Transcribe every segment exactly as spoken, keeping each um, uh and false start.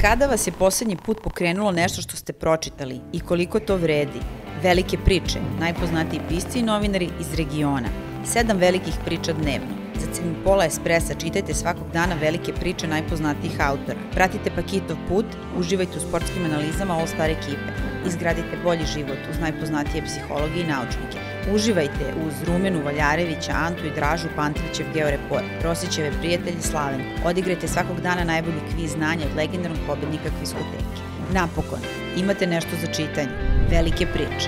Kada vas je poslednji put pokrenulo nešto što ste pročitali i koliko to vredi? Velike priče, najpoznatiji pisci i novinari iz regiona. Sedam velikih priča dnevno. Za cenu pola espresa čitajte svakog dana velike priče najpoznatijih autora. Pratite Pakitov put, uživajte u sportskim analizama All Star ekipe. Izgradite bolji život uz najpoznatije psihologe i naučnike. Uživajte uz Rumenu Valjarevića, Antu i Dražu Pantrićev Georeport, Rosićeve prijatelje Slavenku. Odigrajte svakog dana najbolji kviz znanja od legendarnog pobednika Kviskoteke. Napokon, imate nešto za čitanje. Velike priče.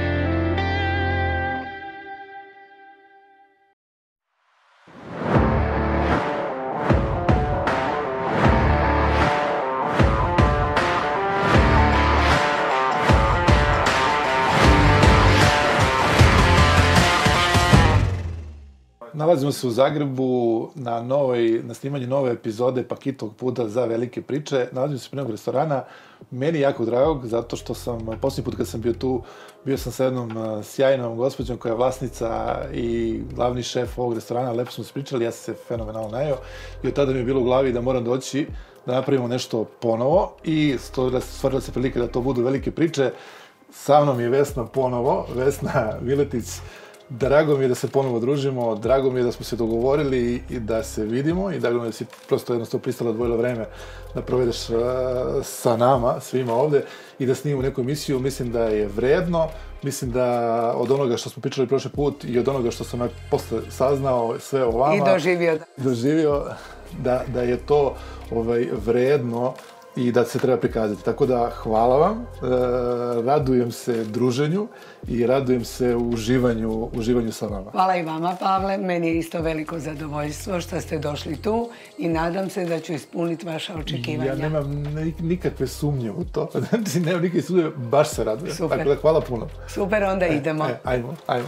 Nalazimo se u Zagrebu na, novoj, na snimanju nove epizode Pakitovog puta za velike priče. Nalazimo se pre jednog restorana, meni jako dragog, zato što sam, posljednji put kad sam bio tu, bio sam sa jednom sjajnom gospođom koja je vlasnica i glavni šef ovog restorana, lepo smo se pričali, ja sam se fenomenalno najeo i od tada mi je bilo u glavi da moram doći da napravimo nešto ponovo i stvorila se prilike da to budu velike priče. Sa mnom je Vesna ponovo, Vesna Miletić. Drago mi je da se ponovo družimo, drago mi je da smo se dogovorili i da se vidimo i drago mi je da si prosto jednostavno pristala odvojila vreme da provedeš sa nama, svima ovde i da snimimo neku emisiju. Mislim da je vredno, mislim da od onoga što smo pričali prošli put i od onoga što sam posle saznao sve o vama. I doživio. Doživio da, da je to ovaj, vredno i da se treba prikazati. Tako da hvala vam, e, radujem se druženju i radujem se uživanju, uživanju sa vama. Hvala i vama, Pavle. Meni je isto veliko zadovoljstvo što ste došli tu i nadam se da ću ispuniti vaša očekivanja. Ja nemam nikakve sumnje u to. Znači, nemam nikakve sumnje, baš se radujem. Super. Tako da hvala puno. Super, onda e, idemo. E, ajmo, ajmo.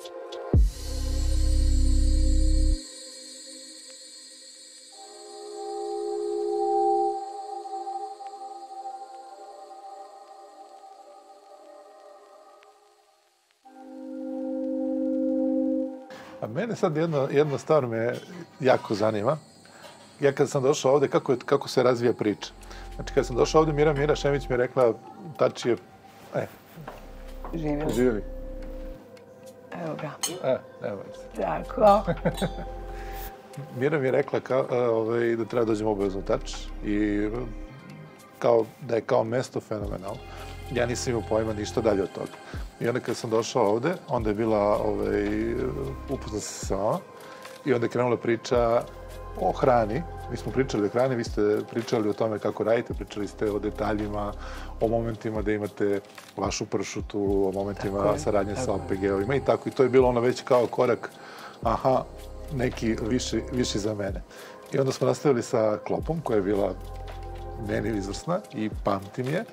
A mene sad jedna, jedna stvar me jako zanima. Ja kad sam došao ovde, kako, je, kako se razvija priča? Znači, kad sam došao ovde, Mira, Mira Šemić mi je rekla, Tači je... E, živjeli. Živjeli. Evo ga. E, evo se. Tako. Mira mi je rekla ka, ovaj, da treba dođem obavezno Tač i kao, da je kao mesto fenomenalno. Ja nisam imao pojma ništa dalje od toga. I onda kad sam došao ovde, onda je bila, ovaj, upoznao se sa vama i onda je krenula priča o hrani. Mi smo pričali o hrani, vi ste pričali o tome kako radite, pričali ste o detaljima, o momentima da imate vašu pršutu, o momentima saradnje sa O P G-ovima i tako. I to je bilo ono već kao korak, aha, neki viši, viši za mene. I onda smo nastavili sa klopom koja je bila meni izvrsna i pamtim je.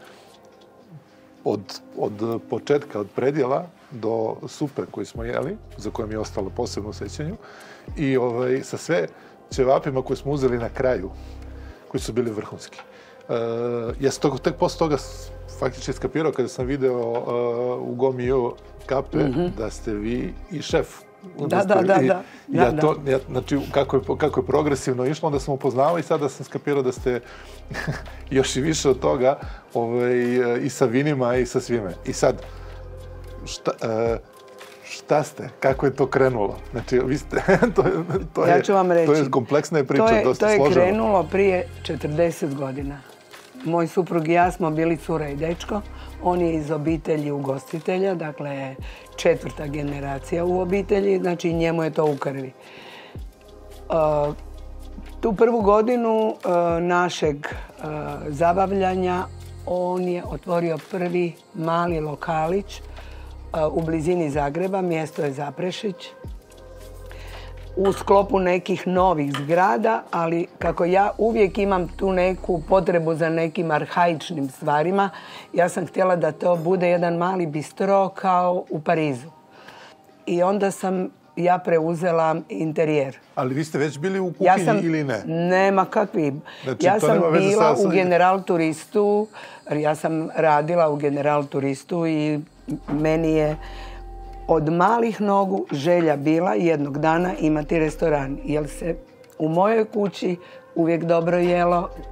Od, od početka, od predjela do supe koju smo jeli, za koje mi je ostalo posebno u sećanju, i ovaj, sa sve ćevapima koje smo uzeli na kraju, koji su bili vrhunski. E, ja sam tog, tek posle toga faktički skapirao kada sam video uh, u Gomiju kape mm-hmm. da ste vi i šef. Da, da, da, da. Ja da, to, ja, znači, kako je, kako je progresivno išlo, onda sam upoznao i sada sam skapirao da ste još i više od toga ovaj, i sa vinima i sa svime. I sad, šta, šta ste? Kako je to krenulo? Znači, vi ste, to je, to ja ću vam reći. To je kompleksna je priča, to je, dosta složena. To je složeno. krenulo prije četrdeset godina. Moj suprug i ja smo bili cura i dečko. On je iz obitelji ugostitelja, dakle četvrta generacija u obitelji, znači njemu je to u krvi. Uh, tu prvu godinu uh, našeg uh, zabavljanja on je otvorio prvi mali lokalić uh, u blizini Zagreba, mjesto je Zaprešić, u sklopu nekih novih zgrada, ali kako ja uvijek imam tu neku potrebu za nekim arhaičnim stvarima, ja sam htjela da to bude jedan mali bistro kao u Parizu. I onda sam ja preuzela interijer. Ali vi ste već bili u kuhinji ja sam, ili ne? Nema kakvi. Znači, ja sam bila sa... u General Turistu, ja sam radila u General Turistu i meni je od malih nogu želja bila jednog dana imati restoran, jer se u mojoj kući uvijek dobro jelo,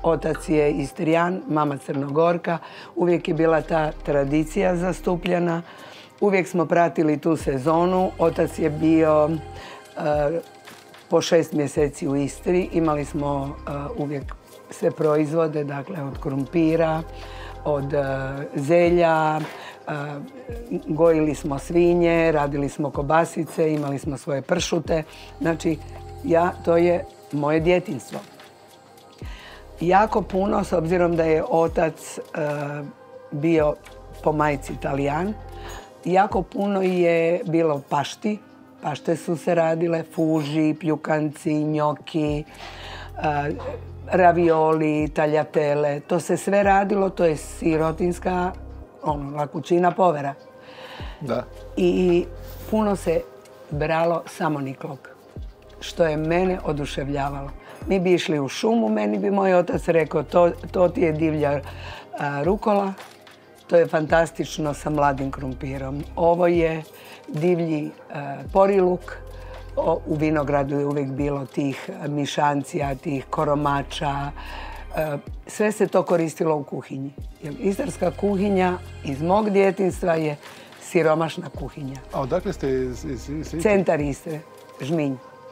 Otac je Istrijan, mama Crnogorka. Uvijek je bila ta tradicija zastupljena. Uvijek smo pratili tu sezonu. Otac je bio uh, po šest mjeseci u Istri. Imali smo uh, uvijek sve proizvode, dakle od krumpira, od uh, zelja, uh, gojili smo svinje, radili smo kobasice, imali smo svoje pršute. Znači, ja, to je moje djetinjstvo. Jako puno, s obzirom da je otac uh, bio po majci Italijan, jako puno je bilo pašti. Pašte su se radile, fuži, pljukanci, njoki, uh, ravioli, taljatele. To se sve radilo, to je sirotinska ono, lakućina povera. Da. I puno se bralo samoniklog, što je mene oduševljavalo. Mi bi išli u šumu, meni bi moj otac rekao to, to ti je divlja a, rukola, to je fantastično sa mladim krumpirom. Ovo je divlji a, poriluk. O, u vinogradu je uvijek bilo tih mišancija, tih koromača. A, sve se to koristilo u kuhinji. Jer istarska kuhinja iz mog djetinjstva je siromašna kuhinja. A odakle ste iz, iz, iz, iz... Centar Istre, Žminj.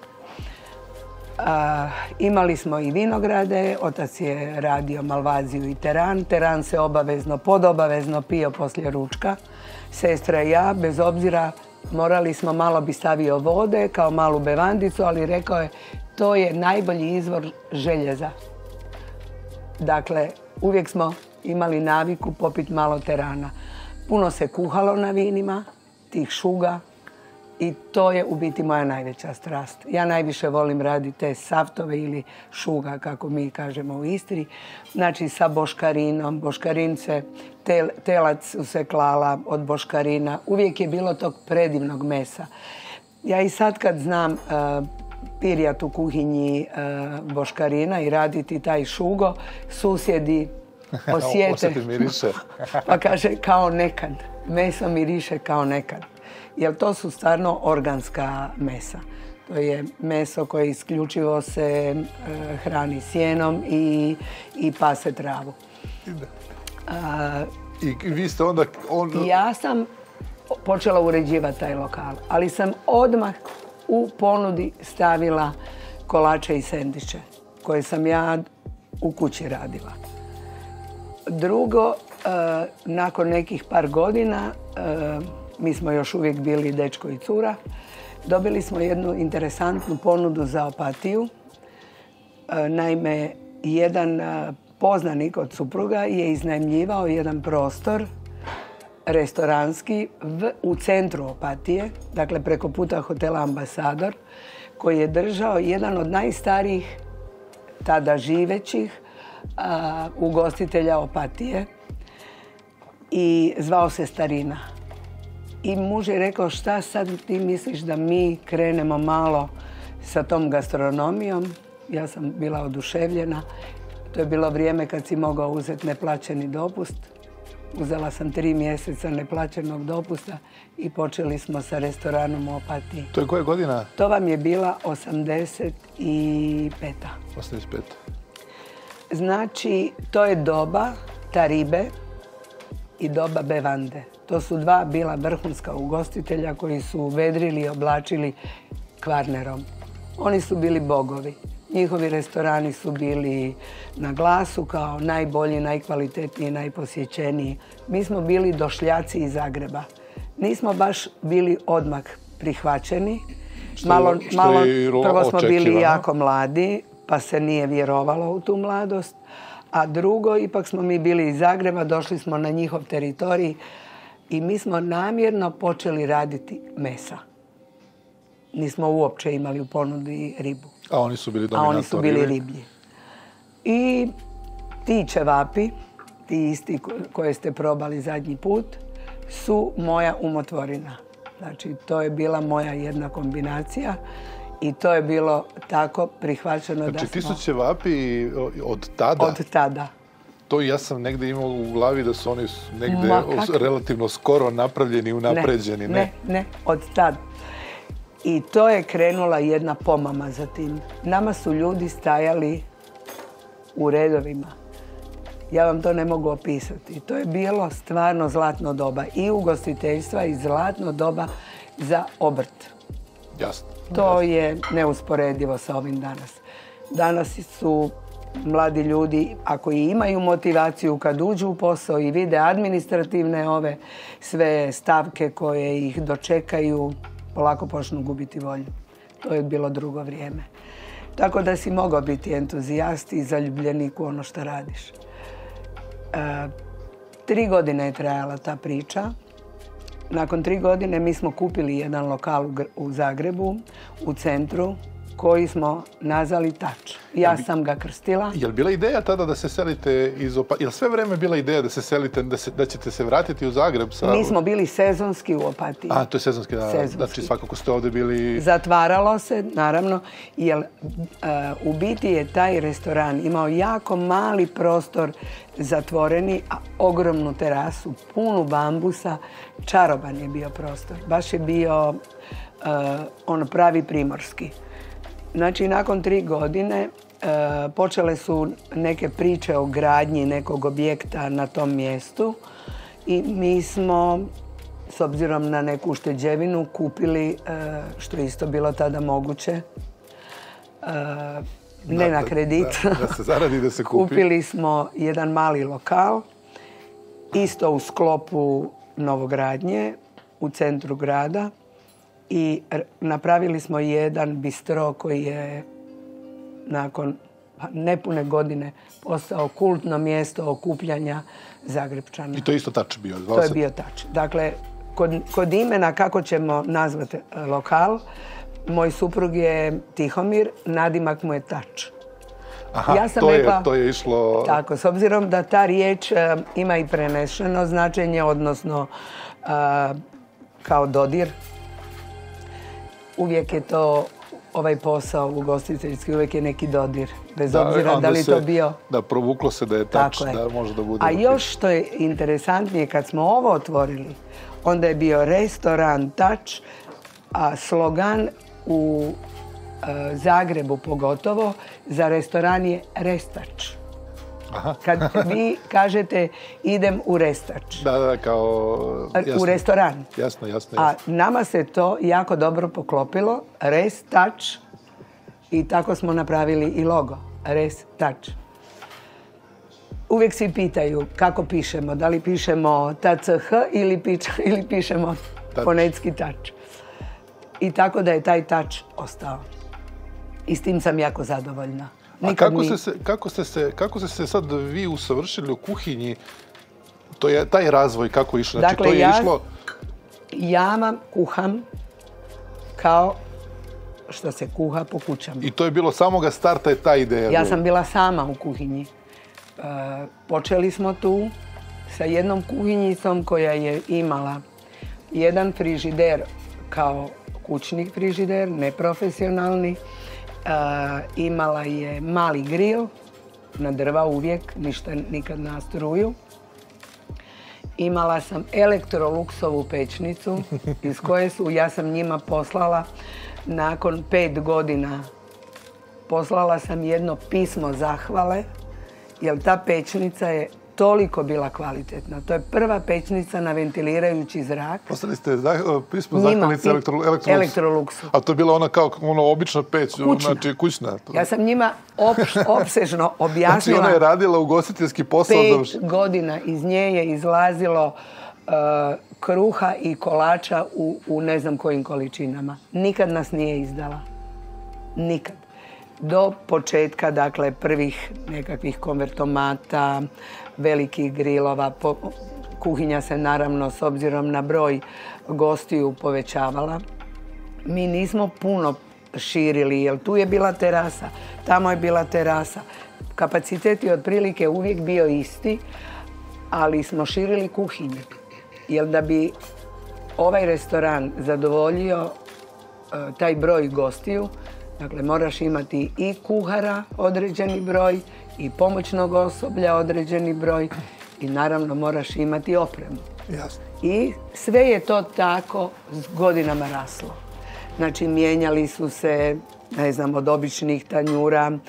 A, imali smo i vinograde, otac je radio malvaziju i teran. Teran se obavezno, podobavezno pio poslije ručka. Sestra i ja, bez obzira, morali smo, malo bi stavio vode kao malu bevandicu, ali rekao je to je najbolji izvor željeza. Dakle, uvijek smo imali naviku popiti malo terana. Puno se kuhalo na vinima, tih šuga. I to je u biti moja najveća strast. Ja najviše volim raditi te saftove ili šuga, kako mi kažemo u Istri. Znači sa boškarinom. Boškarince, tel, telac su se klala od boškarina. Uvijek je bilo tog predivnog mesa. Ja i sad kad znam uh, pirjat u kuhinji uh, boškarina i raditi taj šugo, susjedi osjete. Osjeti miriše. Pa kaže kao nekad. Meso miriše kao nekad. Jer to su stvarno organska mesa. To je meso koje isključivo se e, hrani sjenom i, i pase travu. A, I vi ste onda... On... Ja sam počela uređivati taj lokal, ali sam odmah u ponudi stavila kolače i sendviče koje sam ja u kući radila. Drugo, e, nakon nekih par godina... E, mi smo još uvijek bili dečko i cura. Dobili smo jednu interesantnu ponudu za Opatiju. Naime, jedan poznanik od supruga je iznajmljivao jedan prostor restoranski v, u centru Opatije, dakle preko puta hotela Ambasador, koji je držao jedan od najstarijih tada živećih a, ugostitelja Opatije i zvao se Starina. I muž je rekao šta sad ti misliš da mi krenemo malo sa tom gastronomijom. Ja sam bila oduševljena. To je bilo vrijeme kad si mogao uzeti neplaćeni dopust. Uzela sam tri mjeseca neplaćenog dopusta i počeli smo sa restoranom u Opatiji. To je koja godina? To vam je bila osamdeset peta. osamdeset peta. Znači, to je doba Taribe i doba Bevande. To su dva bila vrhunska ugostitelja koji su vedrili i oblačili Kvarnerom. Oni su bili bogovi. Njihovi restorani su bili na glasu kao najbolji, najkvalitetniji, najposjećeniji. Mi smo bili došljaci iz Zagreba. Nismo baš bili odmah prihvaćeni. Malo, malo, prvo smo bili jako mladi, pa se nije vjerovalo u tu mladost. A drugo, ipak smo mi bili iz Zagreba, došli smo na njihov teritorij i mi smo namjerno počeli raditi mesa. Nismo uopće imali u ponudi ribu. A oni su bili dominantno A oni su bili riblji. I ti ćevapi, ti isti koje ste probali zadnji put, su moja umotvorina. Znači, to je bila moja jedna kombinacija i to je bilo tako prihvaćeno znači, da smo... Znači, ti su ćevapi od tada? Od tada. To ja sam negdje imao u glavi da su oni negdje relativno skoro napravljeni i unapređeni. Ne, ne, ne, od tada. I to je krenula jedna pomama za tim. Nama su ljudi stajali u redovima. Ja vam to ne mogu opisati. To je bilo stvarno zlatno doba i ugostiteljstva i zlatno doba za obrt. Jasno. To je neusporedivo sa ovim danas. Danas su mladi ljudi, ako i imaju motivaciju kad uđu u posao i vide administrativne ove sve stavke koje ih dočekaju, polako počnu gubiti volju. To je bilo drugo vrijeme. Tako da si mogao biti entuzijast i zaljubljenik u ono što radiš. E, tri godine je trajala ta priča. Nakon tri godine mi smo kupili jedan lokal u Zagrebu, u centru, koji smo nazvali Tač. Ja sam ga krstila. Je li bila ideja tada da se selite iz Opatije? Je li sve vreme bila ideja da se selite, da, se, da ćete se vratiti u Zagreb? Sa... Mi smo bili sezonski u Opatiji. A, to je sezonski, da. Sezonski. Znači svakako ste ovdje bili... Zatvaralo se, naravno, jer uh, u biti je taj restoran imao jako mali prostor zatvoreni, a ogromnu terasu, punu bambusa. Čaroban je bio prostor. Baš je bio uh, on pravi primorski. Znači, nakon tri godine e, počele su neke priče o gradnji nekog objekta na tom mjestu i mi smo, s obzirom na neku ušteđevinu, kupili, e, što je isto bilo tada moguće, e, ne da, na kredit. Da, da se zaradi, da se kupi. Kupili smo jedan mali lokal, isto u sklopu novogradnje, u centru grada. I napravili smo jedan bistro koji je nakon nepune godine postao kultno mjesto okupljanja Zagrepčana. I to je isto Tač bio? To je bio Tač. Dakle, kod, kod imena kako ćemo nazvati lokal, moj suprug je Tihomir, nadimak mu je Tač. Aha, ja sam to, rekla, je, to je išlo... Tako, s obzirom da ta riječ uh, ima i prenešeno značenje, odnosno uh, kao dodir. Uvijek je to, ovaj posao ugostiteljski, uvijek je neki dodir. Bez da, obzira da li se, to bio... Da, provuklo se da je Tač, da može da bude... A još što je interesantnije, kad smo ovo otvorili, onda je bio restoran Tač, a slogan u e, Zagrebu pogotovo za restoran je Restač. Aha. Kad vi kažete idem u Restač. Da, da, kao... Jasno. U restoran. Jasno, jasno, jasno. A nama se to jako dobro poklopilo. Restač. I tako smo napravili i logo. Restač. Uvijek svi pitaju kako pišemo. Da li pišemo T C H ili, pič, ili pišemo tač. Fonetski Tač. I tako da je taj Tač ostao. I s tim sam jako zadovoljna. A kako, mi... se, kako, ste se, kako ste se sad vi usavršili u kuhinji? To je taj razvoj kako je išlo? Znači, dakle, to je ja, išlo... ja vam kuham kao što se kuha po kućama. I to je bilo samoga starta je ta ideja? Ja sam bila sama u kuhinji. E, počeli smo tu sa jednom kuhinjicom koja je imala jedan frižider kao kućni frižider, neprofesionalni. Uh, imala je mali grill na drva uvijek, ništa nikad na struju. Imala sam Electroluxovu pečnicu iz koje su, ja sam njima poslala nakon pet godina, poslala sam jedno pismo zahvale, jer ta pečnica je toliko bila kvalitetna. To je prva pečnica na ventilirajući zrak. Poslali ste pismo zahvalnice Electroluxu. Elektroluxu. A to je bila ona kao ono obična peć, kućna. Znači kućna. Ja sam njima opš, opsežno objasnila. Znači ona je radila ugostiteljski posao. Pet za... godina iz nje je izlazilo uh, kruha i kolača u, u ne znam kojim količinama. Nikad nas nije izdala. Nikad. Do početka, dakle, prvih nekakvih konvertomata, velikih grilova. Po, kuhinja se naravno s obzirom na broj gostiju povećavala. Mi nismo puno širili, jer tu je bila terasa, tamo je bila terasa. Kapacitet je otprilike uvijek bio isti, ali smo širili kuhinje. Jer da bi ovaj restoran zadovoljio uh, taj broj gostiju, dakle, moraš imati i kuhara određeni broj, i pomoćnog osoblja određeni broj, i naravno moraš imati opremu. Jasno. I sve je to tako s godinama raslo. Znači, mijenjali su se, ne znam, od običnih tanjura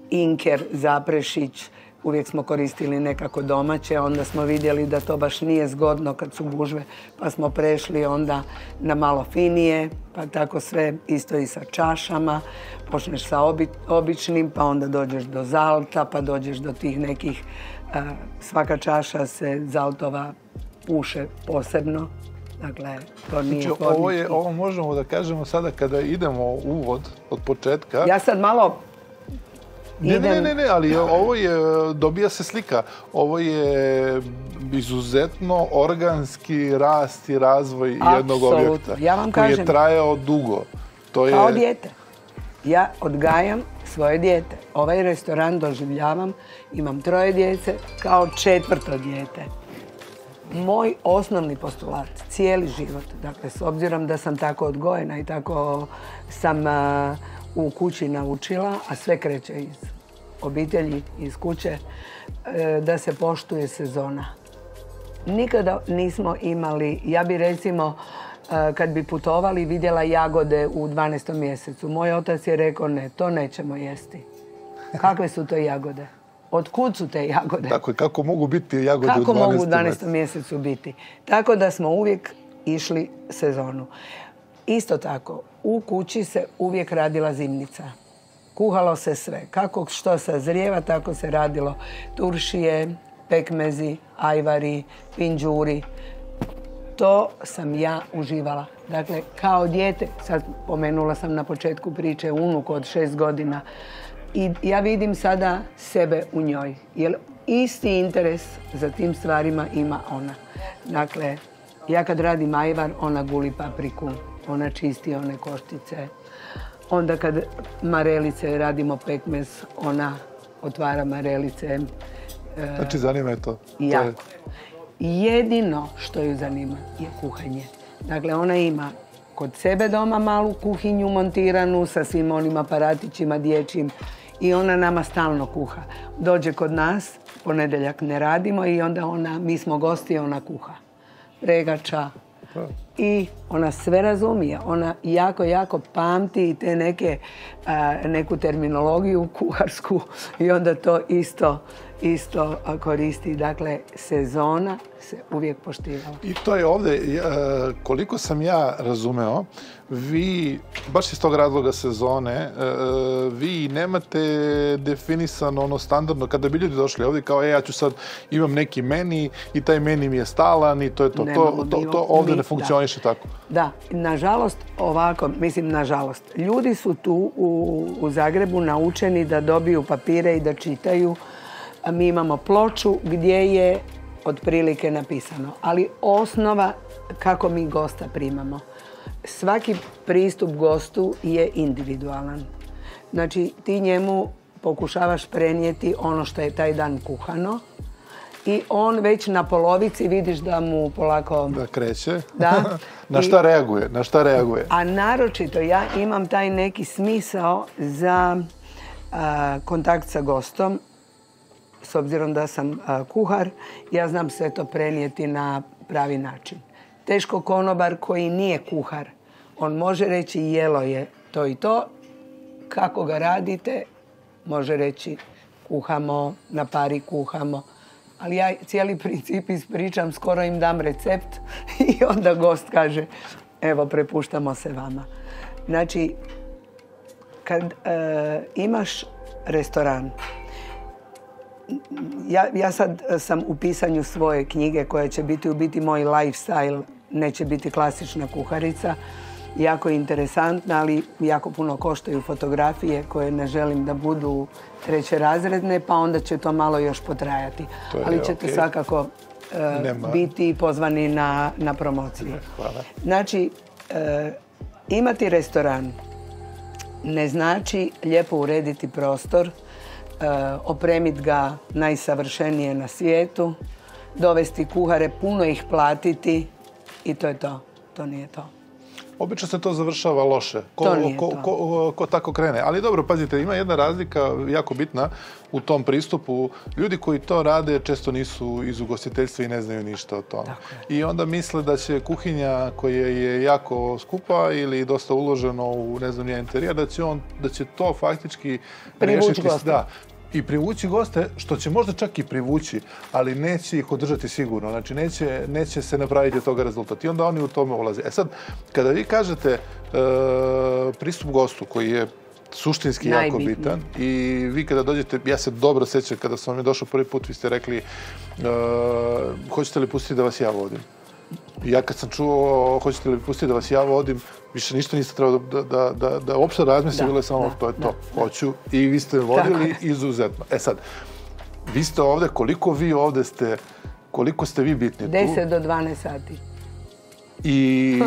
Inker, Zaprešić, uvijek smo koristili nekako domaće, onda smo vidjeli da to baš nije zgodno kad su gužve, pa smo prešli onda na malo finije, pa tako sve isto i sa čašama. Počneš sa obi, običnim, pa onda dođeš do zalta, pa dođeš do tih nekih, a, svaka čaša se zaltova puše posebno. Dakle, to nije znači, ovo, je, ovo možemo da kažemo sada kada idemo u uvod od početka. Ja sad malo Ne, idem... ne, ne, ne, ali ovo je, dobija se slika. Ovo je izuzetno organski rast i razvoj jednog objekta. Ja vam koji kažem, je trajao dugo. To je... Kao dijete. Ja odgajam svoje dijete. Ovaj restoran doživljavam, imam troje djece kao četvrto dijete. Moj osnovni postulat, cijeli život, dakle, s obzirom da sam tako odgojena i tako sam a, u kući naučila, a sve kreće iz obitelji, iz kuće, e, da se poštuje sezona. Nikada nismo imali, ja bi recimo, e, kad bi putovali, vidjela jagode u dvanaestom mjesecu. Moj otac je rekao, ne, to nećemo jesti. Kakve su to jagode? Od kud su te jagode? Tako je, kako mogu biti jagode kako u dvanaestom mogu u dvanaestom mjesecu biti? Tako da smo uvijek išli sezonu. Isto tako, u kući se uvijek radila zimnica. Kuhalo se sve. Kako što sazrijeva, tako se radilo. Turšije, pekmezi, ajvari, pinđuri. To sam ja uživala. Dakle, kao dijete, sad pomenula sam na početku priče, unuku od šest godina, i ja vidim sada sebe u njoj. Jer isti interes za tim stvarima ima ona. Dakle, ja kad radim ajvar, ona guli papriku, ona čisti one koštice. Onda kad marelice radimo pekmez, ona otvara marelice. Znači, zanima je to. Jako. To je... Jedino što ju zanima je kuhanje. Dakle, ona ima kod sebe doma malu kuhinju montiranu sa svim onim aparatićima dječjim i ona nama stalno kuha. Dođe kod nas, ponedjeljak ne radimo i onda ona, mi smo gosti, ona kuha. Pregača. I ona sve razumije. Ona jako, jako pamti te neke, a, neku terminologiju kuharsku i onda to isto, isto koristi. Dakle, sezona se uvijek poštivala. I to je ovdje, koliko sam ja razumeo, vi, baš iz tog razloga sezone, vi nemate definisano ono standardno, kada bi ljudi došli ovdje kao, e, ja ću sad, imam neki meni i taj meni mi je stalan i to je to. To, to, to ovdje ne funkcioniše tako. Da, nažalost, ovako, mislim nažalost, ljudi su tu u, u Zagrebu naučeni da dobiju papire i da čitaju. A mi imamo ploču gdje je otprilike napisano. Ali osnova kako mi gosta primamo. Svaki pristup gostu je individualan. Znači, ti njemu pokušavaš prenijeti ono što je taj dan kuhano i on već na polovici vidiš da mu polako... Da kreće. Da. Na šta reaguje? Na šta reaguje? A naročito ja imam taj neki smisao za a, kontakt sa gostom. S obzirom da sam a, kuhar, ja znam sve to prenijeti na pravi način. Teško konobar koji nije kuhar, on može reći jelo je to i to. Kako ga radite, može reći kuhamo, na pari kuhamo. Ali ja cijeli princip ispričam, skoro im dam recept i onda gost kaže, evo, prepuštamo se vama. Znači, kad e, imaš restoran, Ja, ja sad sam u pisanju svoje knjige koja će biti u biti moj lifestyle, neće biti klasična kuharica, jako interesantna, ali jako puno koštaju fotografije koje ne želim da budu trećerazredne, pa onda će to malo još potrajati. Ali ćete okay. svakako uh, biti pozvani na, na promociju. Hvala. Znači, uh, imati restoran ne znači lijepo urediti prostor, Uh, opremiti ga najsavršenije na svijetu, dovesti kuhare, puno ih platiti i to je to. To nije to. obično se to završava loše. Ko, to nije ko, to. ko, ko tako krene. Ali dobro, pazite, ima jedna razlika jako bitna u tom pristupu. Ljudi koji to rade često nisu iz ugostiteljstva i ne znaju ništa o tome. I onda misle da će kuhinja koja je jako skupa ili dosta uloženo u, ne znam, nije interijer, da će, on, da će to faktički privući goste. Da, i privući goste, što će možda čak i privući, ali neće ih održati sigurno. Znači, neće, neće se napraviti od toga rezultat. I onda oni u tome ulaze. E sad, kada vi kažete e, pristup gostu, koji je suštinski najbitniji. Jako bitan, i vi kada dođete, ja se dobro sećam kada sam vam je došao prvi put, vi ste rekli e, hoćete li pustiti da vas ja vodim? I ja kad sam čuo hoćete li pustiti da vas ja vodim, više ništa niste trebao da, da, da, da uopšte razmislim, bilo je samo da, to je da, to. Da. Hoću i vi ste vodili izuzetno. E sad, vi ste ovde, koliko vi ovde ste, koliko ste vi bitni tu? deset do dvanaest sati. I...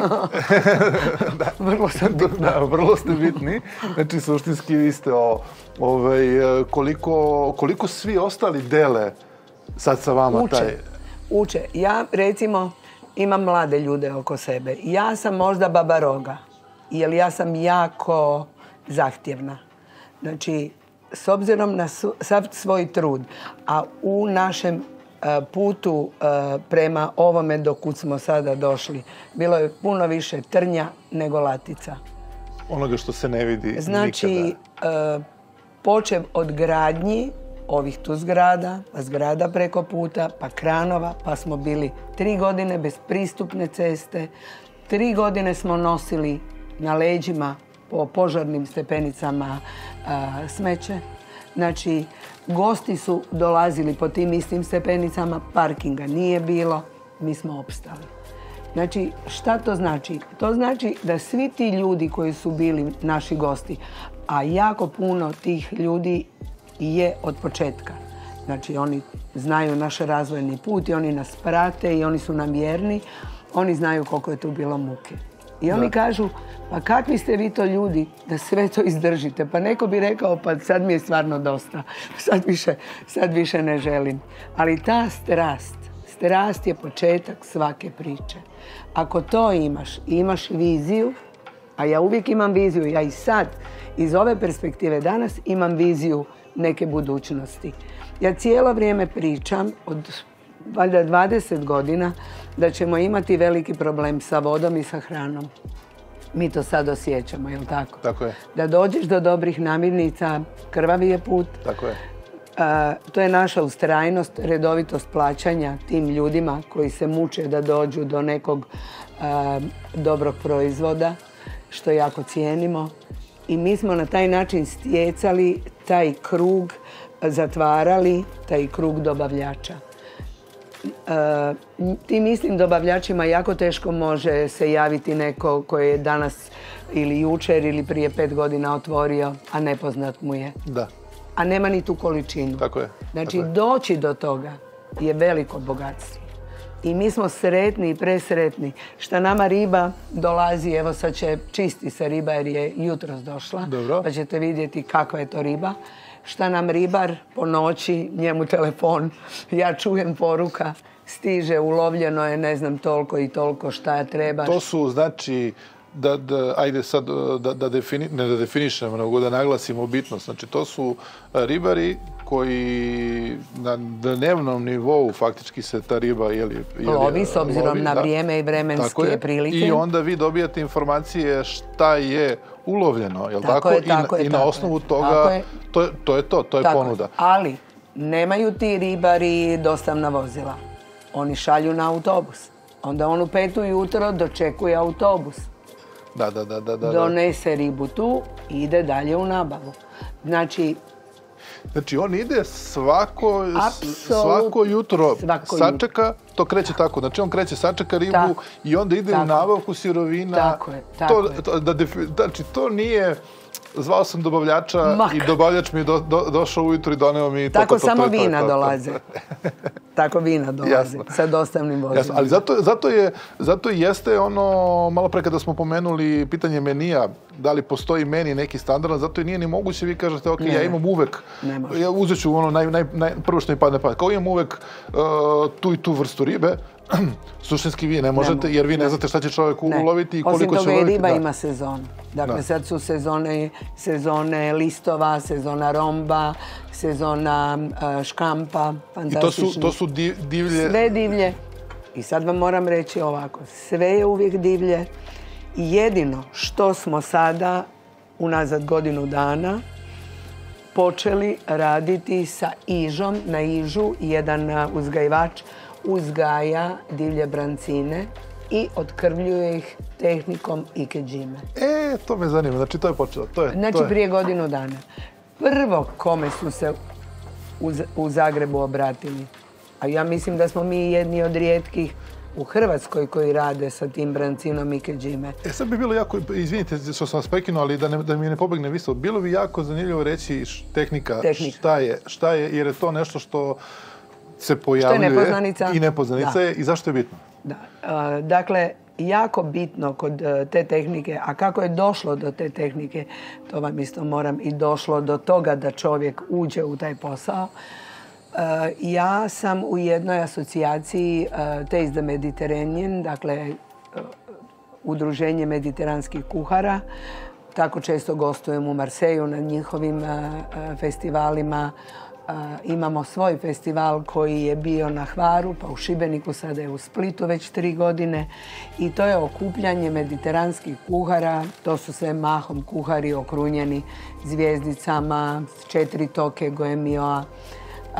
da. Vrlo sam bitna. Da, vrlo ste bitni. Znači, suštinski vi ste o, ovaj, koliko, koliko svi ostali dele sad sa vama uče, taj... Uče. Ja, recimo, imam mlade ljude oko sebe. Ja sam možda baba roga, jer ja sam jako zahtjevna. Znači, s obzirom na sav svoj trud, a u našem uh, putu uh, prema ovome do kud smo sada došli, bilo je puno više trnja nego latica. Onoga što se ne vidi znači, nikada. Znači, uh, počev od gradnji ovih tu zgrada, pa zgrada preko puta, pa kranova, pa smo bili tri godine bez pristupne ceste, tri godine smo nosili na leđima po požarnim stepenicama a, smeće. Znači, gosti su dolazili po tim istim stepenicama, parkinga nije bilo, mi smo opstali. Znači, šta to znači? To znači da svi ti ljudi koji su bili naši gosti, a jako puno tih ljudi je od početka. Znači, oni znaju naš razvojni put i oni nas prate i oni su nam vjerni. Oni znaju koliko je tu bilo muke. I oni da. kažu, pa kakvi ste vi to ljudi da sve to izdržite? Pa neko bi rekao, pa sad mi je stvarno dosta. Sad više, sad više ne želim. Ali ta strast, strast je početak svake priče. Ako to imaš, imaš viziju, a ja uvijek imam viziju, ja i sad iz ove perspektive danas imam viziju neke budućnosti. Ja cijelo vrijeme pričam od valjda dvadeset godina da ćemo imati veliki problem sa vodom i sa hranom. Mi to sad osjećamo, je li tako? Tako je. Da dođeš do dobrih namirnica, krvavi je put. Tako je. A, to je naša ustrajnost, redovitost plaćanja tim ljudima koji se muče da dođu do nekog a, dobrog proizvoda, što jako cijenimo. I mi smo na taj način stjecali taj krug, zatvarali taj krug dobavljača. E, tim istim dobavljačima jako teško može se javiti neko koji je danas ili jučer ili prije pet godina otvorio, a nepoznat mu je. Da. A nema ni tu količinu. Tako je. Znači, tako je. doći do toga je veliko bogatstvo. I mi smo sretni i presretni. Šta nama riba dolazi, evo sad će čisti se riba jer je jutros došla. Dobro. Pa ćete vidjeti kakva je to riba. Šta nam ribar po noći, njemu telefon, ja čujem poruka, stiže, ulovljeno je, ne znam, toliko i toliko šta trebaš. To su, znači, da, da, ajde sad da, da, defini, ne da definišemo, nego da naglasimo bitnost. Znači, to su ribari koji na dnevnom nivou faktički se ta riba jeli, jeli, lovi s obzirom lovi, na da. vrijeme i vremenske je. prilike. I onda vi dobijate informacije šta je ulovljeno, je li tako? Tako je, tako I, je, i na tako osnovu je. toga, to je, to je to, to je tako ponuda. Je. Ali nemaju ti ribari dostavna vozila. Oni šalju na autobus. Onda on u pet ujutro dočekuje autobus. Da, da, da, da, da. Donese ribu tu i ide dalje u nabavu. Znači, Znači, on ide svako, Apsolut, svako jutro svako sačeka, jutro. To kreće tako. Znači, on kreće, sačeka ribu tako, i onda ide tako, u nabavku sirovina. Tako je, tako to, je. To, da defi, znači, to nije... Zvao sam dobavljača Mak. i dobavljač mi je do, do, došao ujutro i doneo mi to, tako to, to, samo to, to, vina to, to, dolaze. Tako vina dolaze. Jasno. Sa dostavnim vozilima. Jasno, ali zato, zato, je, zato jeste ono, malo pre kada smo pomenuli pitanje menija, da li postoji meni neki standardan, zato je nije ni moguće, vi kažete, ok, ne, ja imam uvek, ja uzet ću ono naj, naj, prvo što mi padne pamet, kao imam uvek uh, tu i tu vrstu ribe, Suštinski vi ne možete, jer vi ne znate šta će čovjek uloviti i koliko će uloviti. Osim toga i riba ima sezonu. Dakle, sad su sezone, sezone listova, sezona romba, sezona škampa, fantastični. I to su divlje? Sve divlje. I sad vam moram reći ovako, sve je uvijek divlje. Jedino što smo sada, unazad godinu dana, počeli raditi sa ižom, na ižu, jedan uzgajivač uzgaja divlje brancine i otkrvljuje ih tehnikom ikeđime. E, to me zanima, znači to je počelo. To je, znači to je. prije godinu dana. Prvo kome su se u, u Zagrebu obratili, a ja mislim da smo mi jedni od rijetkih u Hrvatskoj koji rade sa tim brancinom ikeđime. E sad bi bilo jako, izvinite što sam vas prekinuo, ali da, ne, da mi ne pobegne misao, bilo bi jako zanimljivo reći š, tehnika, tehnika. Šta, je, šta je, jer je to nešto što se pojavljuje. Što je nepoznanica. I nepoznanica je. I zašto je bitno? Da. Uh, dakle, jako bitno kod uh, te tehnike, a kako je došlo do te tehnike, to vam isto moram, i došlo do toga da čovjek uđe u taj posao. Uh, ja sam u jednoj asocijaciji uh, Taste the Mediterranean, dakle uh, udruženje mediteranskih kuhara. Tako često gostujem u Marseju na njihovim uh, uh, festivalima. Uh, imamo svoj festival koji je bio na Hvaru, pa u Šibeniku, sada je u Splitu već tri godine. I to je okupljanje mediteranskih kuhara. To su sve mahom kuhari okrunjeni zvijezdicama, četiri toke Goemioa. Uh,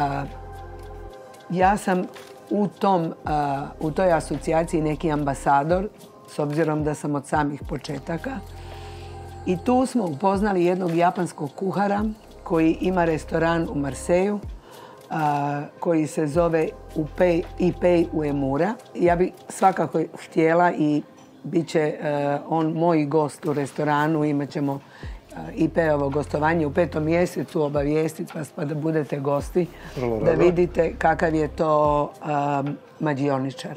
ja sam u, tom, uh, u toj asocijaciji neki ambasador, s obzirom da sam od samih početaka. I tu smo upoznali jednog japanskog kuhara koji ima restoran u Marseju, uh, koji se zove Ipei Uemura. Ja bih svakako htjela i bit će uh, on moj gost u restoranu, imat ćemo I P-ovo gostovanje u petom mjesecu, obavijestiti vas pa da budete gosti, da vidite kakav je to um, mađioničar.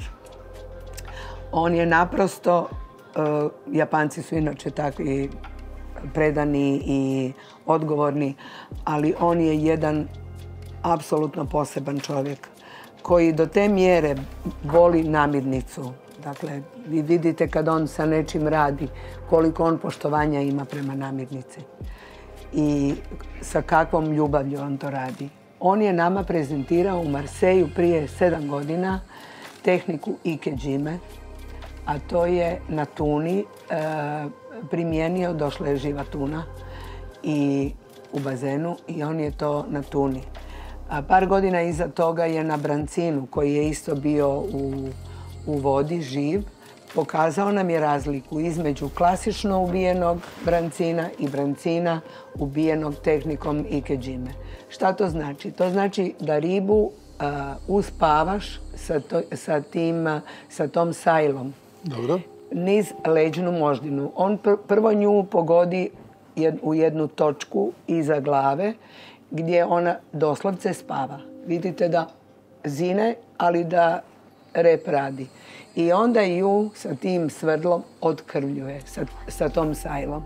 On je naprosto, uh, Japanci su inače takvi predani i odgovorni, ali on je jedan apsolutno poseban čovjek koji do te mjere voli namirnicu. Dakle, vi vidite kad on sa nečim radi, koliko on poštovanja ima prema namirnici i sa kakvom ljubavlju on to radi. On je nama prezentirao u Marseju prije sedam godina tehniku ikeđime, a to je na tuni e, primijenio, došla je živa tuna i u bazenu i on je to na tuni. A par godina iza toga je na brancinu, koji je isto bio u u vodi, živ, pokazao nam je razliku između klasično ubijenog brancina i brancina ubijenog tehnikom ikeđime. Šta to znači? To znači da ribu uh, uspavaš sa, to, sa, tim, uh, sa tom sajlom. Dobro. Niz leđnu moždinu. On pr prvo nju pogodi jed u jednu točku iza glave gdje ona doslovce spava. Vidite da zine, ali da rep radi. I onda ju sa tim svrdlom otkrvljuje, sa, sa tom sajlom.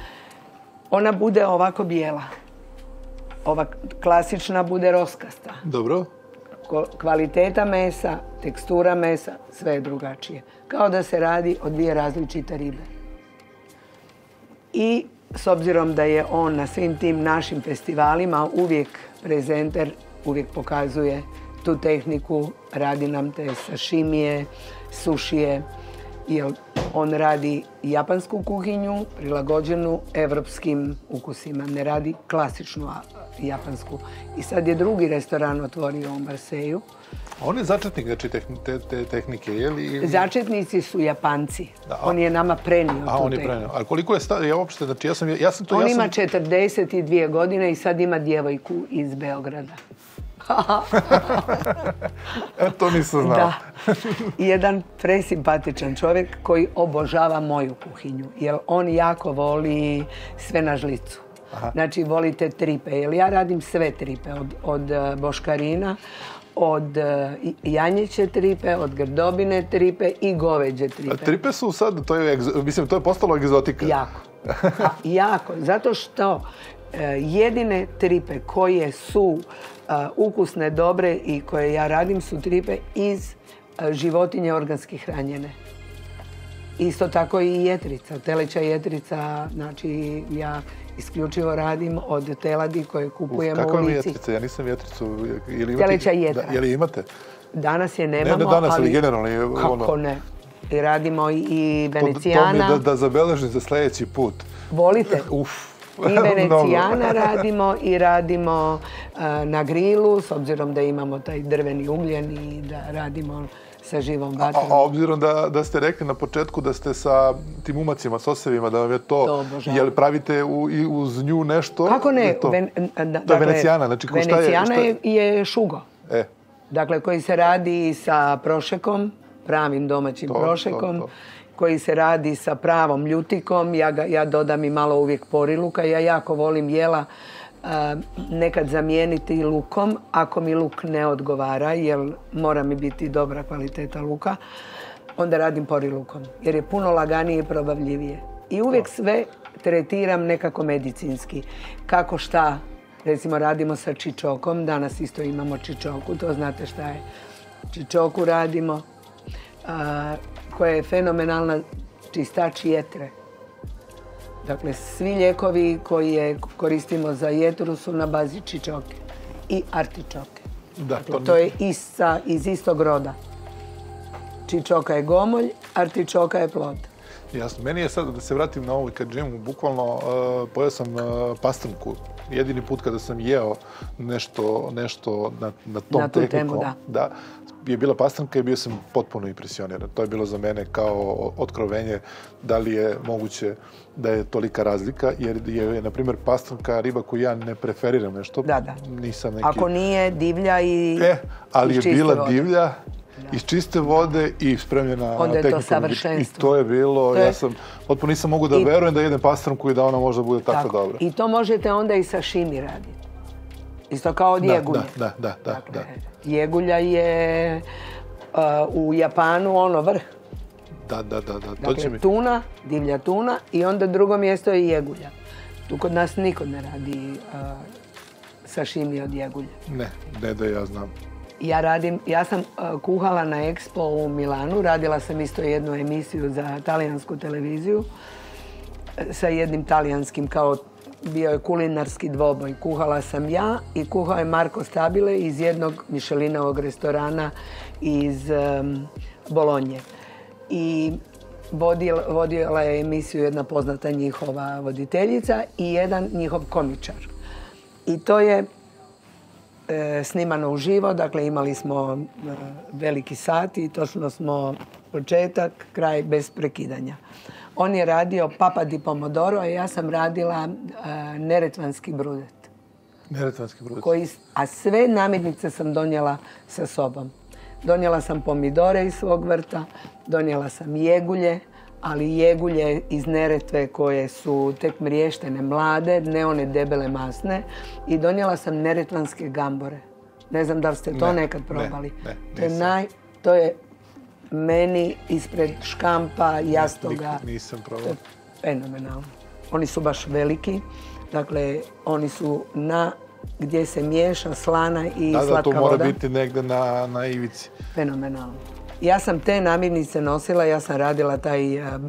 Ona bude ovako bijela. Ova klasična bude roskasta. Dobro. Kvaliteta mesa, tekstura mesa, sve je drugačije. Kao da se radi o dvije različite ribe. I s obzirom da je on na svim tim našim festivalima uvijek prezenter, uvijek pokazuje tu tehniku, radi nam te sašimije, sušije, jer on radi japansku kuhinju prilagođenu evropskim ukusima, ne radi klasičnu japansku. I sad je drugi restoran otvorio u Marseju. On je začetnik znači, te, te, te tehnike, je li? Začetnici su Japanci. Da, a, on je nama prenio a, tu tehniku. A on je prenio. Ali koliko je star, ja uopšte, znači ja sam... Ja sam to, on ja sam... ima četrdeset dvije godine i sad ima djevojku iz Beograda. To nisam znao. Da. Jedan presimpatičan čovjek koji obožava moju kuhinju. Jer on jako voli sve na žlicu. Aha. Znači, volite tripe. Jer ja radim sve tripe. Od, od boškarina, od janjeće tripe, od grdobine tripe i goveđe tripe. A tripe su sad, to je, mislim, to je postalo egzotika. Jako. A, jako. Zato što jedine tripe koje su Uh, ukusne, dobre i koje ja radim su tripe iz životinje organski hranjene. Isto tako i jetrica, teleća jetrica, znači ja isključivo radim od teladi koje kupujemo u Lici. Kakva je jetrica? Ja nisam jetricu. Teleća jetra. Je li imate? Danas je nemamo, ne, ne danas, ali generalno. Kako ne? I radimo i venecijana. To mi je da zabeležim za sljedeći put. Volite? Uf. I venecijana radimo i radimo na grilu, s obzirom da imamo taj drveni ugljen i da radimo sa živom vatrom. A obzirom da ste rekli na početku da ste sa tim umacima, s osevima, da vam je to... Jel pravite i uz nju nešto? Kako ne? To je venecijana. Venecijana je šugo. Dakle, koji se radi sa prošekom, pravim domaćim prošekom, koji se radi sa pravom ljutikom. Ja dodam i malo uvijek poriluka. Ja jako volim jela nekad zamijeniti lukom, ako mi luk ne odgovara, jer mora mi biti dobra kvaliteta luka, onda radim porilukom, jer je puno laganije i probavljivije. I uvijek sve tretiram nekako medicinski. Kako šta, recimo radimo sa čičokom, danas isto imamo čičoku, to znate šta je. Čičoku radimo, koja je fenomenalna čistač jetre. Dakle, svi lijekovi koje koristimo za jetru su na bazi čičoke i artičoke. Dakle, to je iz istog roda. Čičoka je gomolj, artičoka je plod. Jasno. Meni je sad, da se vratim na ovo kad džimu, bukvalno pojeo sam pastrnku. Jedini put kada sam jeo nešto na tom tehnikom, da, je bila pastrnka i bio sam potpuno impresioniran. To je bilo za mene kao otkrovenje da li je moguće da je tolika razlika, jer je, na primjer, pastrnka riba koju ja ne preferiram nešto. Da, da. Nisam neki... Ako nije divlja i E, ali je bila divlja, iz čiste vode i spremljena tehnikom. Onda je to savršenstvo. I to je bilo, ja sam, potpuno nisam mogu da verujem da jedem pastrnku i da ona možda bude tako dobra. I to možete onda i sa šimi raditi. Isto kao od jegulje. Da, da, da. Jegulja je u Japanu ono vrh. Da, da, da. Dakle, tuna, divlja tuna i onda drugo mjesto je jegulja. Tu kod nas niko ne radi sašimi od jegulje. Ne, ne da ja znam. Ja radim, ja sam kuhala na Expo u Milanu, radila sam isto jednu emisiju za talijansku televiziju sa jednim talijanskim, kao bio je kulinarski dvoboj. Kuhala sam ja i kuhao je Marko Stabile iz jednog Michelinovog restorana iz Bolonje. I vodila je emisiju jedna poznata njihova voditeljica i jedan njihov komičar. I to je snimano uživo, dakle imali smo veliki sat i točno smo početak, kraj bez prekidanja. On je radio Papa di Pomodoro, a ja sam radila neretvanski brudet. Neretvanski brudet. A sve namirnice sam donijela sa sobom. Donijela sam pomidore iz svog vrta, donijela sam jegulje, ali jegulje iz Neretve koje su tek mriještene, mlade, ne one debele masne. I donijela sam neretvanske gambore. Ne znam da li ste to nekad probali. Ne, ne, nisam. To je meni ispred škampa, jastoga. Nisam probao. Fenomenalno. Oni su baš veliki. Dakle, oni su na gdje se miješa slana i slatka voda. Da, da, to mora biti negde na ivici. Fenomenalno. Ja sam te namirnice nosila, ja sam radila taj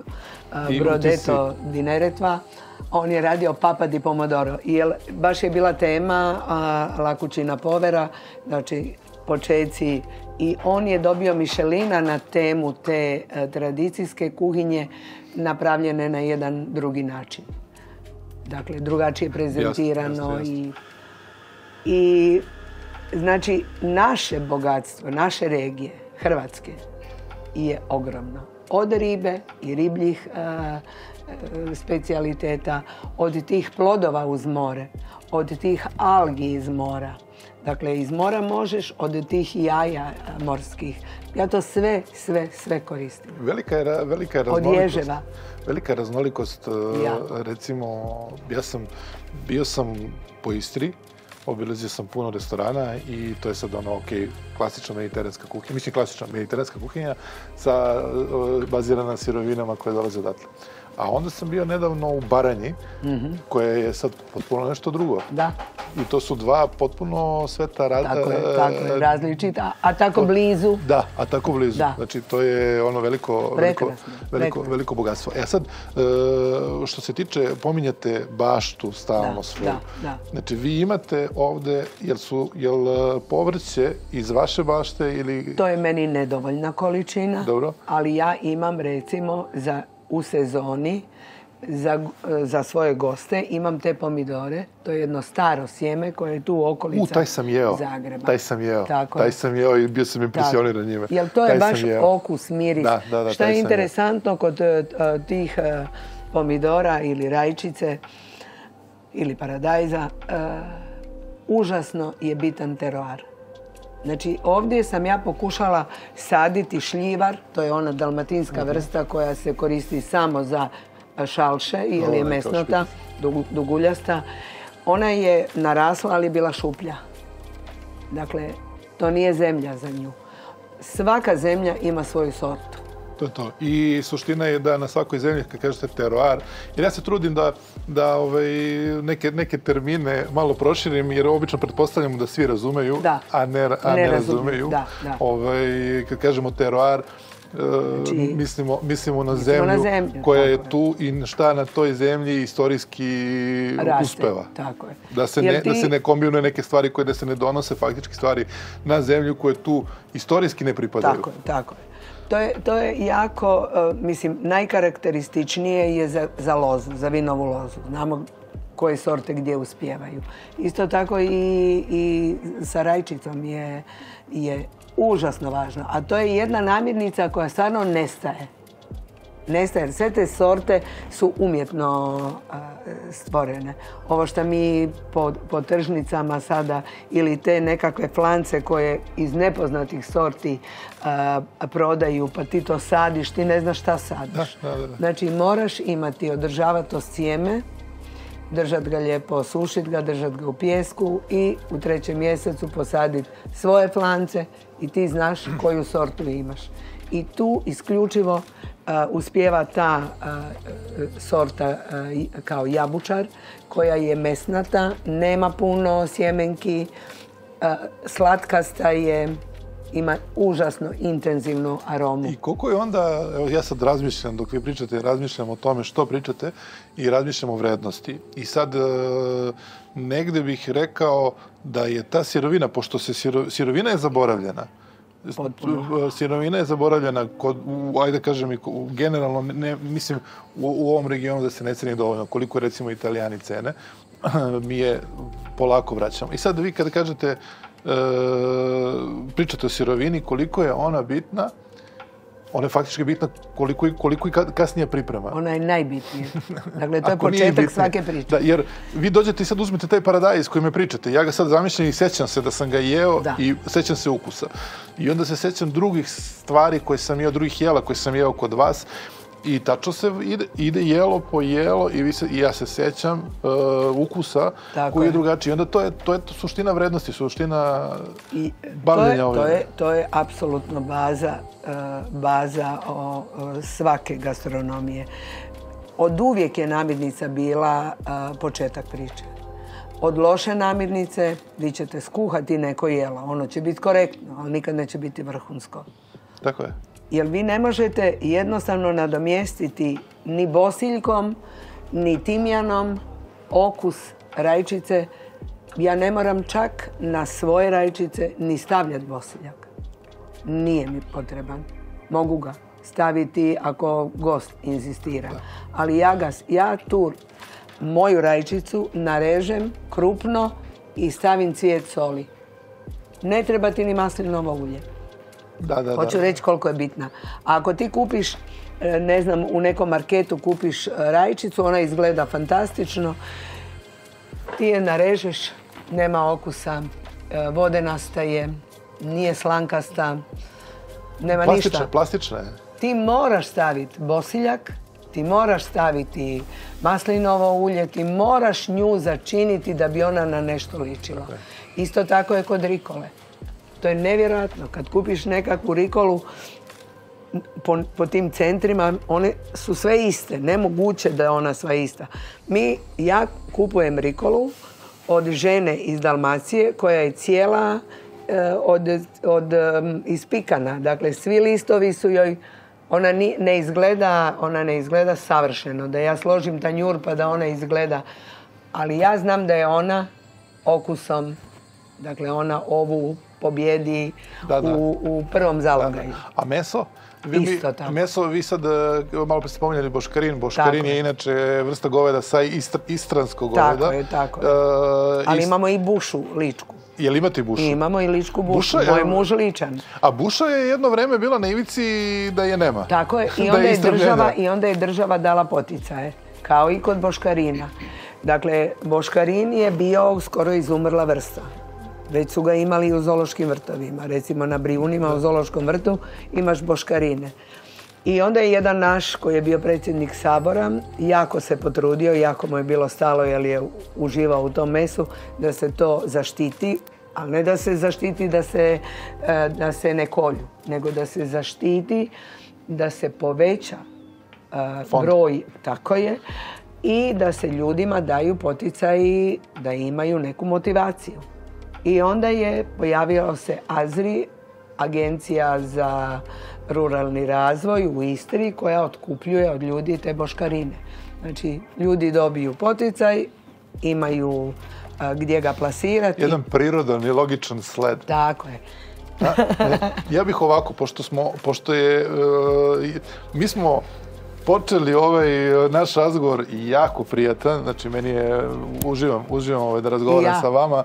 Brodeto di Neretva. On je radio Papa di Pomodoro. Baš je bila tema Lakućina povera, znači počeci. I on je dobio Michelina na temu te tradicijske kuhinje napravljene na jedan drugi način. Dakle, drugačije prezentirano. I znači, naše bogatstvo, naše regije, Hrvatske, je ogromno. Od ribe i ribljih specijaliteta, od tih plodova uz more, od tih algi iz mora. Dakle, iz mora možeš, od tih jaja morskih. Ja to sve, sve, sve koristim. Velika je raznolikost. Od ježeva. Velika je raznolikost. Recimo, ja sam, bio sam po Istri, obilazio sam puno restorana i to je sad ono, ok, klasična mediteranska kuhinja, mislim klasična mediteranska kuhinja sa, bazirana na sirovinama koje dolaze odatle. A onda sam bio nedavno u Baranji, koja je sad potpuno nešto drugo. Da. I to su dva potpuno sveta Tako je, tako je, različita, a tako blizu. Da, a tako blizu. Da. Znači, to je ono veliko, veliko, Prekrasno, veliko, prekrasno. veliko bogatstvo. E sad, e, što se tiče, pominjate baštu stalno Da, svoju. da, da. Znači, vi imate ovde, jel su, jel e, povrće iz vaše bašte ili... To je meni nedovoljna količina, Dobro. ali ja imam recimo za, u sezoni za, za svoje goste imam te pomidore. To je jedno staro sjeme koje je tu u okolica U, taj sam jeo. Zagreba. Taj sam jeo. Tako taj je. sam jeo i bio sam impresioniran njime. Jel to je Taj baš sam jeo. okus, miris. Da, da, da, Šta taj je sam interesantno kod uh, tih uh, pomidora ili rajčice ili paradajza, uh, užasno je bitan teroar. Znači, ovdje sam ja pokušala saditi šljivar, to je ona dalmatinska vrsta koja se koristi samo za šalše, jer je mesnata, dug- duguljasta. Ona je narasla, ali je bila šuplja. Dakle, to nije zemlja za nju. Svaka zemlja ima svoju sortu. To je to. I suština je da na svakoj zemlji, kad kažete teroar, jer ja se trudim da, da ovaj, neke, neke termine malo proširim, jer obično pretpostavljamo da svi razumeju, Da. a ne, a Ne ne razumeju. razumeju. Da, da. Ovaj, kad kažemo teroar, Znači, e, mislimo, mislimo na mislimo zemlju, na zemlju, koja je tako je. tu i šta na toj zemlji istorijski Raste, uspeva. tako je. Da se, Jer ne, ti- da se ne kombinuje neke stvari koje da se ne donose faktički stvari na zemlju koje tu istorijski ne pripadaju. Tako je, tako je. To je, to je jako, uh, mislim, najkarakterističnije je za, za lozu, za vinovu lozu. Znamo koje sorte gdje uspijevaju. Isto tako i, i sa rajčicom je, je užasno važno. A to je jedna namirnica koja stvarno nestaje. Nestaje, jer sve te sorte su umjetno a, stvorene. Ovo što mi po, po tržnicama sada ili te nekakve flance koje iz nepoznatih sorti a, prodaju, pa ti to sadiš, ti ne znaš šta sadiš. Da, da, da. Znači moraš imati, održavati to sjeme, držati ga lijepo, sušiti ga, držati ga u pijesku i u trećem mjesecu posaditi svoje flance i ti znaš koju sortu imaš. I tu isključivo uh, uspijeva ta uh, sorta uh, kao jabučar koja je mesnata, nema puno sjemenki, uh, slatkasta je, ima užasno intenzivnu aromu. I koliko je onda, evo ja sad razmišljam, dok vi pričate, razmišljam o tome što pričate i razmišljam o vrednosti. I sad e, negde bih rekao da je ta sirovina, pošto se siro, sirovina je zaboravljena, Potpuno. sirovina je zaboravljena kod, u, ajde kažem, i u, generalno, ne, mislim, u, u ovom regionu da se ne ceni dovoljno, koliko recimo Italijani cene, mi je polako vraćamo. I sad vi kada kažete, e, pričate o sirovini, koliko je ona bitna, ona je faktički bitna koliko i, koliko i kasnije priprema. Ona je najbitnija. Dakle, to je Ako nije početak bitnije. svake priče. Da, jer vi dođete i sad uzmete taj paradajz koji me pričate. Ja ga sad zamišljam i sećam se da sam ga jeo Da. i sećam se ukusa. I onda se sećam drugih stvari koje sam jeo, drugih jela koje sam jeo kod vas. I tačno se ide, ide jelo po jelo i, vi se, i ja se sećam uh, ukusa Tako koji je je. drugačiji. Onda to je, to je suština vrednosti, suština I to je, bavljenja to ovim. je, to je apsolutno baza, e, baza o, o, svake gastronomije. Od uvijek je namirnica bila e, početak priče. Od loše namirnice vi ćete skuhati neko jelo. Ono će biti korektno, ali nikad neće biti vrhunsko. Tako je. Jer vi ne možete jednostavno nadomjestiti ni bosiljkom, ni timjanom okus rajčice. Ja ne moram čak na svoje rajčice ni stavljati bosiljak. Nije mi potreban. Mogu ga staviti ako gost inzistira. Ali ja, ga, ja tu moju rajčicu narežem krupno i stavim cvijet soli. Ne treba ti ni maslinovo ulje. Da, da, Hoću da. reći koliko je bitna. A ako ti kupiš, ne znam, u nekom marketu kupiš rajčicu, ona izgleda fantastično, ti je narežeš, nema okusa, vodenasta je, nije slankasta, nema Plastična, ništa. plastična je. Ti moraš staviti bosiljak, ti moraš staviti maslinovo ulje, ti moraš nju začiniti da bi ona na nešto ličila. Isto tako je kod rikole. To je nevjerojatno. Kad kupiš nekakvu rikolu, po, po tim centrima, one su sve iste. Nemoguće da je ona sva ista. Mi, ja kupujem rikolu od žene iz Dalmacije koja je cijela eh, od, od um, ispikana. Dakle, svi listovi su joj, ona ni, ne izgleda, ona ne izgleda savršeno. Da ja složim tanjur pa da ona izgleda. Ali ja znam da je ona okusom, dakle ona ovu pobjedi da, da. U, u prvom zalogaju. Da, da. A meso? Vi, Isto tako. Meso, vi sad, malo pre ste spominjali boškarin. Boškarin je, je inače vrsta goveda sa istr, istranskog goveda. Tako je, tako je. Uh, Ali ist... imamo i bušu ličku. Jel imate i bušu? Imamo i ličku bušu. Buša, Moj muž ličan. A buša je jedno vreme bila na ivici da je nema. Tako je. I onda, je, je država, i onda je država dala poticaje. Kao i kod boškarina. Dakle, boškarin je bio skoro izumrla vrsta. Već su ga imali u zoološkim vrtovima. Recimo na Brijunima u zoološkom vrtu imaš boškarine. I onda je jedan naš koji je bio predsjednik Sabora jako se potrudio, jako mu je bilo stalo jer je uživao u tom mesu, da se to zaštiti, ali ne da se zaštiti da se, da se ne kolju, nego da se zaštiti, da se poveća Fond. broj, tako je, i da se ljudima daju poticaji da imaju neku motivaciju. I onda je pojavio se AZRI, Agencija za ruralni razvoj u Istri, koja otkupljuje od ljudi te boškarine. Znači, ljudi dobiju poticaj, imaju a, gdje ga plasirati. Jedan prirodan i logičan sled. Tako je. Da, ja bih ovako, pošto smo, pošto je, uh, mi smo počeli ovaj naš razgovor jako prijatan, znači meni je, uživam, uživam ovaj da razgovaram ja. sa vama.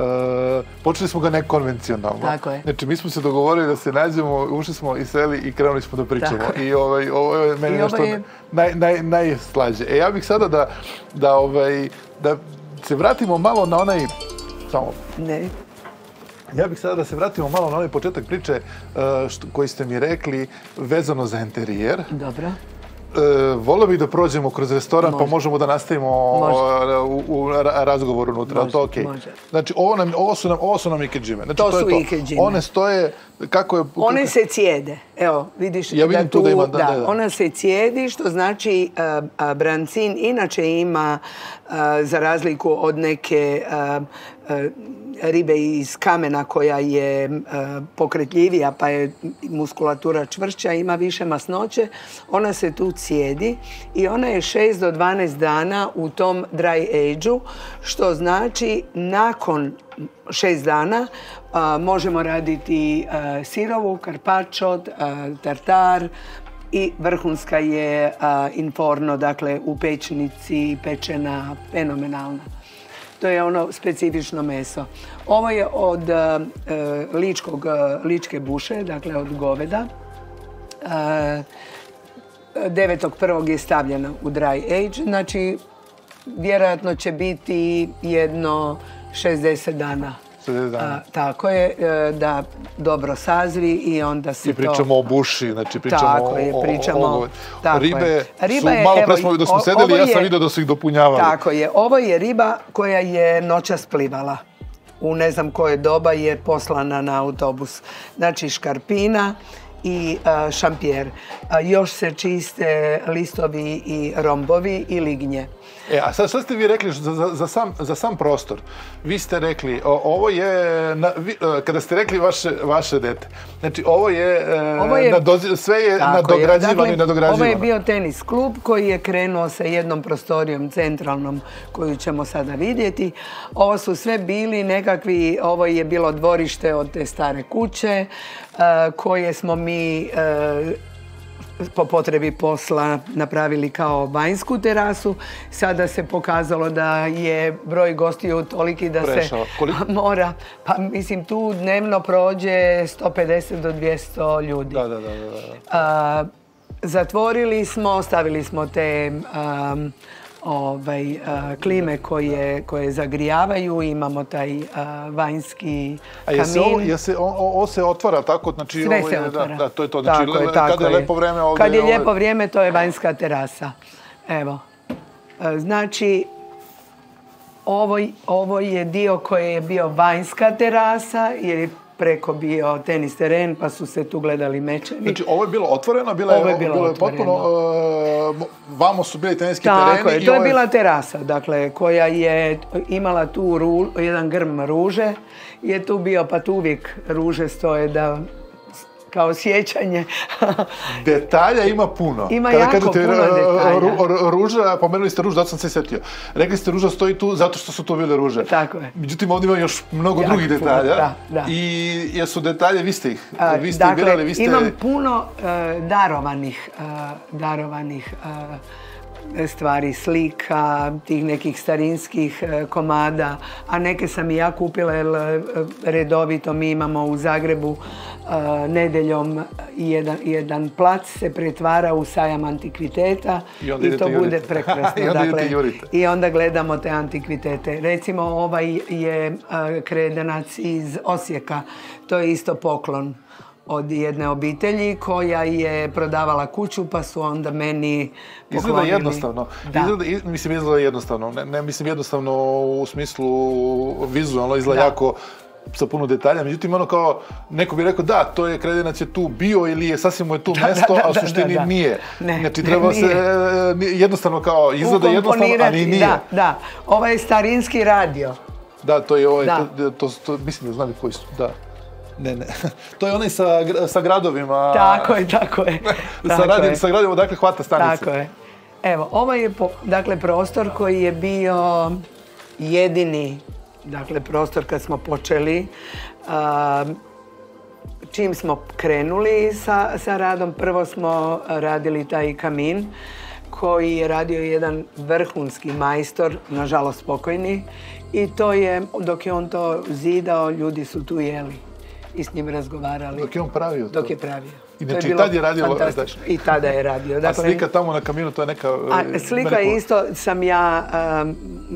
E, počeli smo ga nekonvencionalno. Tako je. Znači mi smo se dogovorili da se nađemo, ušli smo i seli i krenuli smo da pričamo. I ovaj, ovo je meni I nešto je... naj, naj, najslađe. E ja bih sada da, da, ovaj, da se vratimo malo na onaj, samo... Ne. Ja bih sada da se vratimo malo na onaj početak priče što, koji ste mi rekli vezano za interijer. Dobro. E, volio bih da prođemo kroz restoran, može. Pa možemo da nastavimo u, u razgovoru unutra. Može, to okay. može. Znači, ovo, nam, ovo su nam, ovo su nam ikeđime. Znači, to, to su je to. ikeđime. One stoje, kako je... One se cijede. Evo, vidiš ja vidim da tu, da ima, da, da, da, da. Ona se cijedi, što znači uh, uh, brancin inače ima, uh, za razliku od neke uh, uh, ribe iz kamena koja je uh, pokretljivija, pa je muskulatura čvršća, ima više masnoće. Ona se tu cijedi i ona je šest do dvanaest dana u tom dry age-u, što znači nakon šest dana uh, možemo raditi uh, sirovu, karpaccio, uh, tartar i vrhunska je uh, inforno, dakle u pečnici pečena, fenomenalna. To je ono specifično meso. Ovo je od uh, ličkog, uh, ličke buše, dakle od goveda. Uh, devetog prvog je stavljeno u dry age, znači vjerojatno će biti jedno šezdeset dana. šezdeset dana. A, tako je, da dobro sazri i onda se to... I pričamo to... o buši, znači pričamo tako je, pričamo, o... o, o ribe riba su, je, malo pre evo, smo, dok smo sedeli, ja sam je, vidio da su ih dopunjavali. Tako je, ovo je riba koja je noćas plivala. U ne znam koje doba je poslana na autobus. Znači škarpina i uh, šampjer. Uh, još se čiste listovi i rombovi i lignje. E, a sad što ste vi rekli za, za, za, sam, za sam prostor? Vi ste rekli, o, ovo je, na, vi, kada ste rekli vaše, vaše dete, znači ovo je, ovo je nadozi, sve je nadograđivano dakle, i nadograđivano. Ovo je bio tenis klub koji je krenuo sa jednom prostorijom centralnom koju ćemo sada vidjeti. Ovo su sve bili nekakvi, ovo je bilo dvorište od te stare kuće uh, koje smo mi uh, po potrebi posla napravili kao vanjsku terasu. Sada se pokazalo da je broj gostiju toliki da Prešao. se Koliko? mora. Pa mislim tu dnevno prođe sto pedeset do dvjesto ljudi. Da, da, da, da. A, zatvorili smo, stavili smo te um, ovaj, a, klime koje, koje zagrijavaju, imamo taj a, vanjski kamin. A se ovo, je se, ovo se otvara tako? Znači, sve ovo je, se otvara. Da, da, to je to. Znači, tako je, kada tako je lepo vrijeme ovdje... Kad je ovdje... lijepo vrijeme, to je vanjska terasa. Evo. Znači, ovo, ovo je dio koji je bio vanjska terasa, jer je preko bio tenis teren, pa su se tu gledali mečevi. Znači, ovo je bilo otvoreno, bilo je, ovo je bilo, bilo je otvoreno. potpuno, uh, vamo su bili teniski Tako tereni. je, to je bila terasa, dakle, koja je imala tu ru, jedan grm ruže, je tu bio, pa tu uvijek ruže stoje da kao sjećanje. Detalja ima puno. Ima Kada jako kažete, puno detalja. Ru, ruža, pomenuli ste ružu, zato sam se sjetio. Rekli ste ruža stoji tu zato što su to bile ruže. Tako je. Međutim, ovdje ima još mnogo Jako drugih puno, detalja. da, da. I jesu detalje, vi ste ih, vi ste dakle, ih birali, vi ste... imam puno uh, darovanih, uh, darovanih uh, stvari, slika, tih nekih starinskih uh, komada, a neke sam i ja kupila jer uh, redovito mi imamo u Zagrebu uh, nedeljom jedan, jedan plac se pretvara u sajam antikviteta i, i to bude jurite. prekrasno. I, onda dakle, I onda gledamo te antikvitete. Recimo ovaj je uh, kredenac iz Osijeka, to je isto poklon od jedne obitelji koja je prodavala kuću, pa su onda meni poklonili. Izgleda jednostavno. Izgleda, mislim, izgleda jednostavno. Ne, ne mislim jednostavno u smislu vizualno, izgleda da. jako sa puno detalja. Međutim, ono kao, neko bi rekao, da, to je kredenac je tu bio ili je sasvim mu je tu da, mesto, da, da, a u suštini da, da. nije. Ne, znači, treba ne, se jednostavno kao, izgleda jednostavno, ali nije. Da, da. Ovo je starinski radio. Da, to je ovaj, to, to, to, mislim da znam koji su, da. Ne, ne. To je onaj sa, sa gradovima. Tako je, tako je. sa, tako radi, je. sa gradovima, dakle, hvata stanice. Tako je. Evo, ovo je, po, dakle, prostor koji je bio jedini, dakle, prostor kad smo počeli. A, čim smo krenuli sa, sa radom, prvo smo radili taj kamin koji je radio jedan vrhunski majstor, nažalost pokojni. I to je, dok je on to zidao, ljudi su tu jeli i s njim razgovarali. Dok je on pravio to? Dok je pravio. Inače, i tad je radio... Fantastično. I tada je radio. Dakle, a slika tamo na kaminu, to je neka... A slika je isto, sam ja um,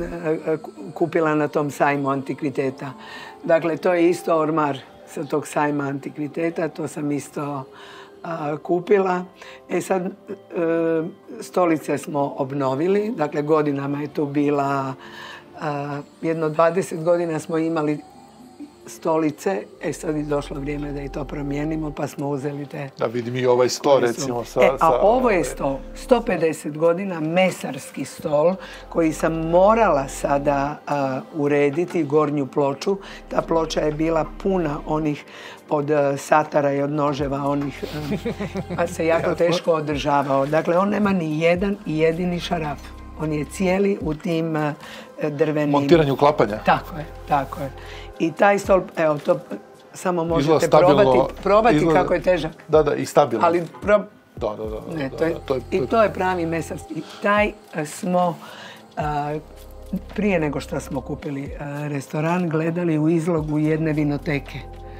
kupila na tom sajmu antikviteta. Dakle, to je isto ormar sa tog sajma antikviteta, to sam isto uh, kupila. E sad, uh, stolice smo obnovili, dakle, godinama je tu bila... Uh, jedno dvadeset godina smo imali stolice, e sad je došlo vrijeme da i to promijenimo, pa smo uzeli te... Da vidim i ovaj sto, recimo. Sa, e, a sa, ovo je sto, sto pedeset godina, mesarski stol, koji sam morala sada uh, urediti, gornju ploču. Ta ploča je bila puna onih od uh, satara i od noževa, onih, uh, pa se jako teško održavao. Dakle, on nema ni jedan i jedini šaraf. On je cijeli u tim uh, drvenim... Montiranje uklapanja. Tako je, tako je. I taj stol, evo, to samo možete probati, probati izgleda, kako je težak. Da, da, i stabilno. Ali pro... Da, da, da. Ne, da, to je, da, to je, I to je pravi mesarski. Taj smo, uh, prije nego što smo kupili uh, restoran, gledali u izlogu jedne vinoteke.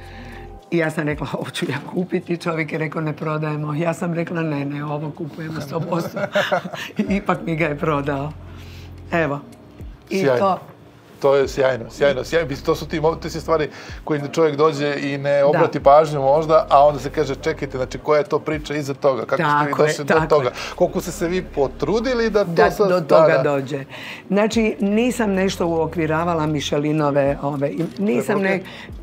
I ja sam rekla, ovo ću ja kupiti. Čovjek je rekao, ne prodajemo. Ja sam rekla, ne, ne, ovo kupujemo sto posto. I ipak mi ga je prodao. Evo. I sjajno. to... To je sjajno, sjajno, sjajno. To su ti, te si stvari koje čovjek dođe i ne obrati da. pažnju možda, a onda se kaže, čekajte, znači koja je to priča iza toga? Kako tako ste vi došli je, do toga? Je. Koliko ste se vi potrudili da to da, sad... do toga da, da. dođe. Znači, nisam nešto uokviravala Michelinove, ove, nisam ne...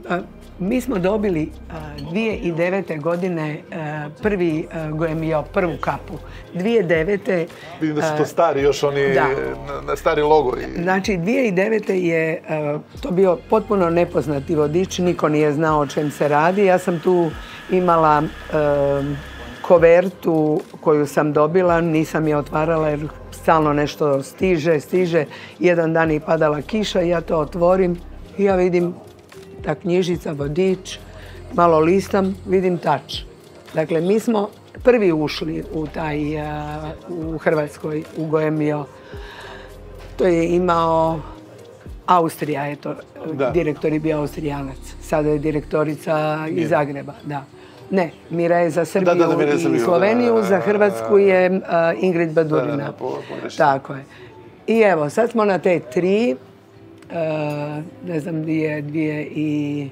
Mi smo dobili uh, dvije tisuće devete. godine uh, prvi uh, Goemio, prvu kapu. dvije tisuće devete. Vidim da su to stari, još oni da. na stari logo. I... Znači, dvije tisuće devete. je uh, to bio potpuno nepoznati vodič, niko nije znao o čem se radi. Ja sam tu imala uh, kovertu koju sam dobila, nisam je otvarala jer stalno nešto stiže, stiže. Jedan dan je padala kiša i ja to otvorim i ja vidim ta knjižica, vodič, malo listam, vidim tač. Dakle, mi smo prvi ušli u taj, uh, u Hrvatskoj, u Goemio. To je imao Austrija, eto, da. Direktor je bio Austrijanac. Sada je direktorica Mira. Iz Zagreba, da. Ne, Mira je za Srbiju da, da, da, i Srbiju, Sloveniju, da, da, da, za Hrvatsku je uh, Ingrid Badurina. Da, da, da, po, tako je. I evo, sad smo na te tri. Uh, ne znam gdje je dvije tisuće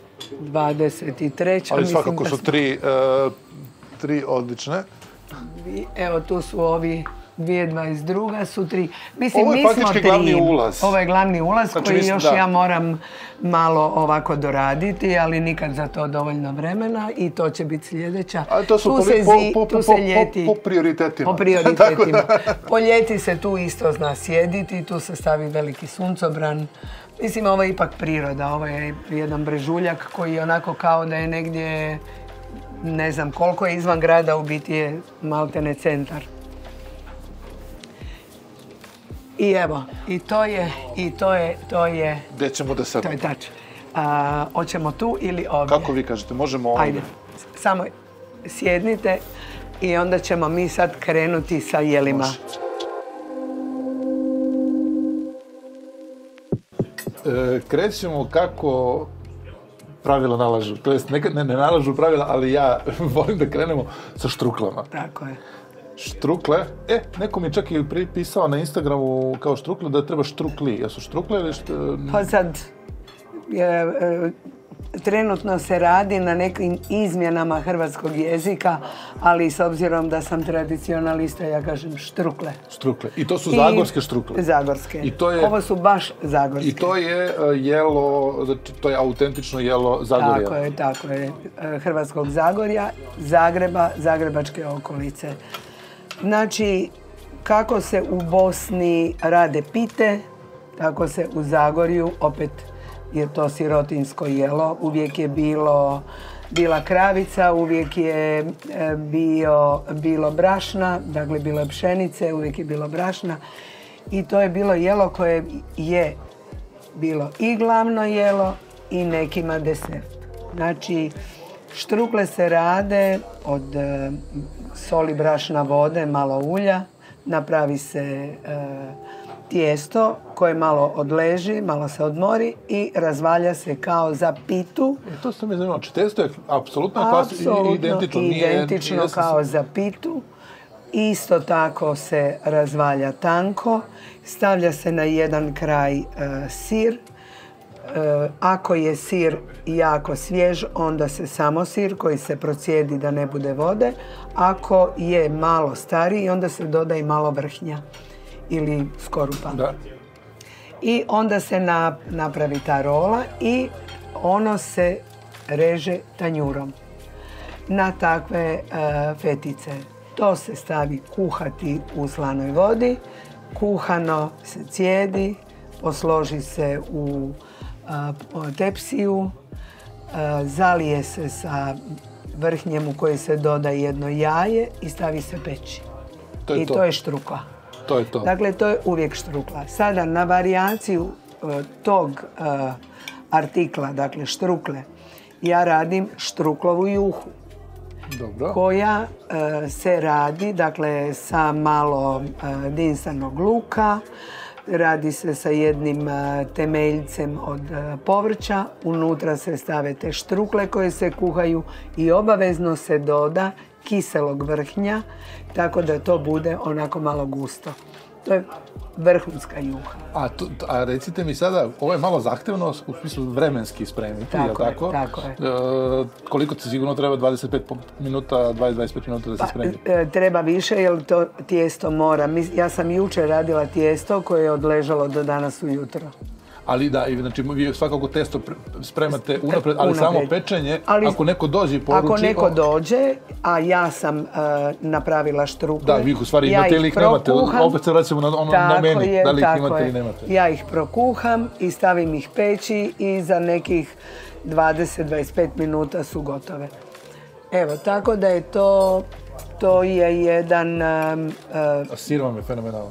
dvadeset treće. Ali svakako su tri, uh, tri odlične. Evo tu su ovi dvije tisuće dvadeset druga su tri. Mislim, ovo je mi smo faktički tri. Glavni ulaz. Ovo je glavni ulaz Znači, koji mislim, još da. ja moram malo ovako doraditi, ali nikad za to dovoljno vremena i to će biti sljedeća. Ali to su tu po, se, po, zi, po, tu po, se po, ljeti, po prioritetima. po prioritetima. Po ljeti se tu isto zna sjediti, tu se stavi veliki suncobran. Mislim, ovo je ipak priroda, ovo je jedan brežuljak koji je onako kao da je negdje, ne znam koliko je izvan grada, u biti je maltene centar. I evo, i to je, i to je, to je, Gdje ćemo da to sedemo? je tač. A, hoćemo tu ili ovdje? Kako vi kažete, možemo ovdje? Ajde, samo sjednite i onda ćemo mi sad krenuti sa jelima. E, krećemo kako pravila nalažu. To jest, nekad ne, ne nalažu pravila, ali ja volim da krenemo sa štruklama. Tako je. Štrukle, e, neko mi je čak i pripisao na Instagramu kao štrukle da treba štrukli. Jesu štrukle ili što? Pa sad, je, e, trenutno se radi na nekim izmjenama hrvatskog jezika, ali s obzirom da sam tradicionalista, ja kažem štrukle. Štrukle. I to su zagorske štrukle. Zagorske. I to je, Ovo su baš zagorske. I to je uh, jelo, znači to je autentično jelo Zagorja. Tako je, tako je. E, Hrvatskog Zagorja, Zagreba, Zagrebačke okolice. Znači, kako se u Bosni rade pite, tako se u Zagorju opet je to sirotinsko jelo. Uvijek je bilo, bila kravica, uvijek je e, bio, bilo brašna, dakle bilo je pšenice, uvijek je bilo brašna. I to je bilo jelo koje je bilo i glavno jelo i nekima desert. Znači, štrukle se rade od e, soli, brašna, vode, malo ulja, napravi se e, tijesto koje malo odleži, malo se odmori i razvalja se kao za pitu. E, to sam mi zanimalo. Testo je apsolutno klasično, identično. Identično nije, kao sam... za pitu. Isto tako se razvalja tanko, stavlja se na jedan kraj e, sir. E, ako je sir jako svjež, onda se samo sir koji se procijedi da ne bude vode. Ako je malo stariji, onda se doda i malo vrhnja ili skorupa. Da. I onda se na, napravi ta rola i ono se reže tanjurom na takve e, fetice. To se stavi kuhati u slanoj vodi, kuhano se cijedi, posloži se u a, tepsiju, a, zalije se sa vrhnjem u koji se doda jedno jaje i stavi se peći. To je I to. to je štrukla. To je to. Dakle, to je uvijek štrukla. Sada na varijaciju uh, tog uh, artikla, dakle štrukle, ja radim štruklovu juhu. Dobro. Koja uh, se radi, dakle, sa malo uh, dinsanog luka, radi se sa jednim uh, temeljcem od uh, povrća, unutra se stave te štrukle koje se kuhaju i obavezno se doda kiselog vrhnja, tako da to bude onako malo gusto. To je vrhunska juha. A, to, a recite mi sada, ovo je malo zahtevno u smislu vremenski spremiti, tako je je, tako? Tako je. E, koliko ti sigurno treba dvadeset pet minuta, dvadeset do dvadeset pet minuta da se spremi? Pa, e, treba više jer to tijesto mora. Ja sam jučer radila tijesto koje je odležalo do danas ujutro. Ali da, znači vi svakako testo spremate unapred, ali unapred. samo pečenje, ali, ako neko dođe i poruči... Ako neko dođe, a ja sam uh, napravila štrukle... Da, vi u stvari ja imate ili ih nemate, opet se vraćamo na, ono, na meni, je, da li ih imate je. ili nemate. Ja ih prokuham i stavim ih peći i za nekih dvadeset do dvadeset pet minuta su gotove. Evo, tako da je to, to je jedan... Um, uh, a sir vam je fenomenalan.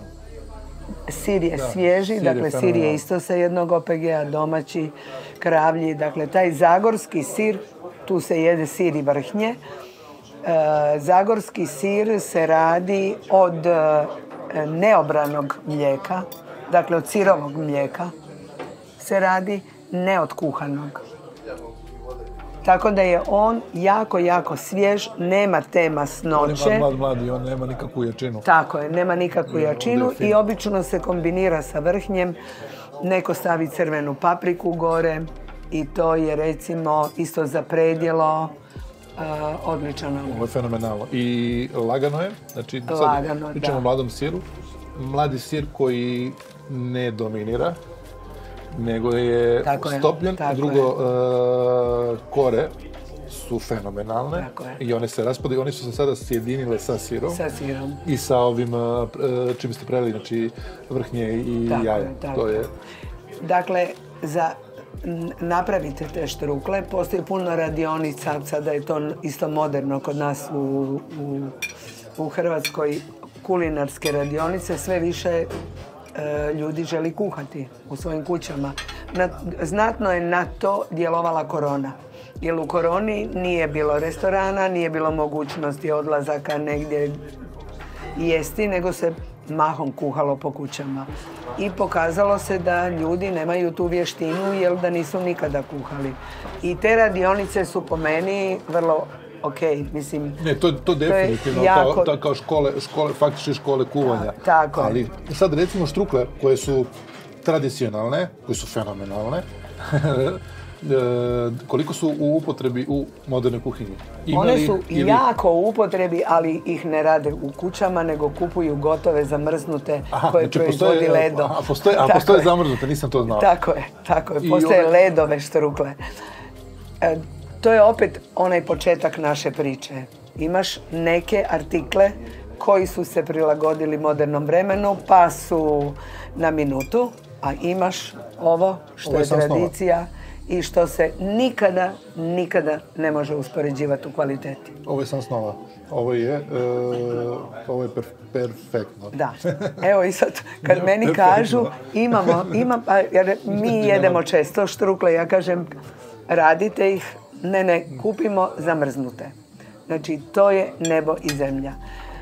Sir je da, svježi, sir dakle je sir je isto sa jednog O P G-a, domaći, kravlji. Dakle, taj zagorski sir, tu se jede sir i vrhnje. E, zagorski sir se radi od e, neobranog mlijeka, dakle od sirovog mlijeka se radi, ne od kuhanog. Tako da je on jako, jako svjež, nema te masnoće. On je mlad, mlad, mlad i on nema nikakvu jačinu. Tako je, nema nikakvu jačinu i obično se kombinira sa vrhnjem. Neko stavi crvenu papriku gore i to je recimo isto za predjelo A, odličan omlet. Ovo je fenomenalno. I lagano je, znači sad Lagano, pričamo da. o mladom siru. Mladi sir koji ne dominira, nego je Tako je, stopljen. tako Drugo, e, kore su fenomenalne Tako je. i one se raspadaju. One su se sada sjedinile sa sirom. Sa sirom. I sa ovim, e, čim ste prelili, znači vrhnje i Tako jaja. je, tako To je... Dakle, za n- napravite te štrukle, postoji puno radionica, sada je to isto moderno kod nas u, u, u Hrvatskoj, kulinarske radionice, sve više e, ljudi želi kuhati u svojim kućama. Na, znatno je na to djelovala korona. Jer u koroni nije bilo restorana, nije bilo mogućnosti odlazaka negdje jesti, nego se mahom kuhalo po kućama. I pokazalo se da ljudi nemaju tu vještinu jer da nisu nikada kuhali. I te radionice su po meni vrlo ok, mislim... Ne, to, to definitivno, jako... kao, kao škole, škole, faktički škole kuvanja. A, tako je. Ali sad recimo štrukle koje su tradicionalne, koje su fenomenalne, koliko su u upotrebi u modernoj kuhinji? Ima One li, su ili... jako u upotrebi, ali ih ne rade u kućama, nego kupuju gotove, zamrznute, Aha, koje znači proizvodi postoje, Ledo. A, postoje, a Tako postoje je. zamrznute, nisam to znao. Tako je, tako je. I Postoje ove- ledove štrukle. E, to je opet onaj početak naše priče. Imaš neke artikle koji su se prilagodili modernom vremenu, pa su na minutu, a imaš ovo što Ovo je je sam snova. tradicija i što se nikada, nikada ne može uspoređivati u kvaliteti. Ovo je sam snova. Ovo je, e, ovo je perf, perfektno. Da. Evo i sad, kad Ne, meni perfektno. kažu, imamo, ima, pa, jer mi jedemo često štrukle, ja kažem, radite ih, ne, ne, kupimo zamrznute. Znači, to je nebo i zemlja.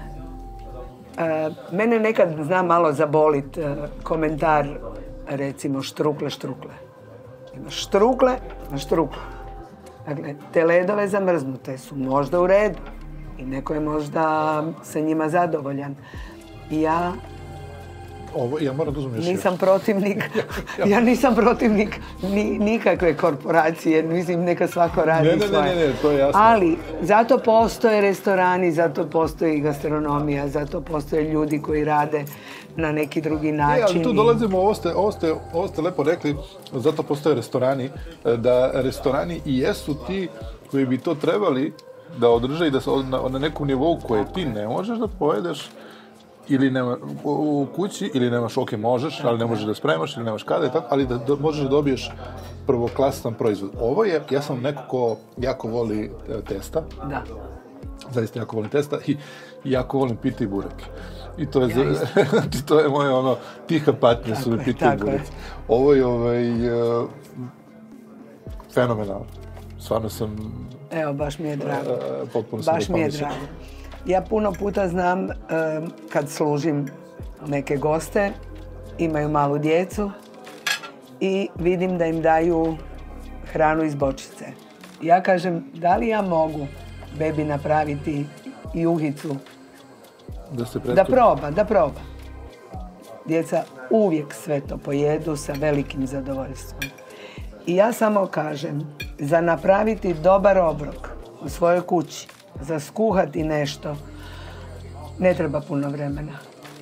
E, mene nekad zna malo zabolit e, komentar, recimo, štrukle, štrukle. Imaš štrukle, imaš štrukle. Dakle, te ledove zamrznute su možda u redu i neko je možda sa njima zadovoljan. Ja Ovo, ja moram da uzmem još nisam protivnik, ja nisam protivnik ni, nikakve korporacije, mislim neka svako radi Ne, ne, ne, svoje. ne, ne, to je jasno. Ali zato postoje restorani, zato postoji gastronomija, zato postoje ljudi koji rade na neki drugi E, način. ali tu i- dolazimo, ovo ste, ovo, ste, ovo ste lepo rekli, zato postoje restorani, da restorani i jesu ti koji bi to trebali da održe i da se na, na nekom nivou koje ti ne možeš da pojedeš, ili nema, u, u kući, ili nemaš, ok, možeš, ali ne možeš da spremaš, ili nemaš kada i tako, ali da, da možeš da dobiješ prvoklasan proizvod. Ovo je, ja sam neko ko jako voli e, testa, Da. zaista jako volim testa i jako volim pita i burek. I to je, Ja za, isto. znači to je moje ono, tiha patnja su mi je, pita i tako je. burek. Ovo je ovaj, uh, fenomenalno. Stvarno sam, Evo, baš mi je drago. uh, potpuno sam Baš mi je raspamišljen. drago. Ja puno puta znam em, kad služim neke goste, imaju malu djecu i vidim da im daju hranu iz bočice. Ja kažem, da li ja mogu bebi napraviti juhicu Da se da pretku... proba, da proba. Djeca uvijek sve to pojedu sa velikim zadovoljstvom. I ja samo kažem, za napraviti dobar obrok u svojoj kući, za skuhati nešto, ne treba puno vremena.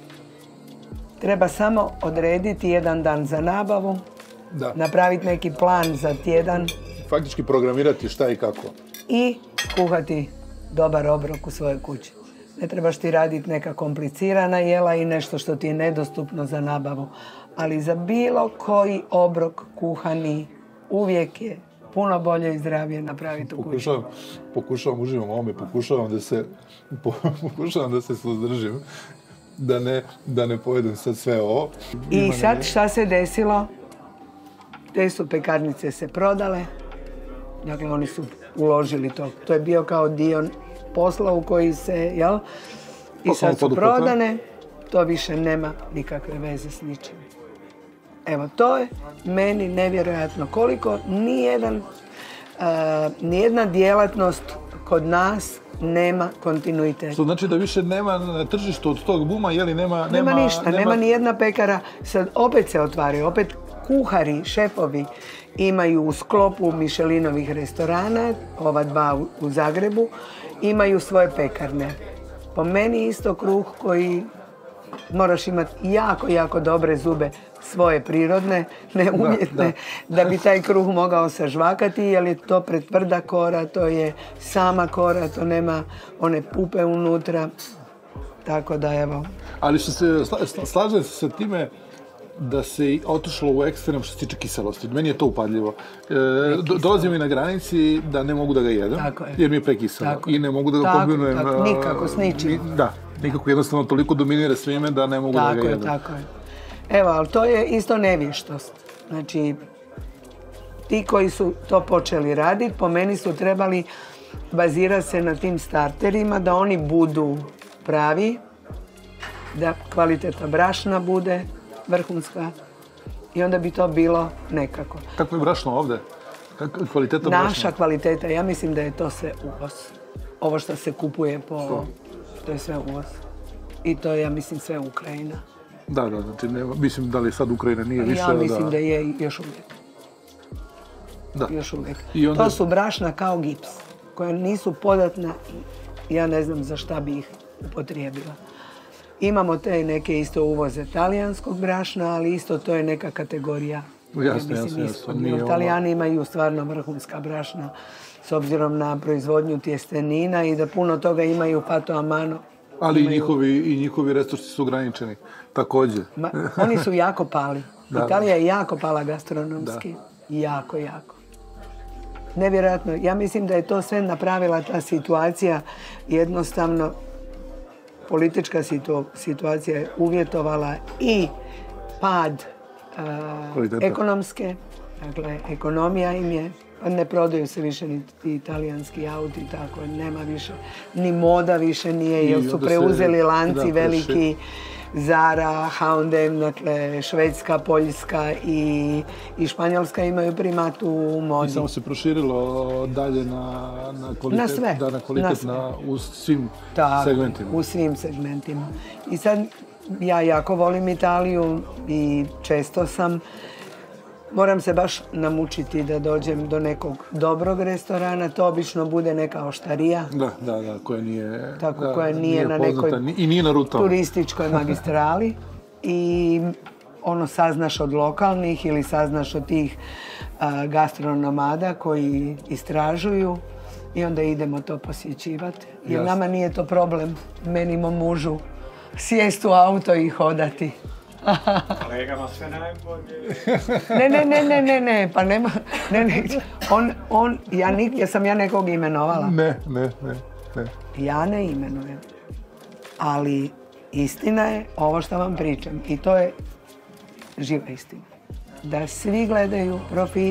Treba samo odrediti jedan dan za nabavu, Da. napraviti neki plan za tjedan Faktički programirati šta i kako. i skuhati dobar obrok u svojoj kući. Ne trebaš ti raditi neka komplicirana jela i nešto što ti je nedostupno za nabavu. Ali za bilo koji obrok kuhani uvijek je puno bolje i zdravije napraviti u kući. Pokušavam, pokušavam, uživam u ovome, pokušavam da se, po, pokušavam da se suzdržim, da ne, da ne pojedem sad sve ovo. I Ima sad ne- šta se desilo? Te su pekarnice se prodale. Dakle, oni su uložili to. To je bio kao dio posla u koji se, jel? I Poslovno sad su poduhvat, prodane. To više nema nikakve veze s ničim. Evo, to je meni nevjerojatno koliko nijedan, uh, nijedna djelatnost kod nas nema kontinuitet. Što znači da više nema na tržištu od tog buma, jeli nema... Nema ništa, nema ni jedna pekara. Sad opet se otvaraju, opet kuhari, šefovi imaju u sklopu Michelinovih restorana, ova dva u Zagrebu, imaju svoje pekarne. Po meni isto kruh koji moraš imati jako, jako dobre zube, svoje prirodne, ne umjetne, da, da. da bi taj kruh mogao sažvakati, jer je to pretvrda kora, to je sama kora, to nema one pupe unutra. Tako da, evo. Ali što se slažem se sa time da se otišlo u ekstrem što se tiče kiselosti. Meni je to upadljivo. E, do, dolazim i na granici da ne mogu da ga jedem, jer mi je prekiselo. I ne mogu da ga tako, kombinujem. Tako, nikako, s ničim. Da, nikako jednostavno toliko dominira svime da ne mogu tako da ga jedem. Tako je, tako je. Evo, ali to je isto nevještost. Znači, ti koji su to počeli raditi, po meni su trebali bazirati se na tim starterima, da oni budu pravi, da kvaliteta brašna bude vrhunska i onda bi to bilo nekako. Kako je brašno ovdje? Kvaliteta brašna? Naša kvaliteta, ja mislim da je to sve uvoz. Ovo što se kupuje po... To, to je sve uvoz. I to je, ja mislim, sve Ukrajina. Da, da, znači, ne, mislim da li sad Ukrajina nije više... Ja mislim da, da je još uvijek. Da. Još uvijek. I onda... To su brašna kao gips, koja nisu podatna, ja ne znam za šta bi ih upotrijebila. Imamo te neke isto uvoze talijanskog brašna, ali isto to je neka kategorija. Jasno, jasno, jasno. Talijani imaju stvarno vrhunska brašna s obzirom na proizvodnju tjestenina i da puno toga imaju Fato Amano. Ali imaju... i, njihovi, i njihovi resursi su ograničeni, također. Ma, oni su jako pali. Da, Italija je jako pala gastronomski. Da. Jako, jako. Nevjerojatno. Ja mislim da je to sve napravila ta situacija jednostavno. Politička situ, situacija je uvjetovala i pad uh, ekonomske, dakle, ekonomija im je, ne prodaju se više ni italijanski auti, tako, nema više, ni moda više nije, jer su preuzeli lanci veliki, Zara, H and M, dakle, Švedska, Poljska i, i Španjolska imaju primat u modi. I samo se proširilo dalje na, na kvalitet, na sve, da, na kvalitet na na, u svim tako, segmentima. U svim segmentima. I sad ja jako volim Italiju i često sam, moram se baš namučiti da dođem do nekog dobrog restorana, to obično bude neka oštarija. Da, da, da, koja nije, tako, da, koja nije, nije na poznata, nekoj i nije na rutama. Turističkoj magistrali. I ono saznaš od lokalnih ili saznaš od tih a, gastronomada koji istražuju i onda idemo to posjećivati. Jer Jasne. Nama nije to problem, meni i mom mužu, sjest u auto i hodati. Kolegama sve najbolje. Ne, ne, ne, ne, ne, ne, pa nema, ne, ne, on, on, ja, nik, jesam ja nekog imenovala? Ne, ne, ne, ne. Ja ne imenujem, ali istina je ovo što vam pričam i to je živa istina. Da svi gledaju profit,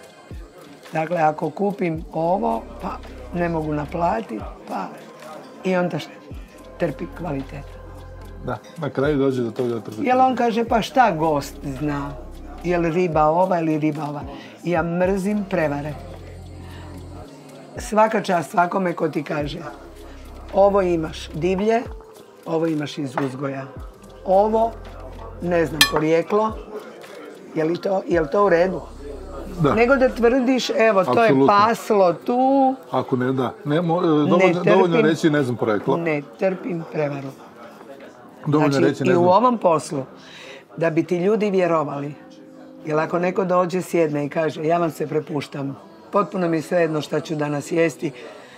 dakle ako kupim ovo, pa ne mogu naplatiti, pa i onda šta? Trpi kvalitet. Da, na kraju dođe do toga da trpi. Jel on kaže, pa šta gost zna? Jel riba ova ili riba ova? Ja mrzim prevare. Svaka čast svakome ko ti kaže, ovo imaš divlje, ovo imaš iz uzgoja. Ovo, ne znam, porijeklo, je li to, je li to u redu? Da. Nego da tvrdiš, evo, to Absolutno. Je paslo tu. Ako ne, da. Ne, mo, dovoljno, ne trpim, dovoljno reći ne znam porijeklo. Ne trpim prevaru. Dovoljno znači, reći ne i znam. u ovom poslu, da bi ti ljudi vjerovali, jer ako neko dođe, sjedne i kaže, ja vam se prepuštam, potpuno mi svejedno šta ću danas jesti,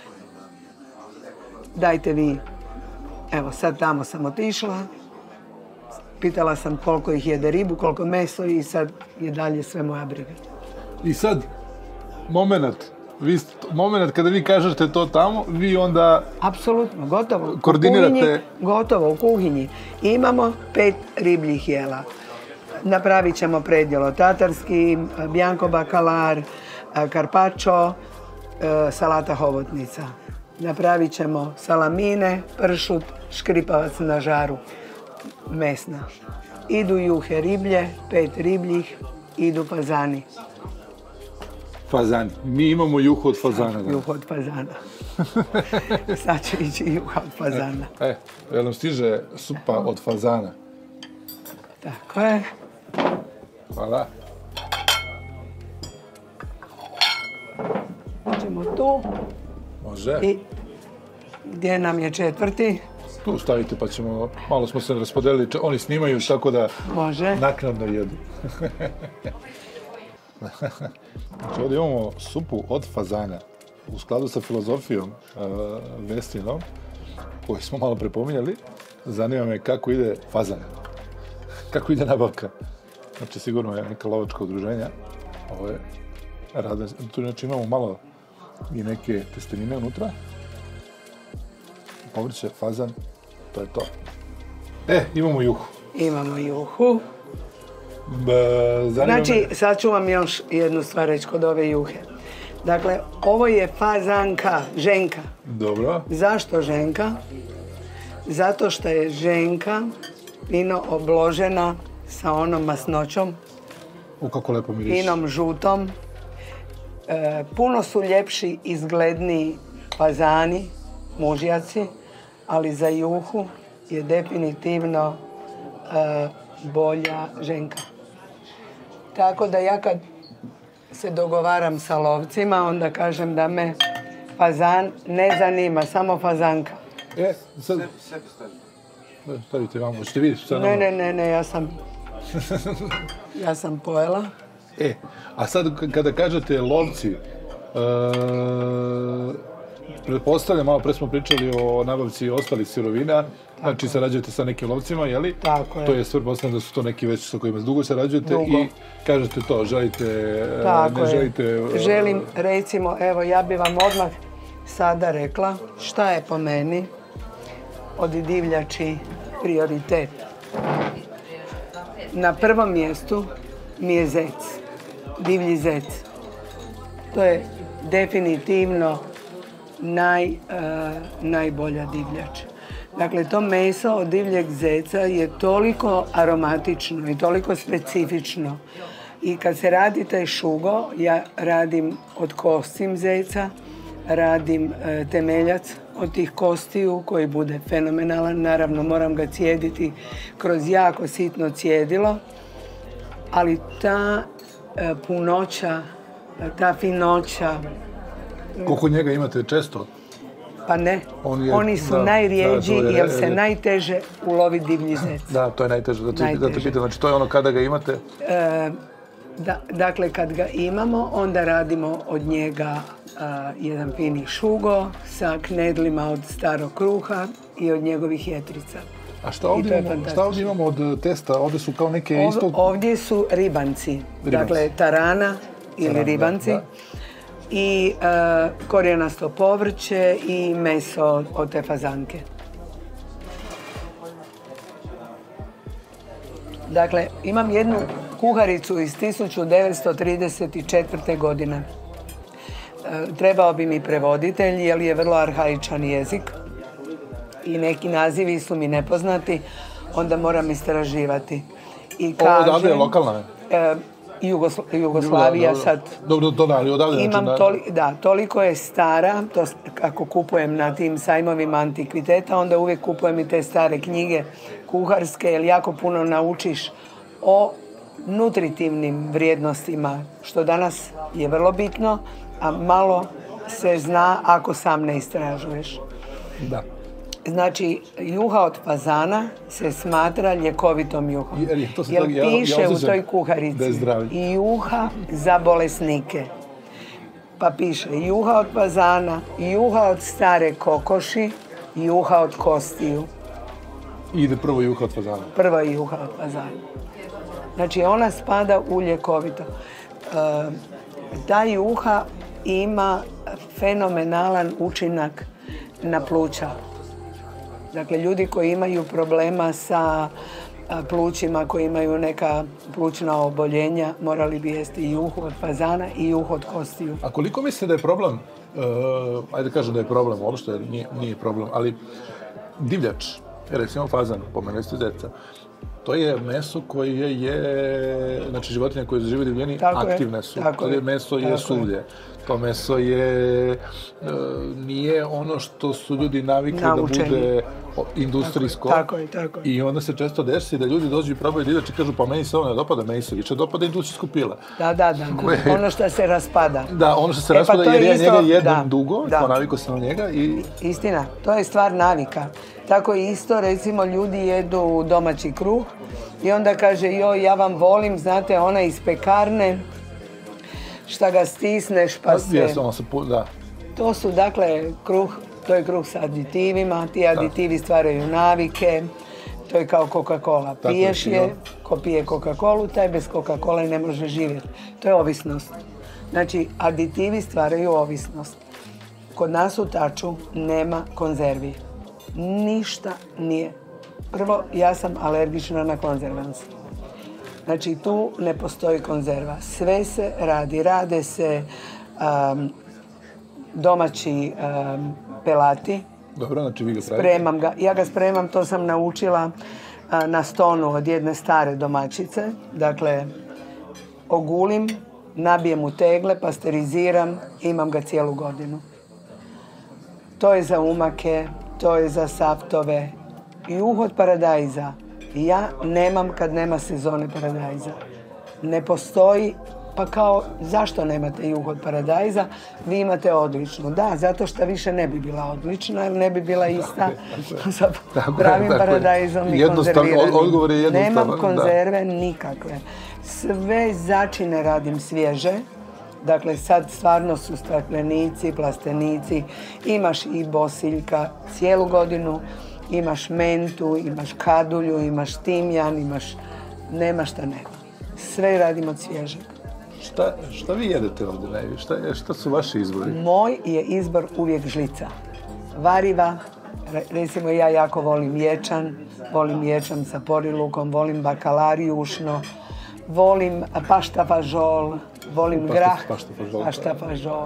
dajte vi. Evo, sad tamo sam otišla, pitala sam koliko ih jede ribu, koliko meso i sad je dalje sve moja briga. I sad, moment, vi, moment kada vi kažete to tamo, vi onda... Apsolutno, gotovo. Koordinirate... U kuhinji, gotovo, u kuhinji. Imamo pet ribljih jela. Napravit ćemo predjelo tatarski, bianco bakalar, carpaccio, salata hobotnica. Napravit ćemo salamine, pršut, škripavac na žaru, mesna. Idu juhe riblje, pet ribljih, idu fazani. Fazani. Mi imamo juhu od fazana. Sad, juhu od fazana. Sad će ići juha od fazana. E, e, jel nam stiže supa od fazana? Tako je. Hvala. ćemo tu. Može. I gdje nam je četvrti? Tu stavite pa ćemo, malo smo se raspodelili, oni snimaju tako da Može. naknadno jedu. Znači ovdje imamo supu od fazana u skladu sa filozofijom uh, Vestinom koju smo malo prepominjali. Zanima me kako ide fazan, kako ide nabavka. Znači sigurno je neka lovačka udruženja. Ovo je radno. Tu znači imamo malo i neke testenine unutra. Povrće, fazan, to je to. E, imamo juhu. Imamo juhu. B, Znači, me... sad ću vam još jednu stvar reći kod ove juhe. Dakle, ovo je fazanka, ženka. Dobro. Zašto ženka? Zato što je ženka fino obložena sa onom masnoćom. U kako lepo miriši. Finom žutom. E, puno su ljepši, izgledniji fazani, mužjaci, ali za juhu je definitivno e, bolja ženka. Tako da ja kad se dogovaram sa lovcima, onda kažem da me fazan ne zanima, samo fazanka. E, sad... Stavite vam, hoćete vidjeti šta Ne, ne, ne, ne, ja sam... ja sam pojela. E, a sad kada kažete lovci, e, pretpostavljam, malo pre smo pričali o nabavci ostalih sirovina, znači sarađujete sa nekim lovcima, jeli? Tako je. To je sve, pretpostavljam da su to neki već sa kojima dugo sarađujete Dugo. i kažete to, želite, Tako ne je. želite... Želim, recimo, evo, ja bi vam odmah sada rekla šta je po meni od divljači prioritet. Na prvom mjestu mi je zec, divlji zec. To je definitivno naj, uh, najbolja divljač. Dakle, to meso od divljeg zeca je toliko aromatično i toliko specifično. I kad se radi taj šugo, ja radim od kostim zeca, radim e, temeljac od tih kostiju koji bude fenomenalan. Naravno, moram ga cijediti kroz jako sitno cijedilo, ali ta e, punoća, ta finoća... Koliko njega imate često? Pa ne, On je, oni su da, najrijeđi da, je, jer se je, najteže ulovi divlji zec. Da, to je najteže, da te, Najteže. da te pitam, znači to je ono kada ga imate? E, da, dakle, kad ga imamo, onda radimo od njega a, jedan fini šugo sa knedlima od starog kruha i od njegovih jetrica. A šta ovdje, imamo, šta ovdje imamo od testa? Ovdje su kao neke Ov, isto... Ovdje su ribanci, ribanci. Dakle tarana ili Tarana, ribanci. Da, da. I e, korijenasto povrće i meso od te fazanke. Dakle, imam jednu kuharicu iz tisuću devetsto trideset četvrte. godine. E, trebao bi mi prevoditelj, jer je vrlo arhaičan jezik i neki nazivi su mi nepoznati, onda moram istraživati. I kažem, Odavde je lokalna? E, Jugosla, Jugoslavija dobro, sad. Dobro, to da, ali odavde Imam znači, toli, da, toliko je stara, to kako kupujem na tim sajmovima antikviteta, onda uvijek kupujem i te stare knjige kuharske, jer jako puno naučiš o nutritivnim vrijednostima, što danas je vrlo bitno, a malo se zna ako sam ne istražuješ. Da. Znači, juha od fazana se smatra ljekovitom juhom. Jer, je to se Jer tako, ja, piše ja u osjećam toj kuharici da je zdravlje. i juha za bolesnike. Pa piše juha od fazana, juha od stare kokoši, juha od kostiju. I ide prvo juha od fazana. Prva je juha od fazana. Znači, ona spada u ljekovito. E, ta juha ima fenomenalan učinak na pluća. Dakle, ljudi koji imaju problema sa plućima, koji imaju neka plućna oboljenja, morali bi jesti i juhu od fazana i juhu od kostiju. A koliko mislite da je problem, uh, ajde kažem da je problem, uopšte nije, nije problem, ali divljač recimo fazan, pomenuli ste zeca. To je meso koje je, znači životinje koje žive u divljini, aktivne su. To je meso je svugdje. To meso je, nije ono što su ljudi navikli da bude industrijsko. Tako je, tako je. I onda se često desi da ljudi dođu i probaju didač i kažu pa meni se ovo ne dopada, meni se više dopada industrijsko pila. Da, da, da. Ono što se raspada. Da, ono što se raspada jer ja njega jedem dugo, to naviko sam na njega i... Istina, to je stvar navika. Tako isto, recimo, ljudi jedu domaći kruh i onda kaže, joj, ja vam volim, znate, ona iz pekarne, šta ga stisneš pa se... Jesu, ono se, da. To su, dakle, kruh, to je kruh sa aditivima, ti aditivi stvaraju navike, to je kao Coca-Cola. Piješ je, ko pije Coca-Colu, taj bez Coca-Cola ne može živjeti. To je ovisnost. Znači, aditivi stvaraju ovisnost. Kod nas u Taču nema konzervi. Ništa nije. Prvo, ja sam alergična na konzervanse. Znači, tu ne postoji konzerva. Sve se radi. Rade se um, domaći um, pelati. Dobro, znači vi ga pravite? Spremam ga. Ja ga spremam, to sam naučila uh, na stonu od jedne stare domaćice. Dakle, ogulim, nabijem u tegle, pasteriziram, imam ga cijelu godinu. To je za umake, to je za saftove. I uhod paradajza ja nemam kad nema sezone paradajza. Ne postoji, pa kao zašto nemate jugo od paradajza? Vi imate odličnu. Da, zato što više ne bi bila odlična, jer ne bi bila ista sa pravim paradajzom i konzerviranim. Odgovor je jednostavan. Nemam konzerve nikakve. Sve začine radim svježe. Dakle, sad stvarno su staklenici, plastenici, imaš i bosiljka cijelu godinu, imaš mentu, imaš kadulju, imaš timjan, imaš... Nema šta nema. Sve radim od svježeg. Šta, šta vi jedete ovdje najviše? Šta, šta su vaši izbori? Moj je izbor uvijek žlica. Variva, recimo ja jako volim ječan, volim ječan sa porilukom, volim bakalariju ušno, volim paštafažol, volim grah, paštafažol.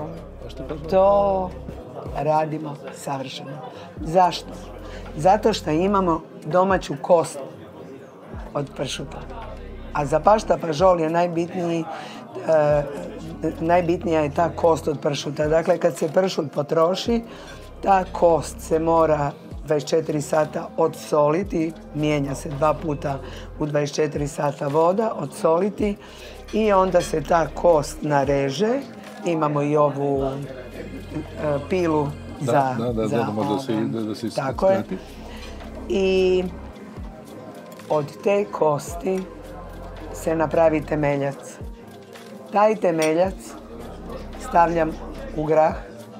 To radimo savršeno. Zašto? Zato što imamo domaću kost od pršuta. A za paštafažol je najbitniji, e, najbitnija je ta kost od pršuta. Dakle, kad se pršut potroši, ta kost se mora dvadeset četiri sata odsoliti, mijenja se dva puta u dvadeset četiri sata voda, odsoliti i onda se ta kost nareže. Imamo i ovu e, pilu da, za... Da, da, za da, da, da se, da, da se tako je. I od te kosti se napravi temeljac. Taj temeljac stavljam u grah,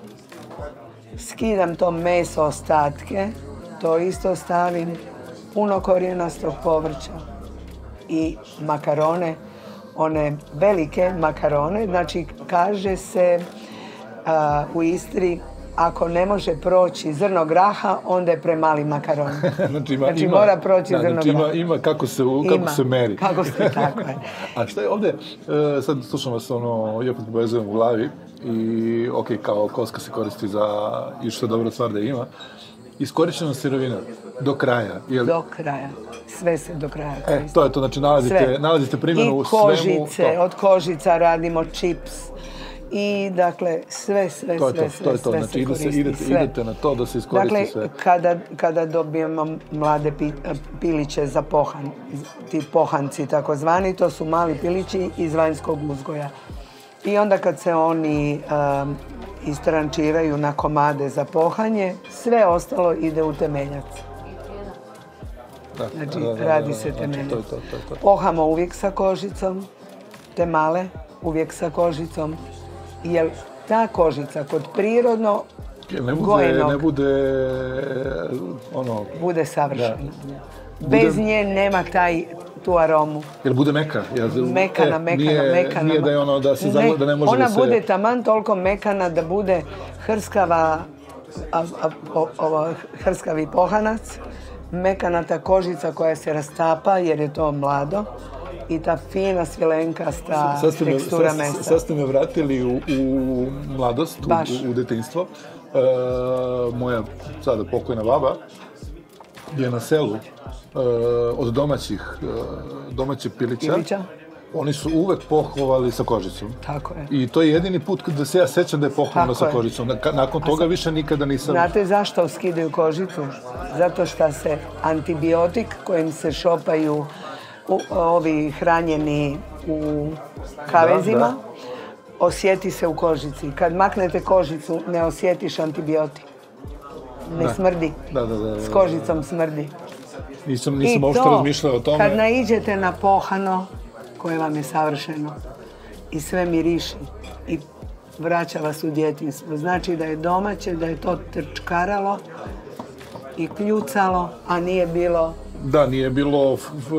skidam to meso ostatke, to isto stavim, puno korijenastog povrća i makarone, one velike makarone. Znači, kaže se a, u Istri, ako ne može proći zrno graha, onda je premali makaron. znači, ima, znači ima, mora proći da, zrno znači, graha. Ima, ima kako se, kako ima, se meri. Kako se, tako je. A šta je ovdje, e, sad slušam vas, ono, ja opet povezujem u glavi i, ok, kao koska se koristi za, i što je dobra stvar da ima, iskorištena sirovina do kraja. Jel? Do kraja. Sve se do kraja koristi. E, to je to, znači nalazite, nalazite primjenu u svemu. I kožice, od kožica radimo čips. I, dakle, sve, sve, to sve, to, sve, to je sve, to. Znači, se ide se, koristi, idete, sve. idete na to da se iskoristi dakle, sve. Dakle, kada, kada dobijemo mlade pi, piliće za pohan, ti pohanci takozvani, to su mali pilići iz vanjskog uzgoja. I onda kad se oni um, istrančiraju na komade za pohanje, sve ostalo ide u temeljac. Da, znači, da, da, da, radi da, se da, temeljac. to, to, to, to. Pohamo uvijek sa kožicom, te male uvijek sa kožicom, jer ta kožica kod prirodno ne bude, gojenog ne bude ono... Bude savršena. Bez bude, nje nema taj, tu aromu. Jer bude meka. Ja, mekana, e, mekana, nije, mekana. Nije da je ono da se zagla, da ne može ona da se... bude taman toliko mekana da bude hrskava, a, a, o, o, hrskavi pohanac, mekana ta kožica koja se rastapa jer je to mlado. I ta fina svilenkasta tekstura mesa. Sad ste me vratili u, u mladost, u, u detinjstvo. E, moja sada pokojna baba je na selu od domaćih, domaćih pilića. Pilića? Oni su uvek pohovali sa kožicom. Tako je. I to je jedini put da se ja sećam da je pohovano sa kožicom. Nakon toga više nikada nisam... Znate zašto skidaju kožicu? Zato što se antibiotik kojim se šopaju ovi hranjeni u kavezima, osjeti se u kožici. Kad maknete kožicu, ne osjetiš antibiotik. Ne smrdi. S kožicom smrdi. Nisam uopšte razmišljao o tome. Kad naiđete na pohano, koje vam je savršeno, i sve miriši, i vraća vas u djetinjstvo. Znači da je domaće, da je to trčkaralo i kljucalo, a nije bilo... Da, nije bilo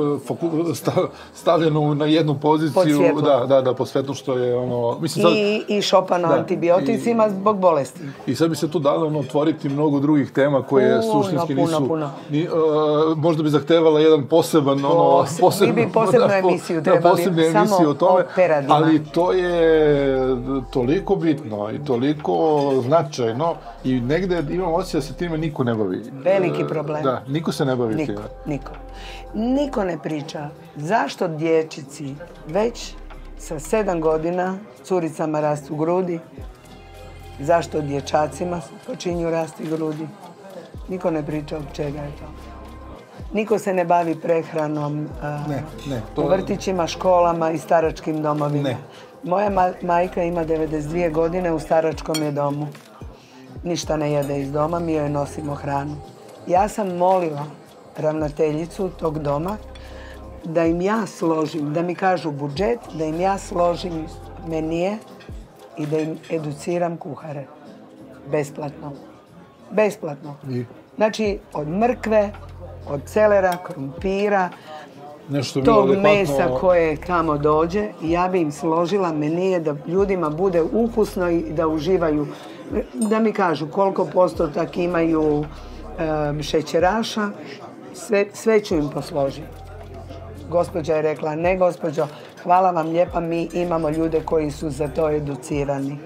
stavljeno na jednu poziciju, da, da, da, po svetu što je ono... I šopano antibioticima zbog bolesti. I sad bi se tu dalo otvoriti mnogo drugih tema koje suštinski nisu... Možda bi zahtevala jedan poseban... Mi bi posebnu emisiju trebali, samo o peradima. Ali to je toliko bitno i toliko značajno i negde imam osjećaj da se time niko ne bavi. Veliki problem. Da, niko se ne bavi time. Niko. Niko ne priča zašto dječici već sa sedam godina curicama rastu grudi, zašto dječacima počinju rasti grudi. Niko ne priča od čega je to. Niko se ne bavi prehranom u vrtićima, školama i staračkim domovima. Moja majka ima devedeset dvije godine, u staračkom je domu. Ništa ne jede iz doma, mi joj nosimo hranu. Ja sam molila ravnateljicu tog doma da im ja složim, da mi kažu budžet, da im ja složim menije i da im educiram kuhare. Besplatno. Besplatno. Znači, od mrkve, od celera, krumpira, tog mesa koje tamo dođe, ja bi im složila menije da ljudima bude ukusno i da uživaju. Da mi kažu koliko postotak imaju šećeraša, sve ću im posložiti. Gospođa je rekla, ne gospođo, hvala vam lijepa, mi imamo ljude koji su za to educirani.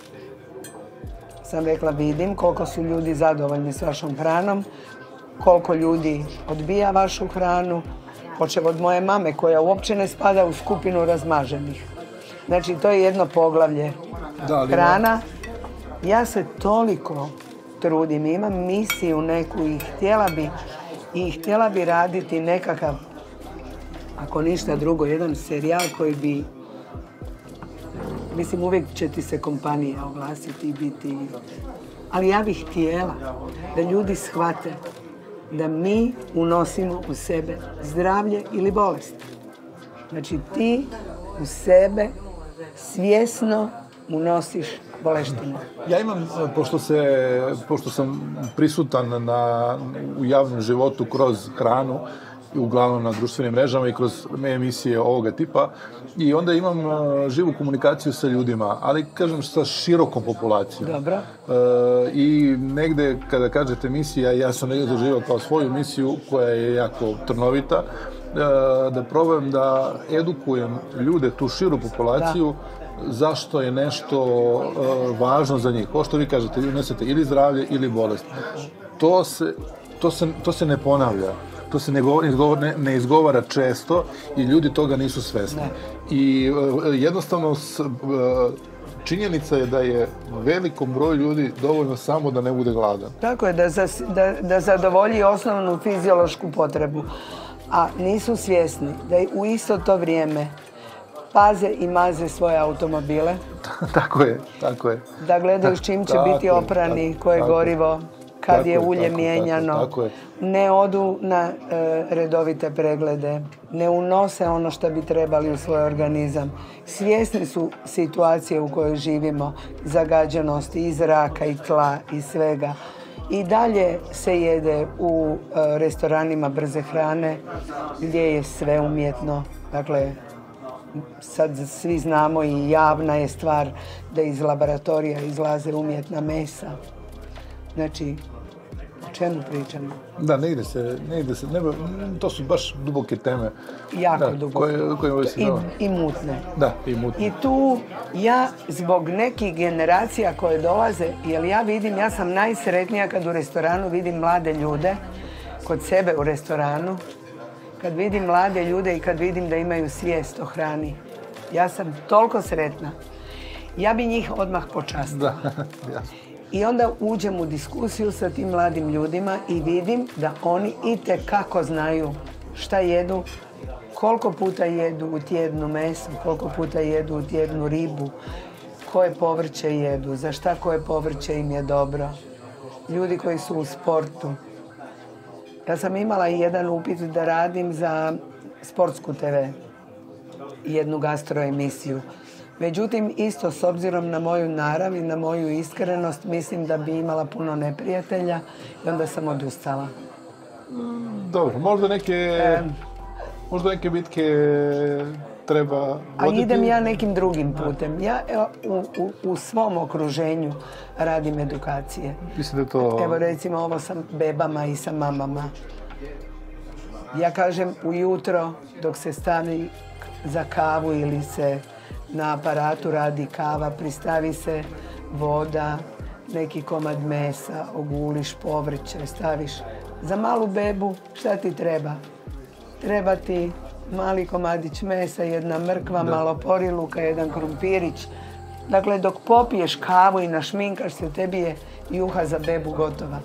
Sam rekla, vidim koliko su ljudi zadovoljni s vašom hranom, koliko ljudi odbija vašu hranu, počev od moje mame koja uopće ne spada u skupinu razmaženih. Znači, to je jedno poglavlje. Hrana. Ja se toliko trudim, imam misiju neku i htjela bi i htjela bi raditi nekakav, ako ništa drugo, jedan serijal koji bi, mislim, uvijek će ti se kompanija oglasiti i biti, ali ja bih htjela da ljudi shvate da mi unosimo u sebe zdravlje ili bolest. Znači ti u sebe svjesno unosiš boleštinu. Ja imam, pošto, se, pošto sam prisutan na, u javnom životu kroz hranu, uglavnom na društvenim mrežama i kroz emisije ovoga tipa, i onda imam živu komunikaciju sa ljudima, ali kažem sa širokom populacijom. Dobro. E, I negde kada kažete misija, ja sam negde doživao kao svoju misiju koja je jako trnovita, e, da probam da edukujem ljude, tu širu populaciju, da. Zašto je nešto e, važno za njih. Ovo što vi kažete, vi unesete ili zdravlje ili bolest. To se, to se, to se ne ponavlja. To se ne, govor, ne, ne izgovara često i ljudi toga nisu svesni. Ne. I e, jednostavno s, e, činjenica je da je velikom broju ljudi dovoljno samo da ne bude gladan. Tako je, da, za, da, da zadovolji osnovnu fiziološku potrebu. A nisu svjesni da u isto to vrijeme paze i maze svoje automobile. Tako je, tako je. Da gledaju s čim će tako biti oprani, tako, koje tako, gorivo, kad tako je ulje tako, mijenjano. Tako, tako je. Ne odu na e, redovite preglede, ne unose ono što bi trebali u svoj organizam. Svjesni su situacije u kojoj živimo, zagađenosti i zraka i tla i svega. I dalje se jede u e, restoranima brze hrane gdje je sve umjetno. Dakle, sad svi znamo i javna je stvar da iz laboratorija izlaze umjetna mesa. Znači, o čemu pričamo? Da, ne ide se, ne ide se, ne, to su baš duboke teme. Jako da, duboke. Koje, koje se I, I mutne. Da, i mutne. I tu ja, zbog nekih generacija koje dolaze, jer ja vidim, ja sam najsretnija kad u restoranu vidim mlade ljude kod sebe u restoranu, kad vidim mlade ljude i kad vidim da imaju svijest o hrani, ja sam toliko sretna. Ja bi njih odmah počastila. I onda uđem u diskusiju sa tim mladim ljudima i vidim da oni itekako znaju šta jedu, koliko puta jedu u tjednu meso, koliko puta jedu u tjednu ribu, koje povrće jedu, za šta koje povrće im je dobro. Ljudi koji su u sportu. Ja sam imala i jedan upit da radim za Sportsku te ve, jednu gastroemisiju. Međutim, isto s obzirom na moju narav i na moju iskrenost, mislim da bi imala puno neprijatelja i onda sam odustala. Dobro, možda neke, e, možda neke bitke treba voditi. A idem ja nekim drugim putem. Ja u, u, u svom okruženju radim edukacije. Mislim da to... Evo recimo ovo sa bebama i sa mamama. Ja kažem ujutro dok se stavi za kavu ili se na aparatu radi kava, pristavi se voda, neki komad mesa, oguliš povrće, staviš. Za malu bebu šta ti treba? Treba ti mali komadić mesa, jedna mrkva, da. Malo poriluka, jedan krumpirić. Dakle, dok popiješ kavu i našminkaš se, tebi je juha za bebu gotova.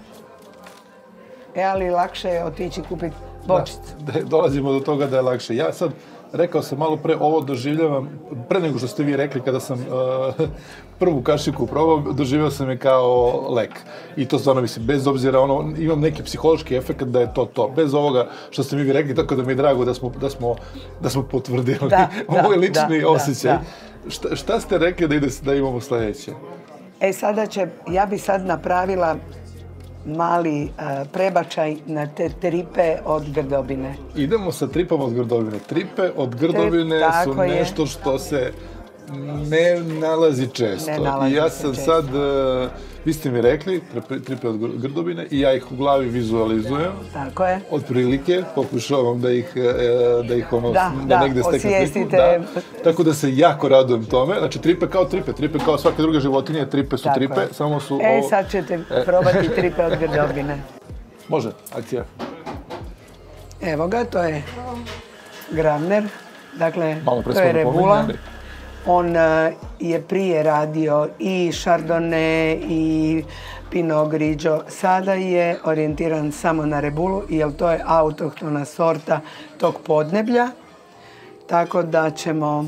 E, ali lakše je otići kupiti bočicu. Da, da, dolazimo do toga da je lakše. Ja sad, rekao sam malo pre, ovo doživljavam, pre nego što ste vi rekli kada sam uh, prvu kašiku probao, doživio sam je kao lek. I to stvarno mislim, bez obzira, ono, imam neki psihološki efekt da je to to. Bez ovoga što ste mi vi rekli, tako da mi je drago da smo, da smo, da smo potvrdili da, moj lični da, osjećaj. Da, da. Šta, šta ste rekli da, ide, da imamo sljedeće? E, sada će, ja bi sad napravila mali uh, prebačaj na te tripe od grdobine. Idemo sa tripama od grdobine. Tripe od grdobine Trip, su nešto je. Što se ne nalazi često. Ne nalazi I ja sam često. sad, uh, vi ste mi rekli, tripe od grdobine i ja ih u glavi vizualizujem. Tako je. Od prilike, pokušavam da ih, da ih ono, da, da, da negde stekne sliku. Da. Tako da se jako radujem tome. Znači, tripe kao tripe. Tripe kao svake druge životinje, tripe su Tako tripe, je. Samo su... E, o... sad ćete e. probati tripe od grdobine. Može, akcija. Evo ga, to je gravner. Dakle, to je rebula. On uh, je prije radio i Chardonnay i Pinot Grigio. Sada je orijentiran samo na rebulu, jer to je autohtona sorta tog podneblja. Tako da ćemo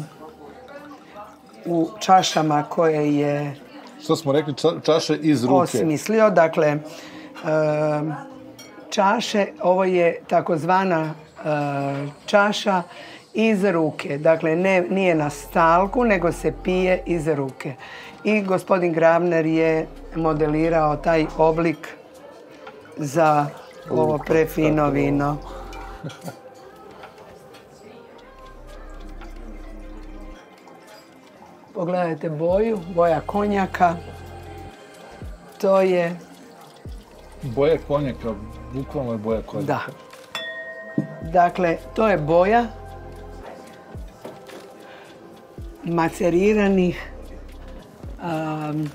u čašama koje je... Što smo rekli, ča, čaše iz ruke. Osmislio, dakle, uh, čaše, ovo je takozvana uh, čaša iz ruke. Dakle, ne, nije na stalku, nego se pije iz ruke. I gospodin Gravner je modelirao taj oblik za ovo prefino vino. Pogledajte boju, boja konjaka. To je... Boja konjaka, bukvalno je boja konjaka. Da. Dakle, to je boja maceriranih um,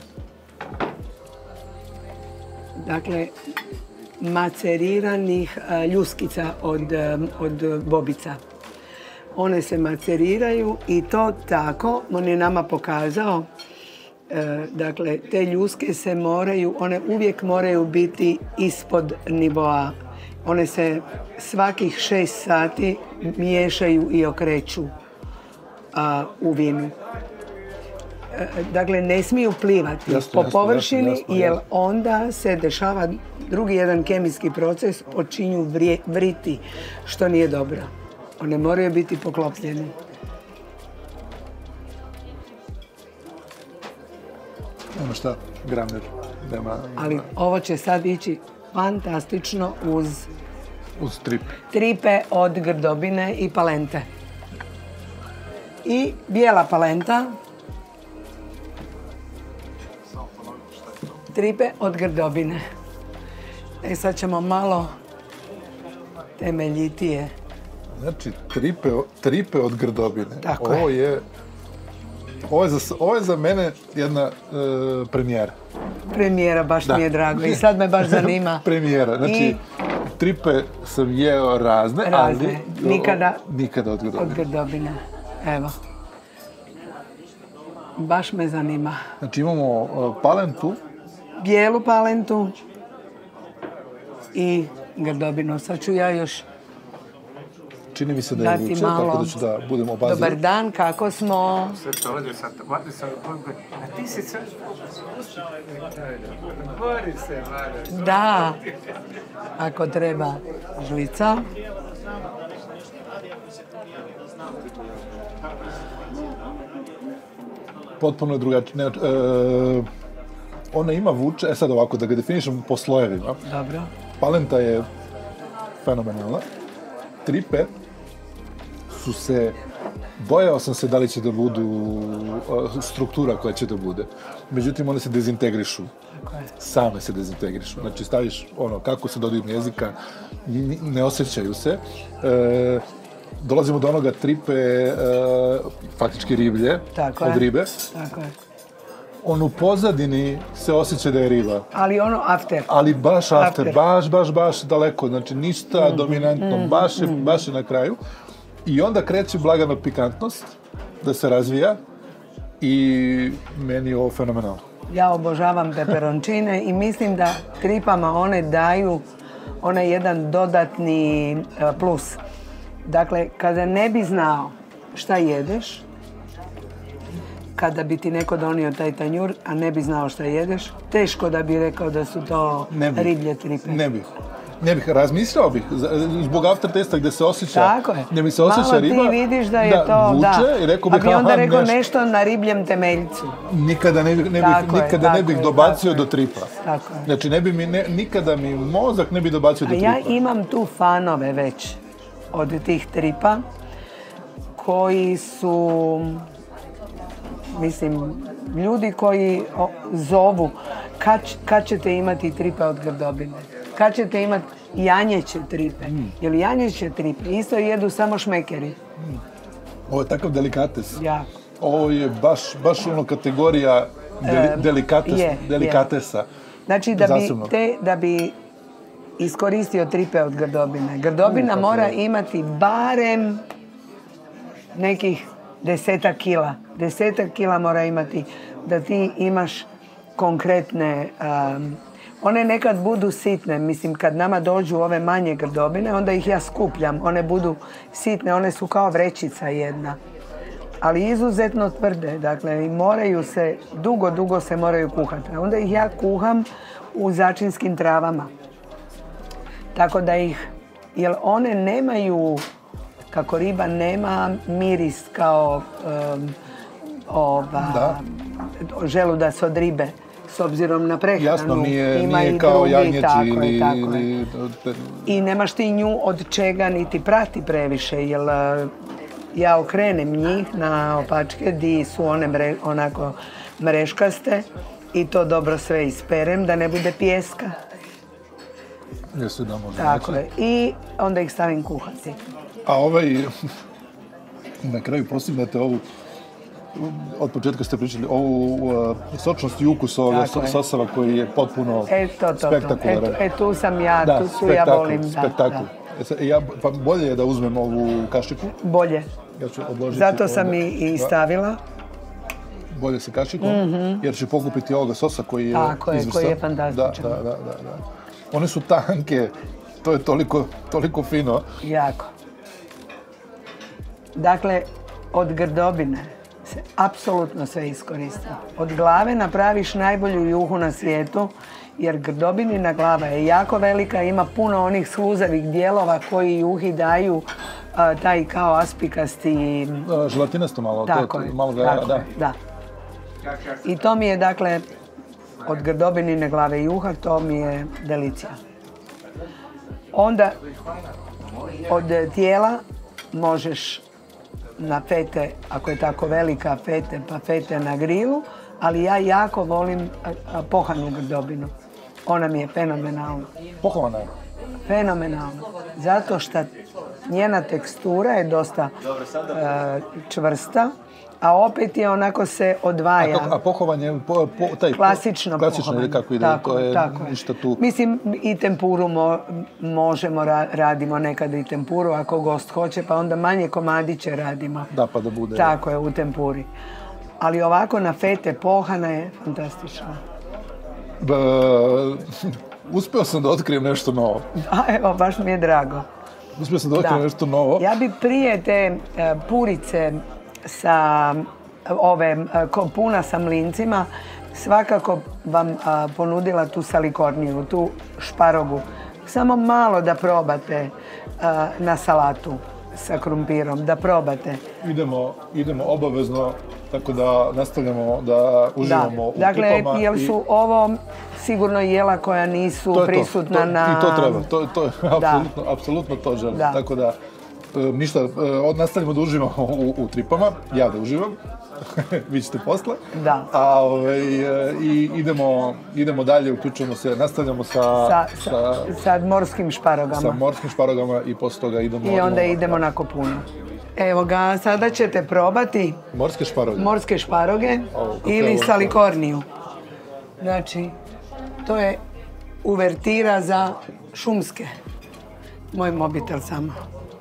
dakle maceriranih uh, ljuskica od, um, od bobica. One se maceriraju i to tako, on je nama pokazao, uh, dakle te ljuske se moraju, one uvijek moraju biti ispod nivoa. One se svakih šest sati miješaju i okreću A, u vinu. E, dakle, ne smiju plivati jasno, po površini, jasno, jasno, jer onda se dešava drugi jedan kemijski proces, počinju vrije, vriti, što nije dobro. One moraju biti poklopljene. Nema šta, Gravner. Nema, Ali nema. Ovo će sad ići fantastično uz, uz tripe. tripe od grdobine i palente. I bijela palenta, tripe od grdobine. E sad ćemo malo temeljitije. Znači, tripe, tripe od grdobine. Tako ovo je. je. Ovo je za, ovo je za mene jedna e, premijera. Premijera, baš da. Mi je drago. I sad me baš zanima. Premijera, znači... I tripe sam jeo razne, Razne. ali... Nikada, nikada od grdobine. Od grdobine. Evo. Baš me zanima. Znači imamo uh, palentu. Bijelu palentu i grdobinu. Sad ću ja još čini mi se da je dati vruće, malo. tako da ću da budem obazir. Dobar dan, kako smo? Sve to ovdje sad, vadi se, a ti si sad... Vadi se, vadi. Da, ako treba žlica. Potpuno je drugačije. E, ona ima vuče, e sad ovako, da ga definišem po slojevima. Dobro. Palenta je fenomenalna. Tripe su se, bojao sam se da li će da budu uh, struktura koja će da bude. Međutim, one se dezintegrišu. Same se dezintegrišu. Znači, staviš ono, kako se dodirnu jezika, ne osjećaju se. E, dolazimo do onoga tripe, e, faktički riblje, Tako od je. ribe. Tako je. On u pozadini se osjeća da je riba. Ali ono after. Ali baš after, After. baš, baš, baš daleko. Znači, ništa Mm, dominantno, mm, baš, je, mm. baš je na kraju. I onda kreće blagano pikantnost da se razvija i meni je ovo fenomenalno. Ja obožavam peperončine i mislim da tripama one daju onaj jedan dodatni e, plus. Dakle, kada ne bi znao šta jedeš, kada bi ti neko donio taj tanjur, a ne bi znao šta jedeš, teško da bi rekao da su to Ne bih. riblje tripe. Ne bih. Ne bih, razmislio bih, zbog aftertesta gdje se osjeća, Tako je. gdje mi se osjeća Malo riba. ti vidiš da je da, to, vuče, da. I rekao Pa bih, bi onda aha, rekao nešto. nešto na ribljem temeljcu. Nikada ne, bih- ne, Tako bih, je, nikada ne tako bih je, dobacio tako do je. tripa. Tako je. Znači, ne bi mi, ne, nikada mi mozak ne bi dobacio A do tripa. ja imam tu fanove već od tih tripa koji su, mislim, ljudi koji o, zovu kad, ć- kad ćete imati tripe od grdobine, kad ćete imati janjeće tripe. Mm. Jer janjeće tripe isto jedu samo šmekeri. Ovo je takav delikates. Jako. Ovo je baš, baš ono kategorija deli, E, delikates, je, je. delikatesa. Znači da bi, Zasebno. te, da bi iskoristio tripe od grdobine. Grdobina Mm, mora tako je. imati barem nekih desetak kila. Desetak kila mora imati da ti imaš konkretne... Um, one nekad budu sitne. Mislim, kad nama dođu ove manje grdobine, onda ih ja skupljam. One budu sitne, one su kao vrećica jedna. Ali izuzetno tvrde, dakle, i moraju se, dugo, dugo se moraju kuhati. Onda ih ja kuham u začinskim travama. Tako da ih, jer one nemaju, kako riba nema miris kao um, ova, Da. želudac od ribe, s obzirom na prehranu. Jasno, nije, Ima nije i kao drugi, jagnjeći tako je, ili... tako je. ili I nemaš ti nju od čega niti prati previše, jer a, ja okrenem njih na opačke di su one mre, onako mreškaste i to dobro sve isperem da ne bude pijeska. Jesu da može. Tako Znači, je. I onda ih stavim kuhati. A ovaj, na kraju postignete ovu, od početka ste pričali, ovu uh, sočnost i ukus ovoga Tako je. sosava koji je potpuno E, to, to, to. spektakularan. E, tu- e, tu sam ja, Da, tu, tu ja spektakl, volim. Da, spektakl. da. E sad, ja, pa bolje je da uzmem ovu kašiku. Bolje. Ja ću odložiti Zato sam ovdje. i, i Da, stavila. bolje se kašikom, jer ću pokupiti ovoga sosa koji je Tako je, izvrstan. koji je fantastičan. Da, da, da, da, da. One su tanke, to je toliko, toliko fino. Jako. Dakle, od grdobine se apsolutno sve iskoristi. Od glave napraviš najbolju juhu na svijetu, jer grdobinina glava je jako velika, ima puno onih sluzavih dijelova koji juhi daju a, taj kao aspikasti... A, Želatinasto malo, to, Tako to, je, malo ga, tako da. je, da. I to mi je, dakle, od grdobinine glave juha, to mi je delicija. Onda od tijela možeš na fete, ako je tako velika fete, pa fete na grilu, ali ja jako volim a, a, pohanu grdobinu. Ona mi je fenomenalna. Pohvalna je. Fenomenalno. Zato što njena tekstura je dosta e, čvrsta, a opet je onako se odvaja. A, kako, a pohovanje, po, po, taj, klasično, klasično pohovanje. Ili kako ide, tako, to je tako ništa tu. Mislim, i tempuru mo, možemo, ra, radimo nekada i tempuru, ako gost hoće, pa onda manje komadiće radimo. Da, pa da bude. Tako je, u tempuri. Ali ovako na fete pohana je fantastično. Ba, uspeo sam da otkrijem nešto novo. A evo, baš mi je drago. Uspio sam da otkrijem Da. nešto novo. Ja bi prije te e, purice sa ove e, ko- puna sa mlincima svakako vam a, ponudila tu salikorniju, tu šparogu. Samo malo da probate a, na salatu sa krumpirom, da probate. Idemo, idemo obavezno, tako da nastavljamo da uživamo Da. u Dakle, tripama. jel i- su ovo sigurno jela koja nisu to je prisutna to, to, na... I to treba, to, to je Da. apsolutno, apsolutno to želim. Da. Tako da, e, ništa, e, od- nastavljamo da uživamo u, u tripama, ja da uživam, vi ćete posle. Da. A ovaj, e, i idemo, idemo dalje, uključujemo se, nastavljamo sa, Sa, sa, sa, sa morskim šparogama. sa morskim šparogama i posle toga idemo... I onda idemo- idemo na kopunu. Evo ga, sada ćete probati Morske šparoge. morske šparoge Ovo, kako je ili ovo? salikorniju. Znači, to je uvertira za šumske. Moj mobitel samo.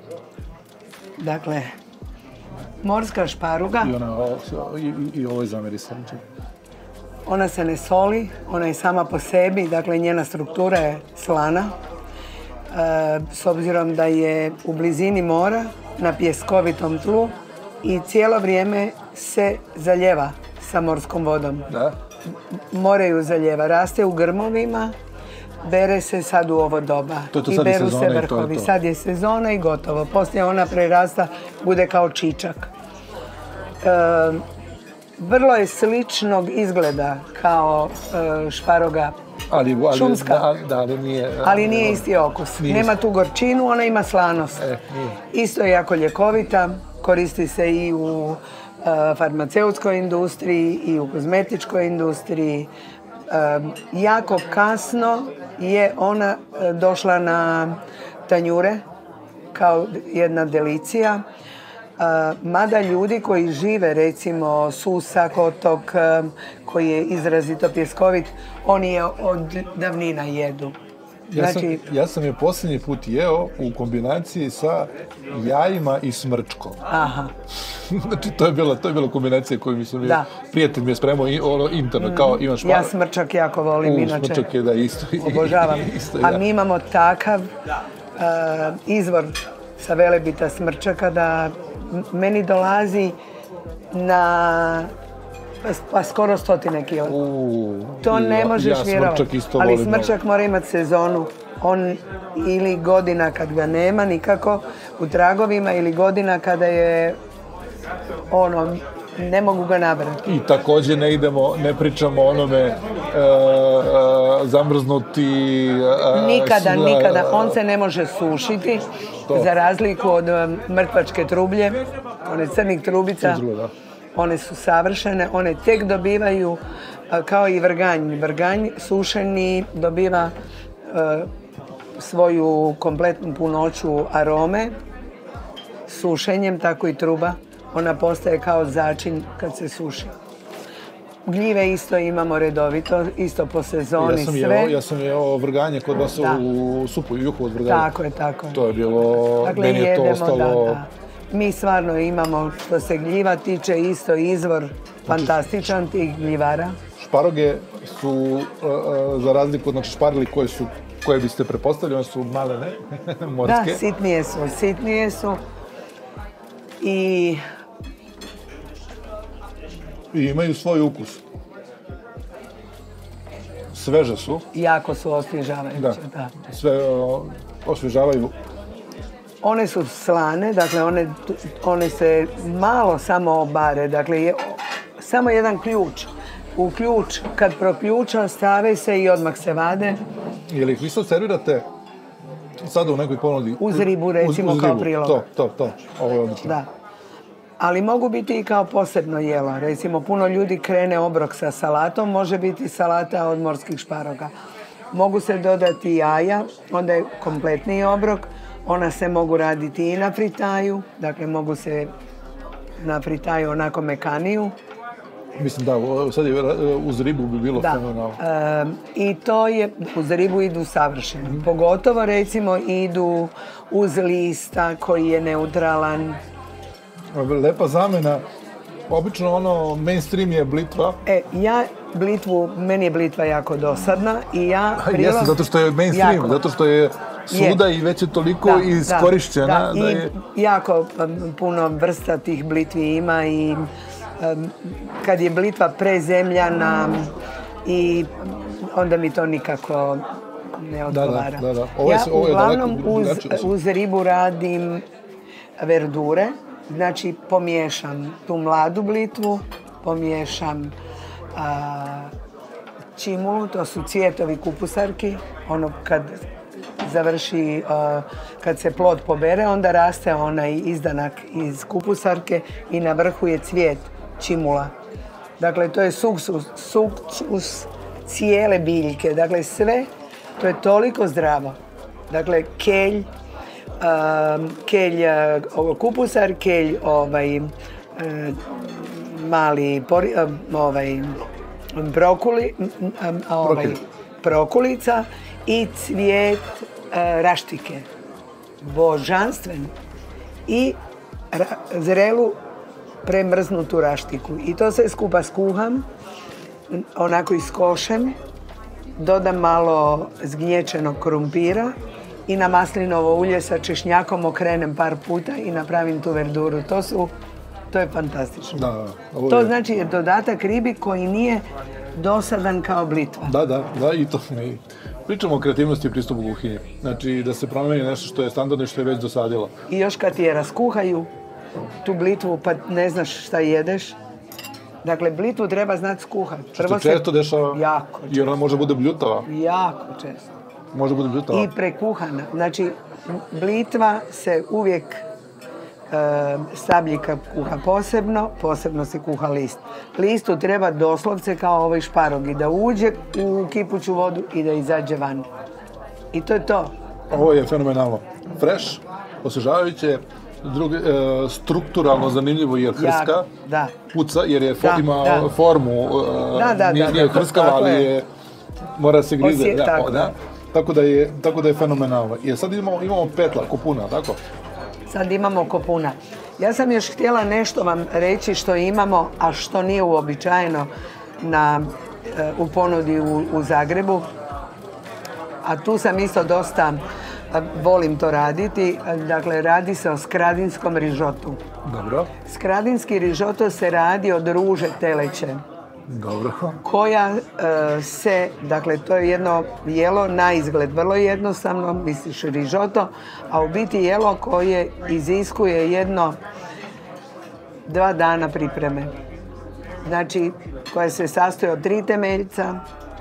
Dakle, morska šparuga, I, ona, o- i, i, i ovo je zamirisan. ona se ne soli, ona je sama po sebi, dakle njena struktura je slana. E, s obzirom da je u blizini mora, na pjeskovitom tlu i cijelo vrijeme se zaljeva sa morskom vodom. Da? More ju zaljeva, raste u grmovima, bere se sad u ovo doba. To je to, I sad je beru sezona se i to je vrhovi. to. Sad je sezona i gotovo. Poslije ona prerasta, bude kao čičak. E, vrlo je sličnog izgleda kao e, šparoga Ali, ali, šumska. Da, da, ali nije... Ali nije isti okus. Nije Nema isti. tu gorčinu, ona ima slanost. E, nije. Isto je jako ljekovita, koristi se i u e, farmaceutskoj industriji i u kozmetičkoj industriji. E, jako kasno je ona e, došla na tanjure kao jedna delicija. Uh, mada ljudi koji žive, recimo Susak, otok um, koji je izrazito pjeskovit, oni je od davnina jedu. Ja sam, Znači, ja sam je posljednji put jeo u kombinaciji sa jajima i smrčkom. aha, Znači, to je bila, to je bila kombinacija koju mi sam Da. prijatelj mi je spremao i, ono, interno, kao Ivan Špar. ja smrčak jako volim, U, inače smrčak je da isto. obožavam. isto, A ja. mi imamo takav uh, izvor sa Velebita smrčaka da m- meni dolazi na pa, pa skoro stotine kila. U, To i ne ja- možeš ja vjerovati. smrčak isto Ali volim smrčak mora imati sezonu. On ili godina kad ga nema nikako u tragovima ili godina kada je ono, ne mogu ga nabrati. I također ne idemo, ne pričamo o onome e, e, zamrznuti... e, Nikada, s- nikada. On se ne može sušiti, To. za razliku od um, mrtvačke trublje, one crnih trubica. To je drugo, da. One su savršene, one tek dobivaju, a, kao i vrganj. Vrganj sušeni dobiva e, svoju kompletnu punoću arome, sušenjem, tako i truba. Ona postaje kao začin kad se suši. Gljive isto imamo redovito, isto po sezoni Ja sam sve. jeo, ja sam jeo vrganje kod vas Da. u supu, juhu od vrganja. Tako je, tako je. To je bilo, Dakle, meni je to jedemo, ostalo... da, da. Mi stvarno imamo, što se gljiva tiče, isto izvor fantastičan tih gljivara. Šparoge su, uh, uh, za razliku od znači, šparili koje su, koje biste prepostavili, one su malene, morske. Da, sitnije su, sitnije su. I I imaju svoj ukus. Sveže su, jako su osvježavajuće. da, Da. sve uh, osvježavaju. One su slane, dakle one, one se malo samo obare, dakle je samo jedan ključ. U ključ, kad proključa, stave se i odmah se vade. Jel ih vi sad servirate sada u nekoj ponudi? Uz ribu, recimo, kao prilog. To, to, to. Ovo je odlično. Da. Ali mogu biti i kao posebno jelo. Recimo, puno ljudi krene obrok sa salatom, može biti salata od morskih šparoga. Mogu se dodati jaja, onda je kompletni obrok. Ona se mogu raditi i na fritaju, dakle mogu se na fritaju onako mekaniju. Mislim da, sad je uz ribu bi bilo fenomenalno. E, I to je, uz ribu idu savršeno. Mm. Pogotovo recimo idu uz lista koji je neutralan. Lepa zamena. Obično ono mainstream je blitva. E, ja blitvu, meni je blitva jako dosadna i ja prilog... Jeste, zato što je mainstream, jako. Zato što je svuda je. I već je toliko da, iskorišćena. Da, da. Da I je... jako puno vrsta tih blitvi ima i um, kad je blitva prezemljana i onda mi to nikako ne odgovara. Da, da, da, da. Ovo je, ja ovo je uglavnom daleko, uz, znači, uz ribu radim verdure. Znači, pomiješam tu mladu blitvu, pomiješam a, čimulu, to su cvjetovi kupusarki. Ono kad završi, a, kad se plod pobere, onda raste onaj izdanak iz kupusarke i na vrhu je cvijet čimula. Dakle, to je suksus, suksus cijele biljke. Dakle, sve, to je toliko zdravo. Dakle, kelj, Uh, kelj uh, kupusar, kelj ovaj, uh, mali pori, uh, ovaj, brokuli, um, ovaj, prokulica i cvijet uh, raštike. Božanstven. I ra, zrelu premrznutu raštiku. I to sve skupa skuham, onako iskošem, dodam malo zgnječenog krumpira i na maslinovo ulje sa češnjakom okrenem par puta i napravim tu verduru. To su, to je fantastično. Da, ovo to je... znači je dodatak ribi koji nije dosadan kao blitva. Da, da, da, i to ne. Pričamo o kreativnosti i pristupu kuhinje. Znači da se promeni nešto što je standardno i što je već dosadilo. I još kad ti je raskuhaju tu blitvu pa ne znaš šta jedeš. Dakle, blitvu treba znati skuhati. Što se često dešava, jako često. Jer ona može bude bljutava. Jako često. Može bude bljutava. I prekuhana. Znači, blitva se uvijek e, stabljika kuha posebno, posebno se kuha list. Listu treba doslovce kao ovaj šparogi, da uđe u kipuću vodu i da izađe van. I to je to. Ovo je fenomenalno. Fresh, osvežavajuće, drugi, e, strukturalno zanimljivo jer hrska. Da. Puca jer je, da, ima da. formu, e, da, da, nije, da, nije da, hrskava, ali je, mora se grize. Osje, da, tako. Da. Tako da je, tako da je fenomenalno. Jer sad imamo, imamo petla, kopuna, tako? Sad imamo kopuna. Ja sam još htjela nešto vam reći što imamo, a što nije uobičajeno na, u ponudi u, u Zagrebu. A tu sam isto dosta, volim to raditi. Dakle, radi se o skradinskom rižotu. Dobro. Skradinski rižoto se radi od ruže teleće. Dobro. Koja e, se, dakle, to je jedno jelo na izgled vrlo jednostavno, misliš rižoto, a u biti jelo koje iziskuje jedno dva dana pripreme. Znači, koje se sastoji od tri temeljca,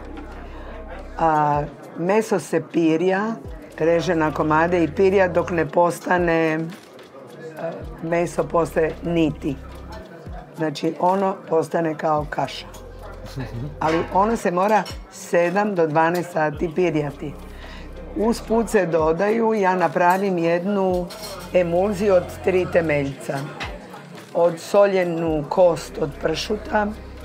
a meso se pirja, reže na komade i pirja dok ne postane, meso postaje niti. Znači, ono postane kao kaša. Ali ono se mora sedam do dvanaest sati pirjati. Usput se dodaju, ja napravim jednu emulziju od tri temeljca. Od soljenu kost od pršuta,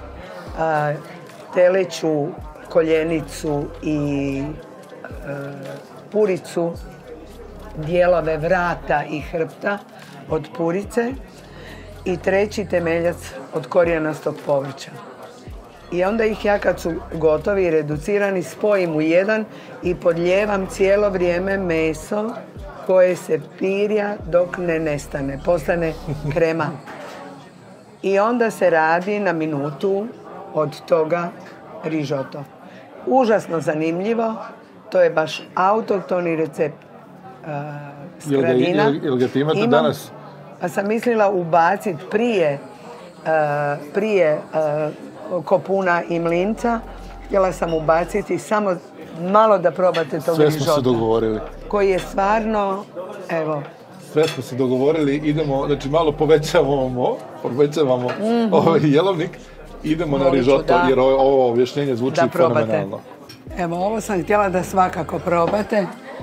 teleću koljenicu i puricu, dijelove vrata i hrpta od purice i treći temeljac od korijenastog povrća. I onda ih ja kad su gotovi i reducirani spojim u jedan i podlijevam cijelo vrijeme meso koje se pirja dok ne nestane, postane krema. I onda se radi na minutu od toga rižoto. Užasno zanimljivo, to je baš autohtoni recept uh, skradina. Jel ga ti imate Imam, danas? Pa sam mislila ubaciti prije, uh, prije uh, kopuna i mlinca. Htjela sam ubaciti samo malo da probate tog rižota. Sve smo se dogovorili. Koji je stvarno, evo. Sve smo se dogovorili, idemo, znači malo povećavamo, povećavamo mm-hmm. ovaj jelovnik, idemo Moguću, na rižoto, da. Jer ovo, ovo objašnjenje zvuči fenomenalno. Evo, ovo sam htjela da svakako probate.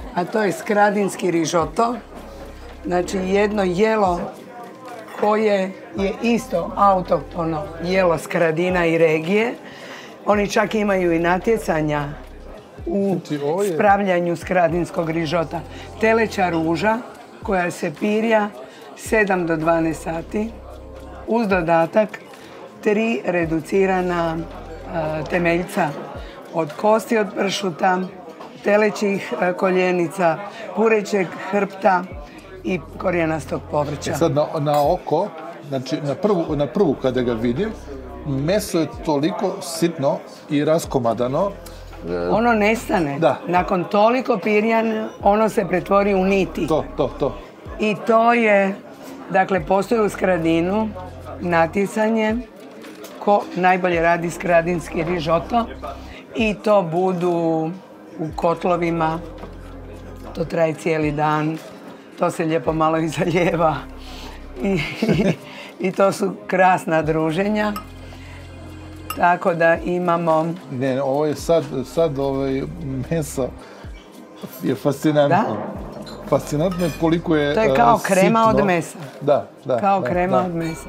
a to je skradinski rižoto. Znači jedno jelo koje je isto autohtono jelo Skradina i regije. Oni čak imaju i natjecanja u spravljanju skradinskog rižota. Teleća ruža koja se pirja sedam do dvanaest sati uz dodatak tri reducirana a, temeljca od kosti od pršuta, telećih a, koljenica, purećeg hrpta i korijenastog povrća. E sad na, na oko, znači na prvu, na prvu kada ga vidim, meso je toliko sitno i raskomadano. Ono nestane. Da. Nakon toliko pirjanja, ono se pretvori u niti. To, to, to. I to je, dakle, postoji u Skradinu natjecanje ko najbolje radi skradinski rižoto i to budu u kotlovima, to traje cijeli dan, to se lijepo malo i zalijeva i, i, i to su krasna druženja. Tako da imamo... Ne, ovo je sad, sad ovaj meso je fascinantno. Da? Fascinantno je koliko je To je kao uh, krema sitno. od mesa. Da, da. Kao da, krema da. od mesa.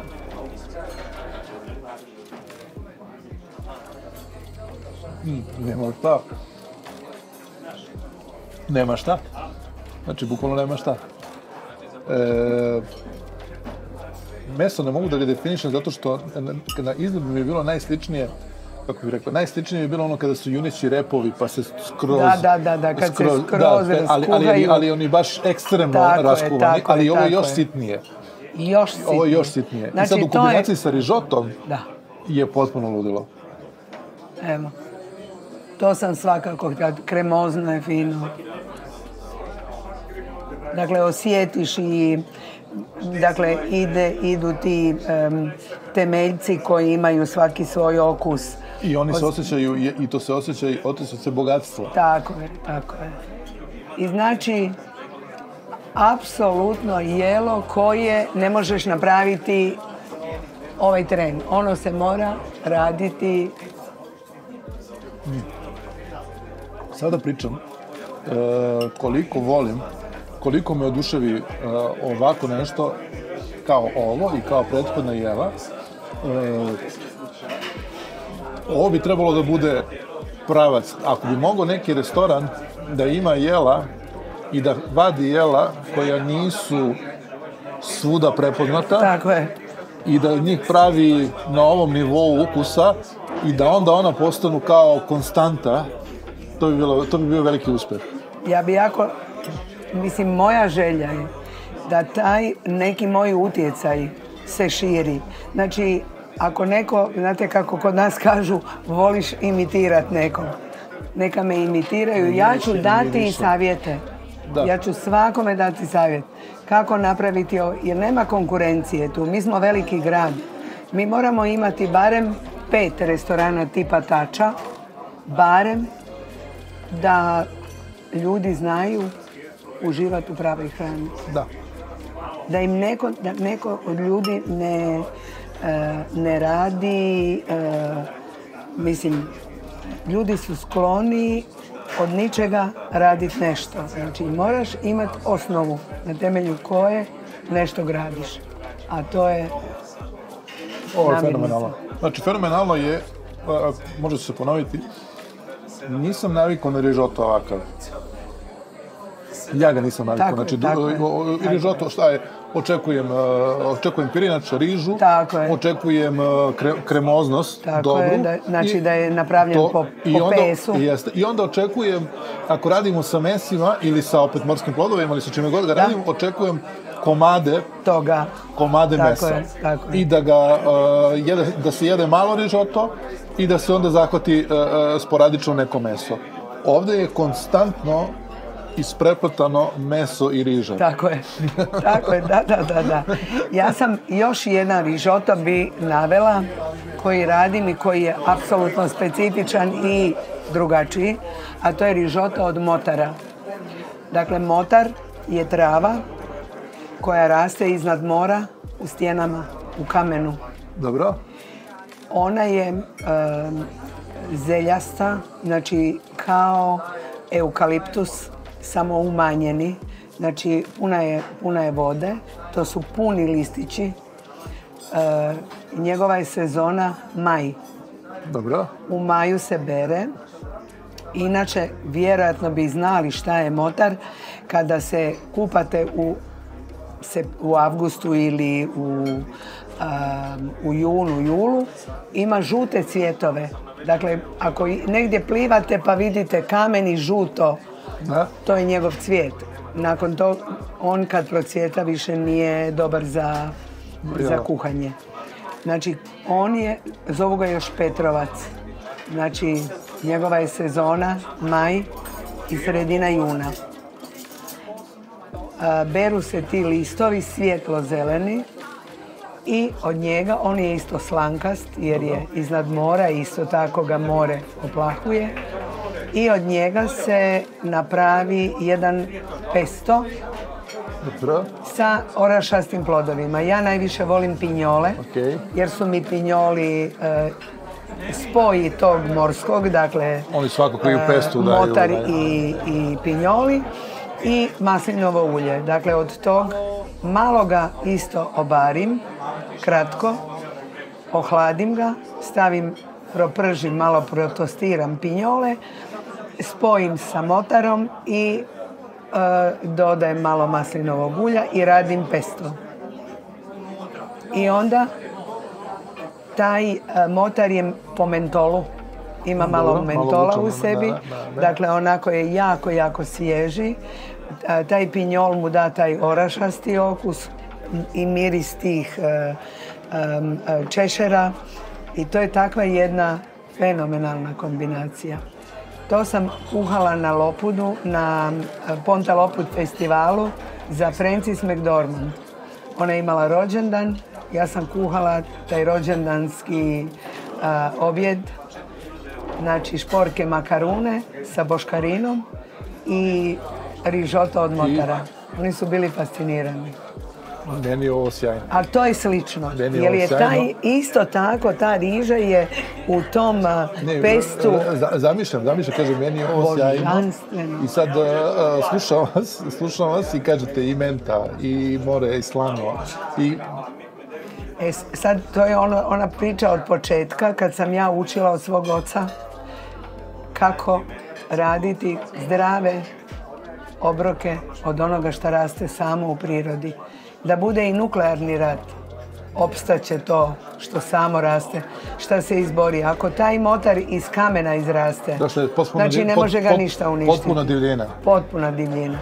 Mm, nema šta. Nema šta. Znači, bukvalno nema šta. E, meso ne mogu da ga definišem zato što na, na izgledu mi je bilo najsličnije, kako bih rekao, najsličnije je bilo ono kada su juneći repovi pa se skroz... Da, da, da, da kad skroz, se skroz da, ali, ali, ali, ali oni baš ekstremno tako raskuvani, je, tako ali je, ovo je tako još je. sitnije. Još sitnije. Ovo je još sitnije. Znači, I sad u to kombinaciji je... sa rižotom Da. je potpuno ludilo. Evo. To sam svakako htjela. Kremozno je fino. Dakle, osjetiš i dakle, ide, idu ti um, temeljci koji imaju svaki svoj okus. I oni se osjećaju, i to se osjeća, osjeća se bogatstvo. Tako je, tako je. I znači, apsolutno jelo koje ne možeš napraviti ovaj tren. Ono se mora raditi. Sada pričam e, koliko volim, koliko me oduševi e, ovako nešto kao ovo i kao prethodna jela. E, ovo bi trebalo da bude pravac. Ako bi mogao neki restoran da ima jela i da vadi jela koja nisu svuda prepoznata. Tako je. I da njih pravi na ovom nivou ukusa i da onda ona postanu kao konstanta, to bi, bilo, to bi bio veliki uspeh. Ja bi jako, mislim, moja želja je da taj neki moj utjecaj se širi. Znači, ako neko, znate kako kod nas kažu, voliš imitirat nekog, neka me imitiraju, ja ću dati i savjete. Da. Ja ću svakome dati savjet. Kako napraviti ovo, jer nema konkurencije tu. Mi smo veliki grad. Mi moramo imati barem pet restorana tipa Tača, barem da ljudi znaju uživati u pravoj hrani. Da. Da im neko, da neko od ljudi ne, ne radi, mislim, ljudi su skloni od ničega raditi nešto. Znači, moraš imati osnovu na temelju koje nešto gradiš. A to je Ovo je fenomenalno. Znači, fenomenalno je, može se ponoviti, nisam navikao na rižoto ovakav. Ja ga nisam navikao. Znači, i rižoto, šta je? Očekujem, očekujem pirinač, rižu, očekujem kre, kremoznost, tako dobru. Je, da, znači I, da je napravljen to, po, i po onda, pesu. Jeste, I onda očekujem, ako radimo sa mesima ili sa opet morskim plodovima ili sa čime god ga da. radim, očekujem komade toga. Komade tako mesa. Je, tako je. I da, ga, uh, jede, da se jede malo rižoto i da se onda zahvati uh, sporadično neko meso. Ovde je konstantno isprepletano meso i riža. Tako je, tako je, da, da, da, da. Ja sam još jedan rižoto bi navela koji radim i koji je apsolutno specifičan i drugačiji, a to je rižoto od motara. Dakle, motar je trava koja raste iznad mora u stijenama, u kamenu. Dobro. Ona je e, zeljasta, znači kao eukaliptus, samo umanjeni. Znači, puna je, puna je vode, to su puni listići. E, njegova je sezona maj. Dobro. U maju se bere. Inače, vjerojatno bi znali šta je motar kada se kupate u, se, u avgustu ili u, a, u junu, julu. Ima žute cvjetove. Dakle, ako negdje plivate pa vidite kamen i žuto, da. To je njegov cvijet. Nakon toga, on kad procvjeta više nije dobar za, za kuhanje. Znači, on je, zovu ga još Petrovac. Znači, njegova je sezona maj i sredina juna. Beru se ti listovi svjetlo zeleni i od njega, on je isto slankast jer je iznad mora i isto tako ga more oplahuje. I od njega se napravi jedan pesto sa orašastim plodovima. Ja najviše volim pinjole, okay. Jer su mi pinjoli e, spoji tog morskog, dakle oni svakako i u pestu daju, motar i, i pinjoli i maslinovo ulje. Dakle, od tog malo ga isto obarim, kratko, ohladim ga, stavim, propržim, malo protostiram pinjole, spojim sa motarom i e, dodajem malo maslinovog ulja i radim pesto. I onda taj e, motar je po mentolu. Ima malo Dobro, mentola malo u sebi. Da, da, da. Dakle, onako je jako, jako svježi. E, taj pinjol mu da taj orašasti okus i miris tih e, e, češera. I to je takva jedna fenomenalna kombinacija. To sam kuhala na Lopudu, na Ponta Lopud festivalu za Frances McDormand. Ona je imala rođendan, ja sam kuhala taj rođendanski uh, objed, znači šporke makarune sa boškarinom i rižoto od motara. Oni su bili fascinirani. Meni je ovo sjajno. A to je slično. Je jer je taj, isto tako, ta riža je u tom uh, ne, pestu... Zamišljam, zamišljam, kažem, meni je ovo sjajno. I sad uh, slušam vas, slušam vas i kažete i menta, i more, i slano. I... E, sad, to je ono, ona priča od početka, kad sam ja učila od svog oca kako raditi zdrave obroke od onoga što raste samo u prirodi. Da bude i nuklearni rat, opstaće to što samo raste, šta se izbori. Ako taj motar iz kamena izraste, Došle, znači ne može ga pot, ništa uništiti. Potpuna divljina. Potpuna divljina.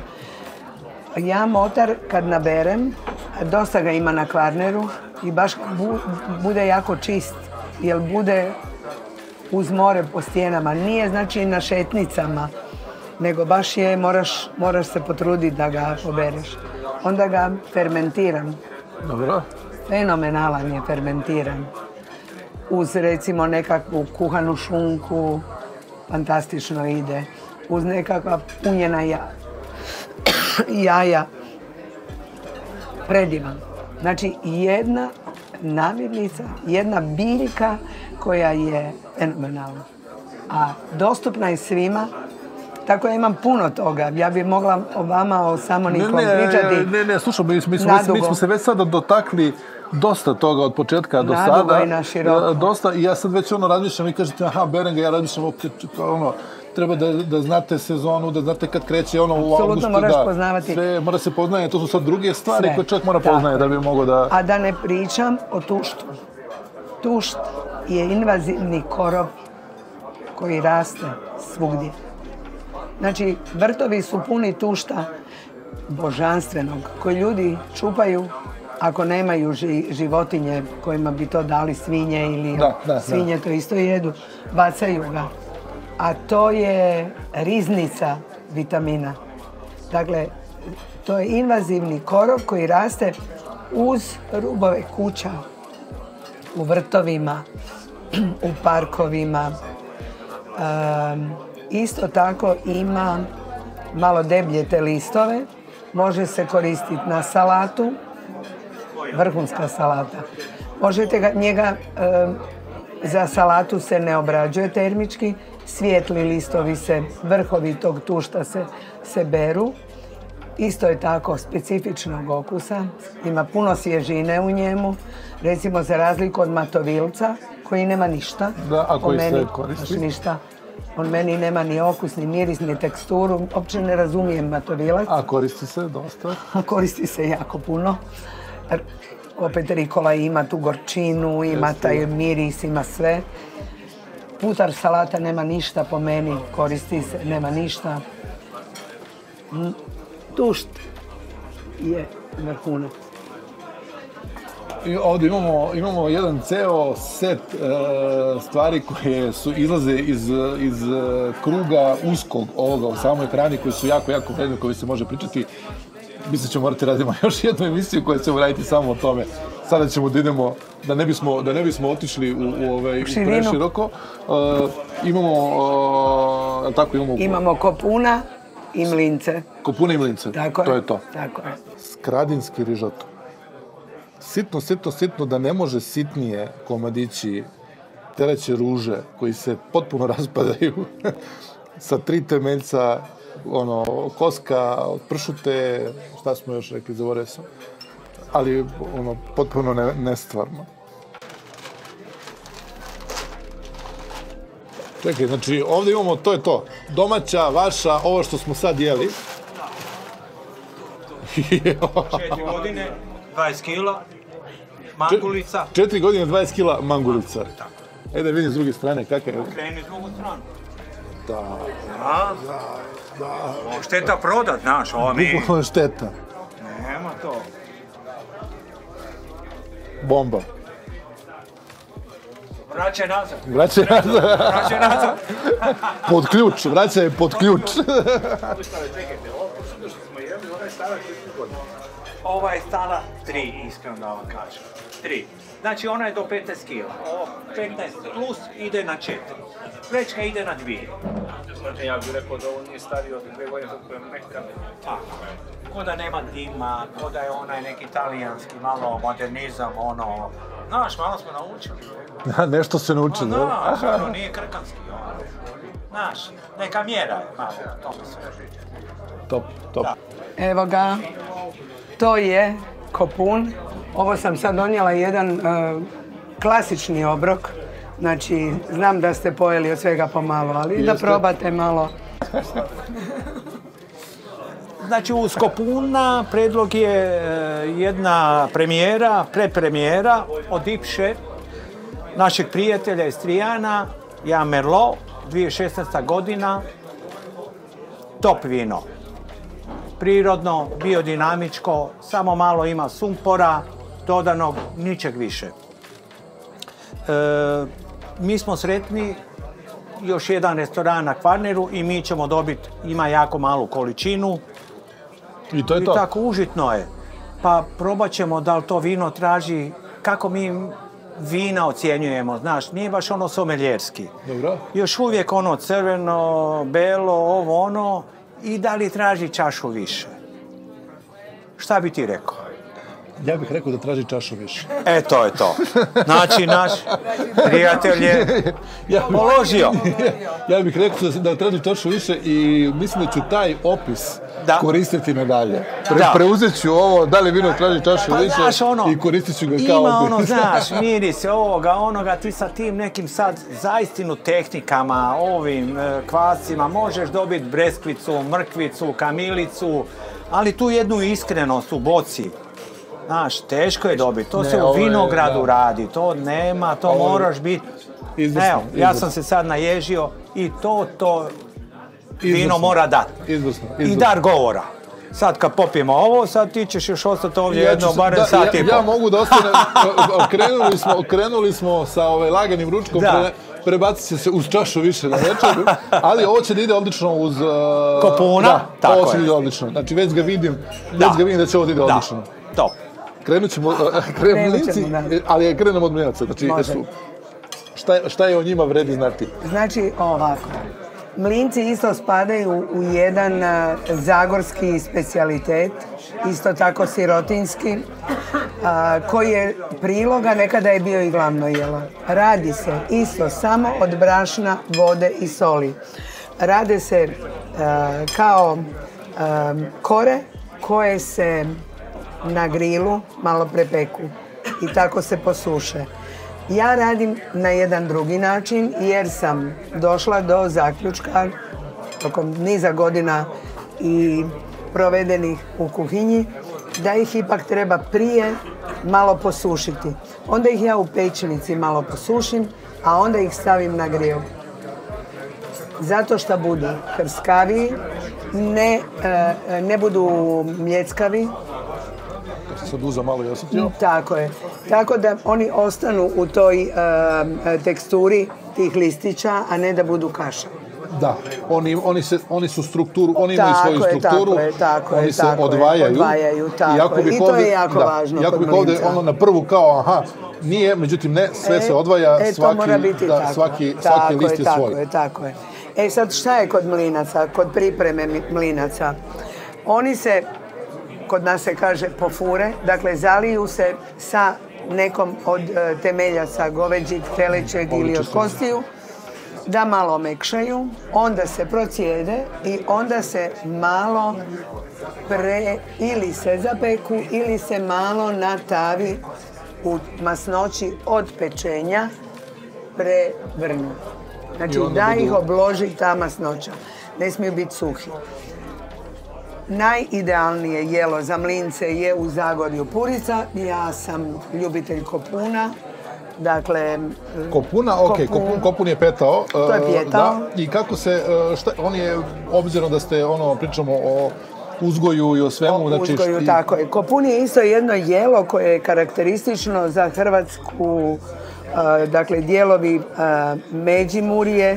Ja motar kad naberem, dosta ga ima na Kvarneru i baš bu, bude jako čist, jer bude uz more po stijenama. Nije znači na šetnicama, nego baš je, moraš, moraš se potruditi da ga pobereš. Onda ga fermentiram. Dobro. Fenomenalan je fermentiran. Uz recimo nekakvu kuhanu šunku, fantastično ide. Uz nekakva punjena ja... jaja. Predivan. Znači jedna namirnica, jedna biljka koja je fenomenalna. A dostupna je svima. Tako ja imam puno toga. Ja bih mogla o vama, o samonikom pričati. Ne, ne, slušaj, mi, mi, smo, mi smo se već sada dotakli dosta toga od početka do sada. Nadugo i na široko. Dosta, i ja sad već ono razmišljam i kažete, aha, berem ga, ja razmišljam, ono, treba da, da znate sezonu, da znate kad kreće ono u augustu. Apsolutno moraš da, poznavati. Sve mora se poznaje, to su sad druge stvari sve koje čovjek mora poznaje da bi mogao da... A da ne pričam o tuštu. Tušt je invazivni korov koji raste svugdje. Znači, vrtovi su puni tušta božanstvenog, koji ljudi čupaju ako nemaju ži, životinje kojima bi to dali, svinje ili da, da, svinje da. To isto jedu, bacaju ga. A to je riznica vitamina. Dakle, to je invazivni korov koji raste uz rubove kuća, u vrtovima, u parkovima. Um, Isto tako ima malo debljete listove, može se koristiti na salatu, vrhunska salata. Možete ga, njega e, za salatu se ne obrađuje termički, svijetli listovi se, vrhovi tog tušta se, se beru. Isto je tako specifičnog okusa, ima puno svježine u njemu, recimo za razliku od matovilca koji nema ništa. Da, a koji meni, se koristi? Ništa. On meni nema ni okus, ni miris, ni teksturu, uopće ne razumijem matovilac. A koristi se dosta? A koristi se jako puno. Opet rikola ima tu gorčinu, ima taj miris, ima sve. Putar salata nema ništa po meni, koristi se, nema ništa. Tušt je vrhunac. I ovdje imamo, imamo jedan ceo set e, stvari koje su izlaze iz, iz kruga uskog ovoga u samoj hrani, koji su jako, jako vredni, koji se može pričati. Mislim da ćemo morati raditi još jednu emisiju koja ćemo raditi samo o tome. Sada ćemo da idemo, da ne bismo, da ne bismo otišli u, u, ovaj, u preširoko. E, imamo, e, tako imamo... Imamo kopuna i mlince. Kopuna i mlince, tako to je. je to. Tako je. Skradinski rižoto. Sitno, sitno, sitno, da ne može sitnije komadići teleće ruže koji se potpuno raspadaju sa tri temeljca, ono, koska, pršute, šta smo još rekli, zaboravio sam, ali ono, potpuno ne, nestvarno. Čekaj, znači ovdje imamo, to je to, domaća, vaša, ovo što smo sad jeli. Četiri godine, dvadeset kila, mangulica. Četiri godine, dvadeset kila mangulica. E da vidim s druge strane, kakav je. Kreni s drugu stranu. Da, Da, da. o, šteta prodat, znaš, ovo mi... Bukvalno šteta. Nema to. Bomba. Vraćaj nazad. Vraćaj nazad. Vraćaj nazad. Pod ključ, vraćaj pod ključ. Čekajte, ovo što smo jeli, ona je stara četiri godine. Ova je stala tri, iskreno da vam kažem. Tri. Znači ona je do petnaest kila. Ovo petnaest plus ide na četiri. Vrečka ide na dvije. Znači, ja bih rekao da ovo nije stariji od dve godine, zato je meka. Tako. Ko da nema dima, ko da je onaj neki talijanski, malo modernizam, ono... Znaš, malo smo naučili. Nešto se naučili. No, znaš, ono, nije krkanski, ono. Znaš, neka mjera je, malo, to mi se priča. Top, top. Da. Evo ga, to je kopun. Ovo sam sad donijela jedan uh, klasični obrok. Znači, znam da ste pojeli od svega pomalo, ali Jeste. Da probate malo. Znači, uz kopuna predlog je jedna premijera, predpremijera od Ipše, našeg prijatelja Istrijana, ja Merlot, dvije tisuće šesnaesta godina, top vino. Prirodno, biodinamičko, samo malo ima sumpora, dodanog, ničeg više. E, mi smo sretni, još jedan restoran na Kvarneru i mi ćemo dobiti, ima jako malu količinu. I to je to. I tako užitno je. Pa probat ćemo da li to vino traži, kako mi vina ocjenjujemo, znaš, nije baš ono someljerski. Dobro. Još uvijek ono crveno, belo, ovo ono, i da li traži čašu više. Šta bi ti rekao? Ja bih rekao da traži čašu više. E, to je to. Znači, naš prijatelj je ja, položio. Ja, ja bih rekao da, da traži čašu više i mislim da ću taj opis da. koristiti nadalje. Pre, da. Preuzet ću ovo, da li vino traži čašu pa, više znaš, ono, i koristit ću ga kao ima opis. ono, znaš, miris ovoga, onoga, ti sa tim nekim sad zaistinu tehnikama, ovim e, kvascima, možeš dobiti breskvicu, mrkvicu, kamilicu, ali tu jednu iskrenost u boci. Znaš, teško je dobiti, to ne, se u vinogradu je, radi, to nema, to ovo moraš biti... Izvrsno, evo, izvrsno. Ja sam se sad naježio i to, to izvrsno, vino mora dati. Izvrsno, izvrsno. I dar govora. Sad kad popijemo ovo, sad ti ćeš još ostati ovdje ja jedno, barem da, sat ja, i pol. Ja mogu da ostanem, okrenuli smo, okrenuli smo sa ovaj laganim ručkom, pre, prebacit će se uz čašu više na večeru, ali ovo će da ide odlično uz... Uh, kopuna, da, tako ovo će je. da ide odlično. Znači već ga vidim, da. već ga vidim da će ovo da ide odlično. Da, top. Krenut ćemo, krenemo mlinci, ali krenemo od mlinaca. Znači, su, šta, šta je o njima vredi znati? Znači ovako, mlinci isto spadaju u jedan uh, zagorski specijalitet, isto tako sirotinski. a, koji je priloga, nekada je bio i glavno jelo. Radi se isto samo od brašna, vode i soli. Rade se a, kao a, kore koje se na grilu malo prepeku i tako se posuše. Ja radim na jedan drugi način jer sam došla do zaključka tokom niza godina i provedenih u kuhinji da ih ipak treba prije malo posušiti. Onda ih ja u pećnici malo posušim, a onda ih stavim na grill. Zato što budu hrskaviji, ne, ne budu mljeckavi. Sad uza malo i osjetio. Tako je. Tako da oni ostanu u toj uh, teksturi tih listića, a ne da budu kaša. Da, oni, oni, se, oni su strukturu, oni imaju tako svoju je, strukturu, tako je, tako oni je, se tako odvajaju. Je, odvajaju tako i, ako je. I to ovdje, je jako da, važno. Jako bih ovdje ono na prvu kao, aha, nije, međutim ne, sve e, se odvaja, e, svaki, mora biti da, tako. svaki, tako svaki list je, je svoj. Tako je, tako je. E sad šta je kod mlinaca, kod pripreme mlinaca? Oni se, kod nas se kaže pofure, dakle zaliju se sa nekom od e, temeljaca goveđeg, telećeg ili od kostiju, da malo mekšaju, onda se procijede i onda se malo pre, ili se zapeku ili se malo na tavi u masnoći od pečenja prevrnu. Znači da budu... ih obloži ta masnoća. Ne smiju biti suhi. Najidealnije jelo za mlince je u Zagorju purica. Ja sam ljubitelj kopuna. Dakle, kopuna, ok, kopun, kopun, kopun je petao. To je pjetao. Da, i kako se, šta, on je, obzirom da ste, ono, pričamo o uzgoju i o svemu. O znači, uzgoju, šti... tako je. Kopun je isto jedno jelo koje je karakteristično za Hrvatsku, uh, dakle, dijelovi uh, Međimurje,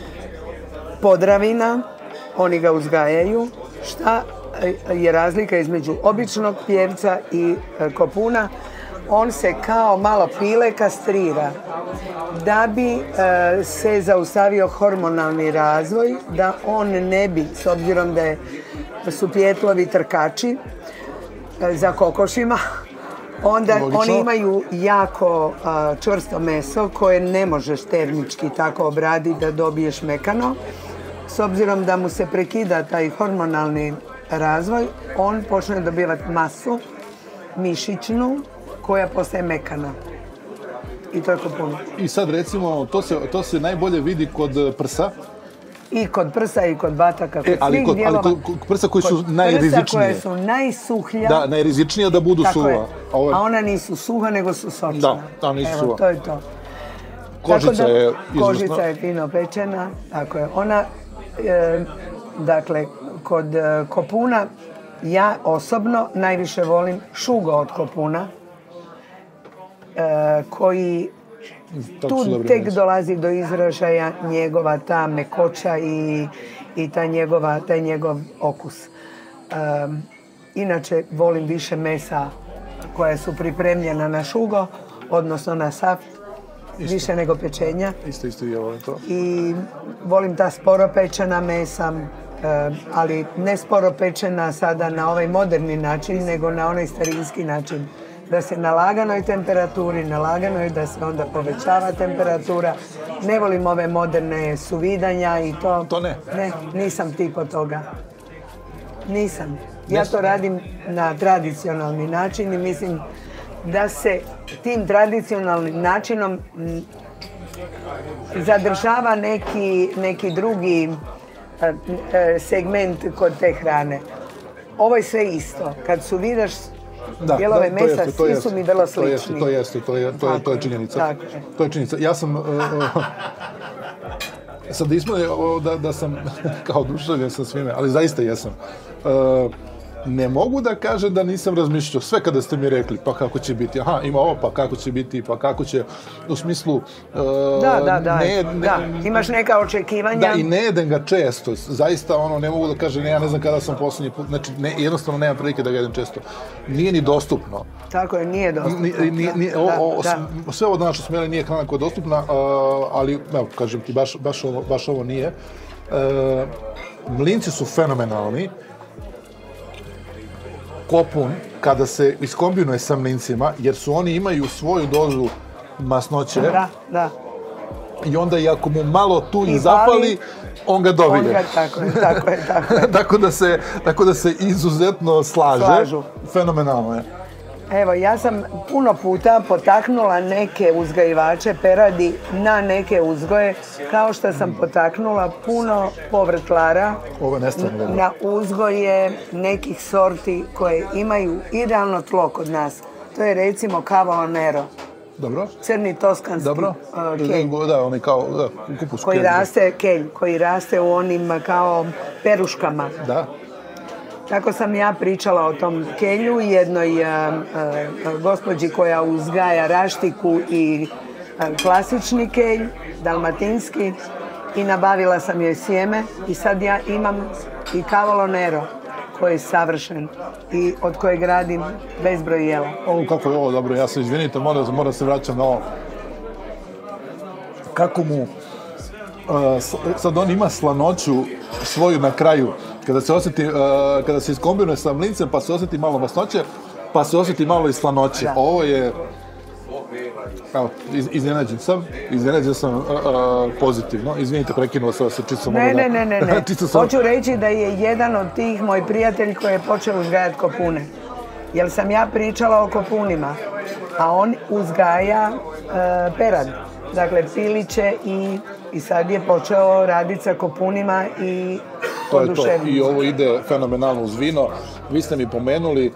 Podravina, oni ga uzgajaju. Šta je razlika između običnog pjevca i uh, kopuna? On se kao malo pile kastrira da bi e, se zaustavio hormonalni razvoj, da on ne bi, s obzirom da je, su pijetlovi trkači e, za kokošima, onda Logično. Oni imaju jako a, čvrsto meso koje ne možeš termički tako obraditi da dobiješ mekano. S obzirom da mu se prekida taj hormonalni razvoj, on počne dobivati masu mišićnu koja postaje mekana. I to je kopun. I sad recimo, to se, to se najbolje vidi kod prsa. I kod prsa i kod bataka, kod e, ali svih kod, dijelova. Ali kod prsa koji su najrizičnije. Prsa koje su najsuhlja. Da, najrizičnije da budu suha. A, Ovo... a ona nisu suha, nego su sočna. Da, a nisu Evo, suha. to je to. Kožica da, je izvrsna. Kožica je fino pečena. Tako je. Ona, e, dakle, kod e, kopuna, ja osobno najviše volim šugo od kopuna, e, koji tu tek dolazi do izražaja njegova ta mekoća i, i ta njegova, taj njegov okus. E, inače, volim više mesa koja su pripremljena na šugo, odnosno na saft, isto. Više nego pečenja. Isto, isto ja volim to. I volim ta sporo pečena mesa, e, ali ne sporo pečena sada na ovaj moderni način, nego na onaj starinski način. Da se na laganoj temperaturi, na laganoj da se onda povećava temperatura. Ne volim ove moderne suvidanja i to. To ne? Ne, nisam tip od toga. Nisam. Ja to radim na tradicionalni način i mislim da se tim tradicionalnim načinom zadržava neki, neki drugi segment kod te hrane. Ovo je sve isto. Kad su vidaš Da, dijelove da, mesa, jeste, svi su mi vrlo slični. To jeste, to jeste, to je, to je činjenica. Tako. To je činjenica. Ja sam, uh, sad ismo da, da sam kao oduševljen sa svime, ali zaista jesam. Uh, ne mogu da kažem da nisam razmišljao sve kada ste mi rekli pa kako će biti, aha ima ovo pa kako će biti, pa kako će, u smislu uh, da, da, da, ne, ne, ne, da, imaš neka očekivanja. Da, i ne jedem ga često, zaista ono, ne mogu da kažem, ne, ja ne znam kada sam posljednji put, znači ne, jednostavno nemam prilike da ga jedem često, nije ni dostupno. Tako je, nije dostupno. Ni, ni, ni, o, o, da, da. Sve ovo danas što smo jeli nije hrana koja je dostupna, uh, ali, evo, kažem ti, baš, baš, ovo, baš ovo nije. Uh, mlinci su fenomenalni. Kopun, kada se iskombinuje sa mlincima, jer su oni imaju svoju dozu masnoće. Da, da. I onda i ako mu malo tu i, I zapali, pali, on ga dobije. On ga, tako je, tako je, tako je. tako, da se, tako da se izuzetno slaže. Slažu. Fenomenalno je. Evo, ja sam puno puta potaknula neke uzgajivače peradi na neke uzgoje, kao što sam potaknula puno povrtlara Ovo je nestvarno dobro. na uzgoje nekih sorti koje imaju idealno tlo kod nas. To je recimo Cavolo Nero, Dobro? crni toskanski Dobro? uh, kelj, Da, oni kao, da, kupus koji kelj. raste, kelj, koji raste u onim kao peruškama. Da. Tako sam ja pričala o tom kelju jednoj a, a, gospođi koja uzgaja raštiku i a, klasični kelj, dalmatinski, i nabavila sam joj sjeme i sad ja imam i Cavolo Nero koji je savršen i od kojeg radim bezbroj jela. Ovo kako je ovo dobro, ja se izvinite, moram, moram se vraćam na ovo. Kako mu, uh, sad on ima slanoću svoju na kraju, kada se osjeti, uh, kada se iskombinuje sa mlincem, pa se osjeti malo masnoće, pa se osjeti malo i slanoće. Da. Ovo je, evo, iz, iznenađen sam, iznenađen sam uh, uh, pozitivno. Izvinite, prekinuo sam se, čisto sam Ne, ne, ne, ne, ne. sam... Hoću reći da je jedan od tih moj prijatelj koji je počeo uzgajati kopune. Jer sam ja pričala o kopunima, a on uzgaja e, perad. Dakle, piliće i, i sad je počeo raditi sa kopunima i To je to. oduševljen. I ovo ide fenomenalno uz vino. Vi ste mi pomenuli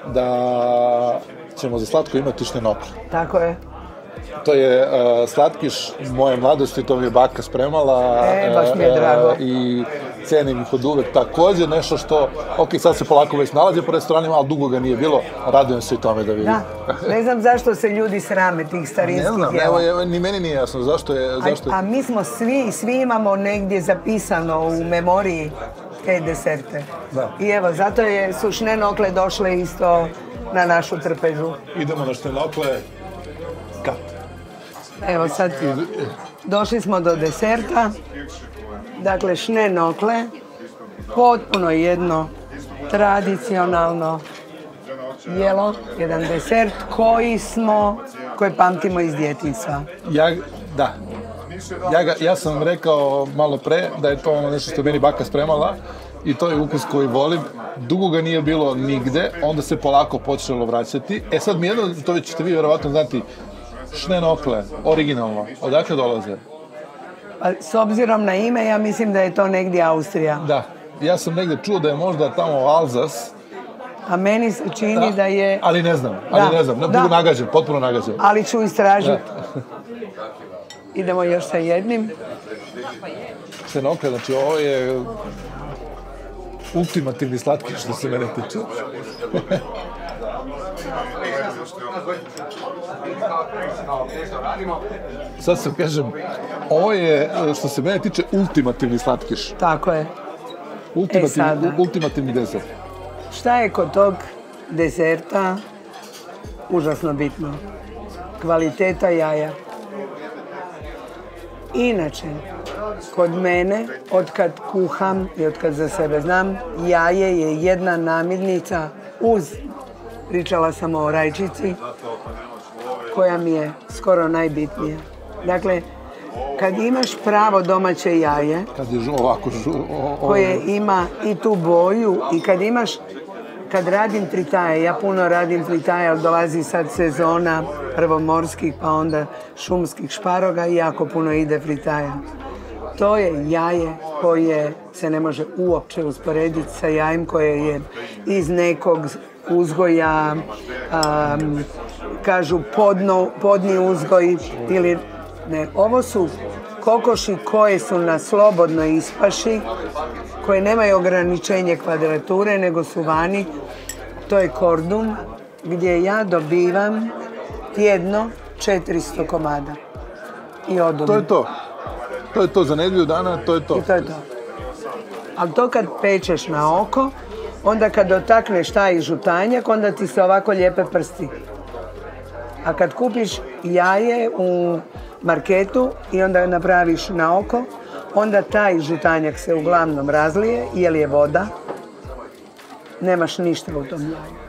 da ćemo za slatko imati štenokle. Tako je. To je uh, slatkiš moje mladosti, to mi je baka spremala. E, baš mi je drago. Uh, I cenim ih od uvek. Također nešto što, ok, sad se polako već nalazi po restoranima, ali dugo ga nije bilo. Radujem se i tome da vidim. Da. Ne znam zašto se ljudi srame tih Ne starinskih znam, jela. evo, evo, ni meni nije jasno zašto je... Zašto je... A, a mi smo svi, svi imamo negdje zapisano u memoriji te deserte. Da. I evo, zato je, su štenokle došle isto na našu trpežu. Idemo na štenokle. Kat. Evo sad došli smo do deserta. Dakle, štenokle, potpuno jedno tradicionalno jelo, jedan desert koji smo, koji pamtimo iz djetinjstva. Ja, da. Ja, ga, ja sam rekao malo pre da je to ono nešto što je meni baka spremala i to je ukus koji volim. Dugo ga nije bilo nigde, onda se polako počelo vraćati. E sad mi jedno, to već ćete vi vjerovatno znati, štenokle, originalno, odakle dolaze? Pa, s obzirom na ime, ja mislim da je to negdje Austrija. Da, ja sam negdje čuo da je možda tamo Alzas. A meni se čini da, da je... Ali ne znam, ali Da, ne znam, ne da. budu nagađen, potpuno nagađen. Ali ću istražiti. Idemo još sa jednim. Štenokle, znači ovo je ultimativni slatkiš što se mene tiče. Sad sam kažem, ovo je što se mene tiče ultimativni slatkiš. Tako je. Ultimativni, E, sada. ultimativni desert. Šta je kod tog deserta užasno bitno? Kvaliteta jaja. Inače, kod mene, otkad kuham i otkad za sebe znam, jaje je jedna namirnica uz, pričala sam o rajčici, koja mi je skoro najbitnija. Dakle, kad imaš pravo domaće jaje, Kad je žu, ovako žu, o, o, koje ima i tu boju, i kad imaš, kad radim fritaje, ja puno radim fritaje, ali dolazi sad sezona prvo morskih, pa onda šumskih šparoga i jako puno ide fritaja. To je jaje koje se ne može uopće usporediti sa jajem koje je iz nekog uzgoja, um, kažu podno, podni uzgoj ili ne. Ovo su kokoši koje su na slobodnoj ispaši, koje nemaju ograničenje kvadrature, nego su vani. To je kordun gdje ja dobivam tjedno četiristo komada. I odum. To je to. To je to, za nedjelju dana, to je to. I to je to. Ali to kad pečeš na oko, onda kad dotakneš taj žutanjak, onda ti se ovako lijepe prsti. A kad kupiš jaje u marketu i onda napraviš na oko, onda taj žutanjak se uglavnom razlije, jer je voda. Nemaš ništa u tom jaju.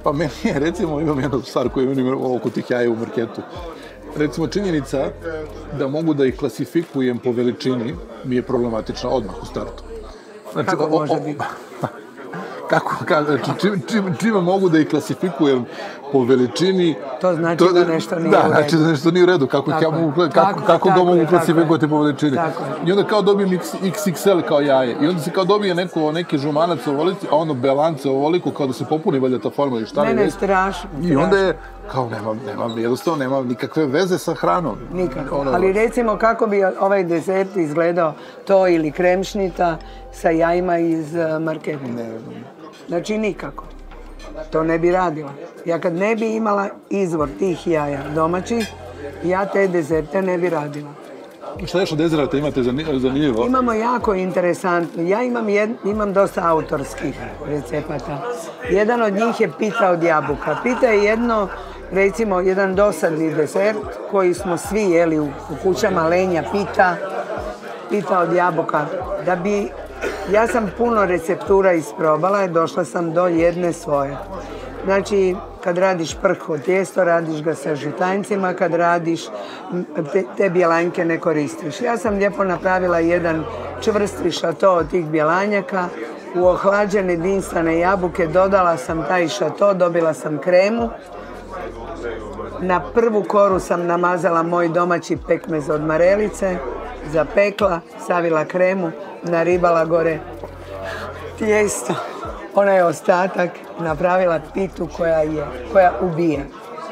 Pa meni je, recimo, imam jednu stvar koju imam oko tih jaja u marketu. Recimo, činjenica da mogu da ih klasifikujem po veličini mi je problematična odmah u startu. Znači, kako može o, o, biti? Kako, znači, čim, čim, čime mogu da ih klasifikujem po veličini... To znači to, da nešto nije da, u redu. Da, znači da nešto nije u redu. Kako, ja mogu, kako, kako, kako ga mogu klasifikovati po veličini? I onda kao dobijem iks iks el kao jaje. I onda se kao dobije neko, neki žumanac ovolici, a ono belance ovoliko, kao da se popuni valjda ta forma ili šta ne, li ne, već. strašno. I onda je, kao nemam, nemam, jednostavno nemam nikakve veze sa hranom. Nikako. Ono... Ali recimo kako bi ovaj desert izgledao, to ili kremšnita sa jajima iz marketa? Ne, ne. Znači nikako. To ne bi radila. Ja kad ne bi imala izvor tih jaja domaćih, ja te dezerte ne bi radila. Šta još od dezerata imate zanimljivo? Imamo jako interesantno. Ja imam, jed, imam dosta autorskih recepata. Jedan od njih je pita od jabuka. Pita je jedno, recimo, jedan dosadni desert koji smo svi jeli u, u kućama, lenja pita, pita od jabuka. Da bi Ja sam puno receptura isprobala i došla sam do jedne svoje. Znači, kad radiš prho tijesto, radiš ga sa žutanjcima, kad radiš, te, te bjelanjke ne koristiš. Ja sam lijepo napravila jedan čvrsti šato od tih bjelanjaka. U ohlađene dinstane jabuke dodala sam taj šato, dobila sam kremu. Na prvu koru sam namazala moj domaći pekmez od marelice, zapekla, stavila kremu, naribala gore tijesto, onaj ostatak, napravila pitu koja je, koja ubije.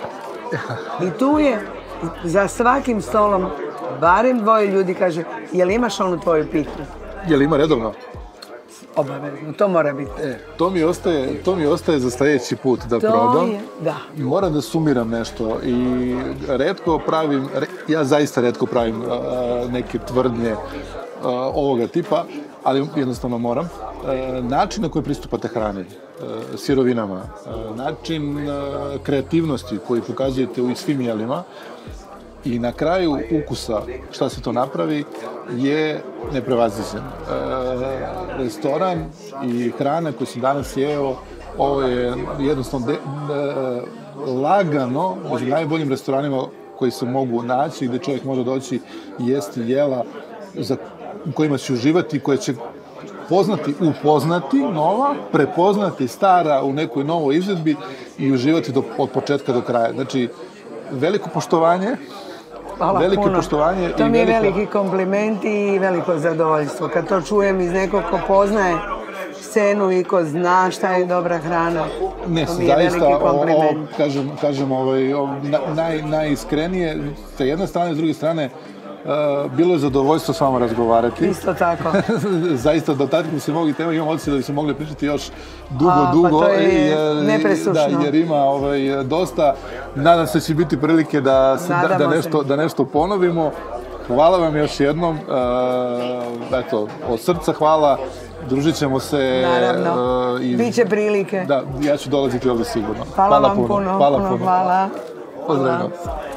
I tu je za svakim stolom barem dvoje ljudi kaže, jel imaš onu tvoju pitu? Jel ima redovno? Obavezno, to mora biti. E, to mi ostaje, to mi ostaje za sljedeći put da to probam. Je, da. Moram da sumiram nešto i retko pravim, ja zaista retko pravim uh, neke tvrdnje uh, ovoga tipa, ali jednostavno moram. Uh, način na koji pristupate hrani, uh, sirovinama, uh, način uh, kreativnosti koji pokazujete u svim jelima i na kraju ukusa šta se to napravi je neprevaziđen. E, restoran i hrana koju sam danas jeo, ovo je jednostavno de, de, lagano među najboljim restoranima koji se mogu naći, gdje čovjek može doći i jesti jela za kojima će uživati, koje će poznati, upoznati nova, prepoznati stara u nekoj novoj izvedbi i uživati do, od početka do kraja. Znači, veliko poštovanje. Hvala veliko puno. Poštovanje to i mi je veliko... veliki kompliment i veliko zadovoljstvo. Kad to čujem iz nekog ko poznaje scenu i ko zna šta je dobra hrana, ne, to mi je zaista, veliki kompliment. O, o, kažem, kažem ovaj, o, na, naj, najiskrenije, sa jedne strane, s druge strane, Uh, bilo je zadovoljstvo s vama razgovarati. Isto tako. Zaista, dotakli se mogli tema, imam osjećaj da bi se mogli pričati još dugo, A, dugo. Pa to je jer, nepresušno. Da, jer ima ovaj, dosta. Nadam se da će biti prilike da, da, da, nešto, da nešto ponovimo. Hvala vam još jednom. Uh, eto, od srca hvala. Družit ćemo se. Naravno. Uh, i, Biće prilike. Da, ja ću dolaziti ovdje sigurno. Hvala, hvala vam puno. Hvala puno. Hvala. Pozdravljam.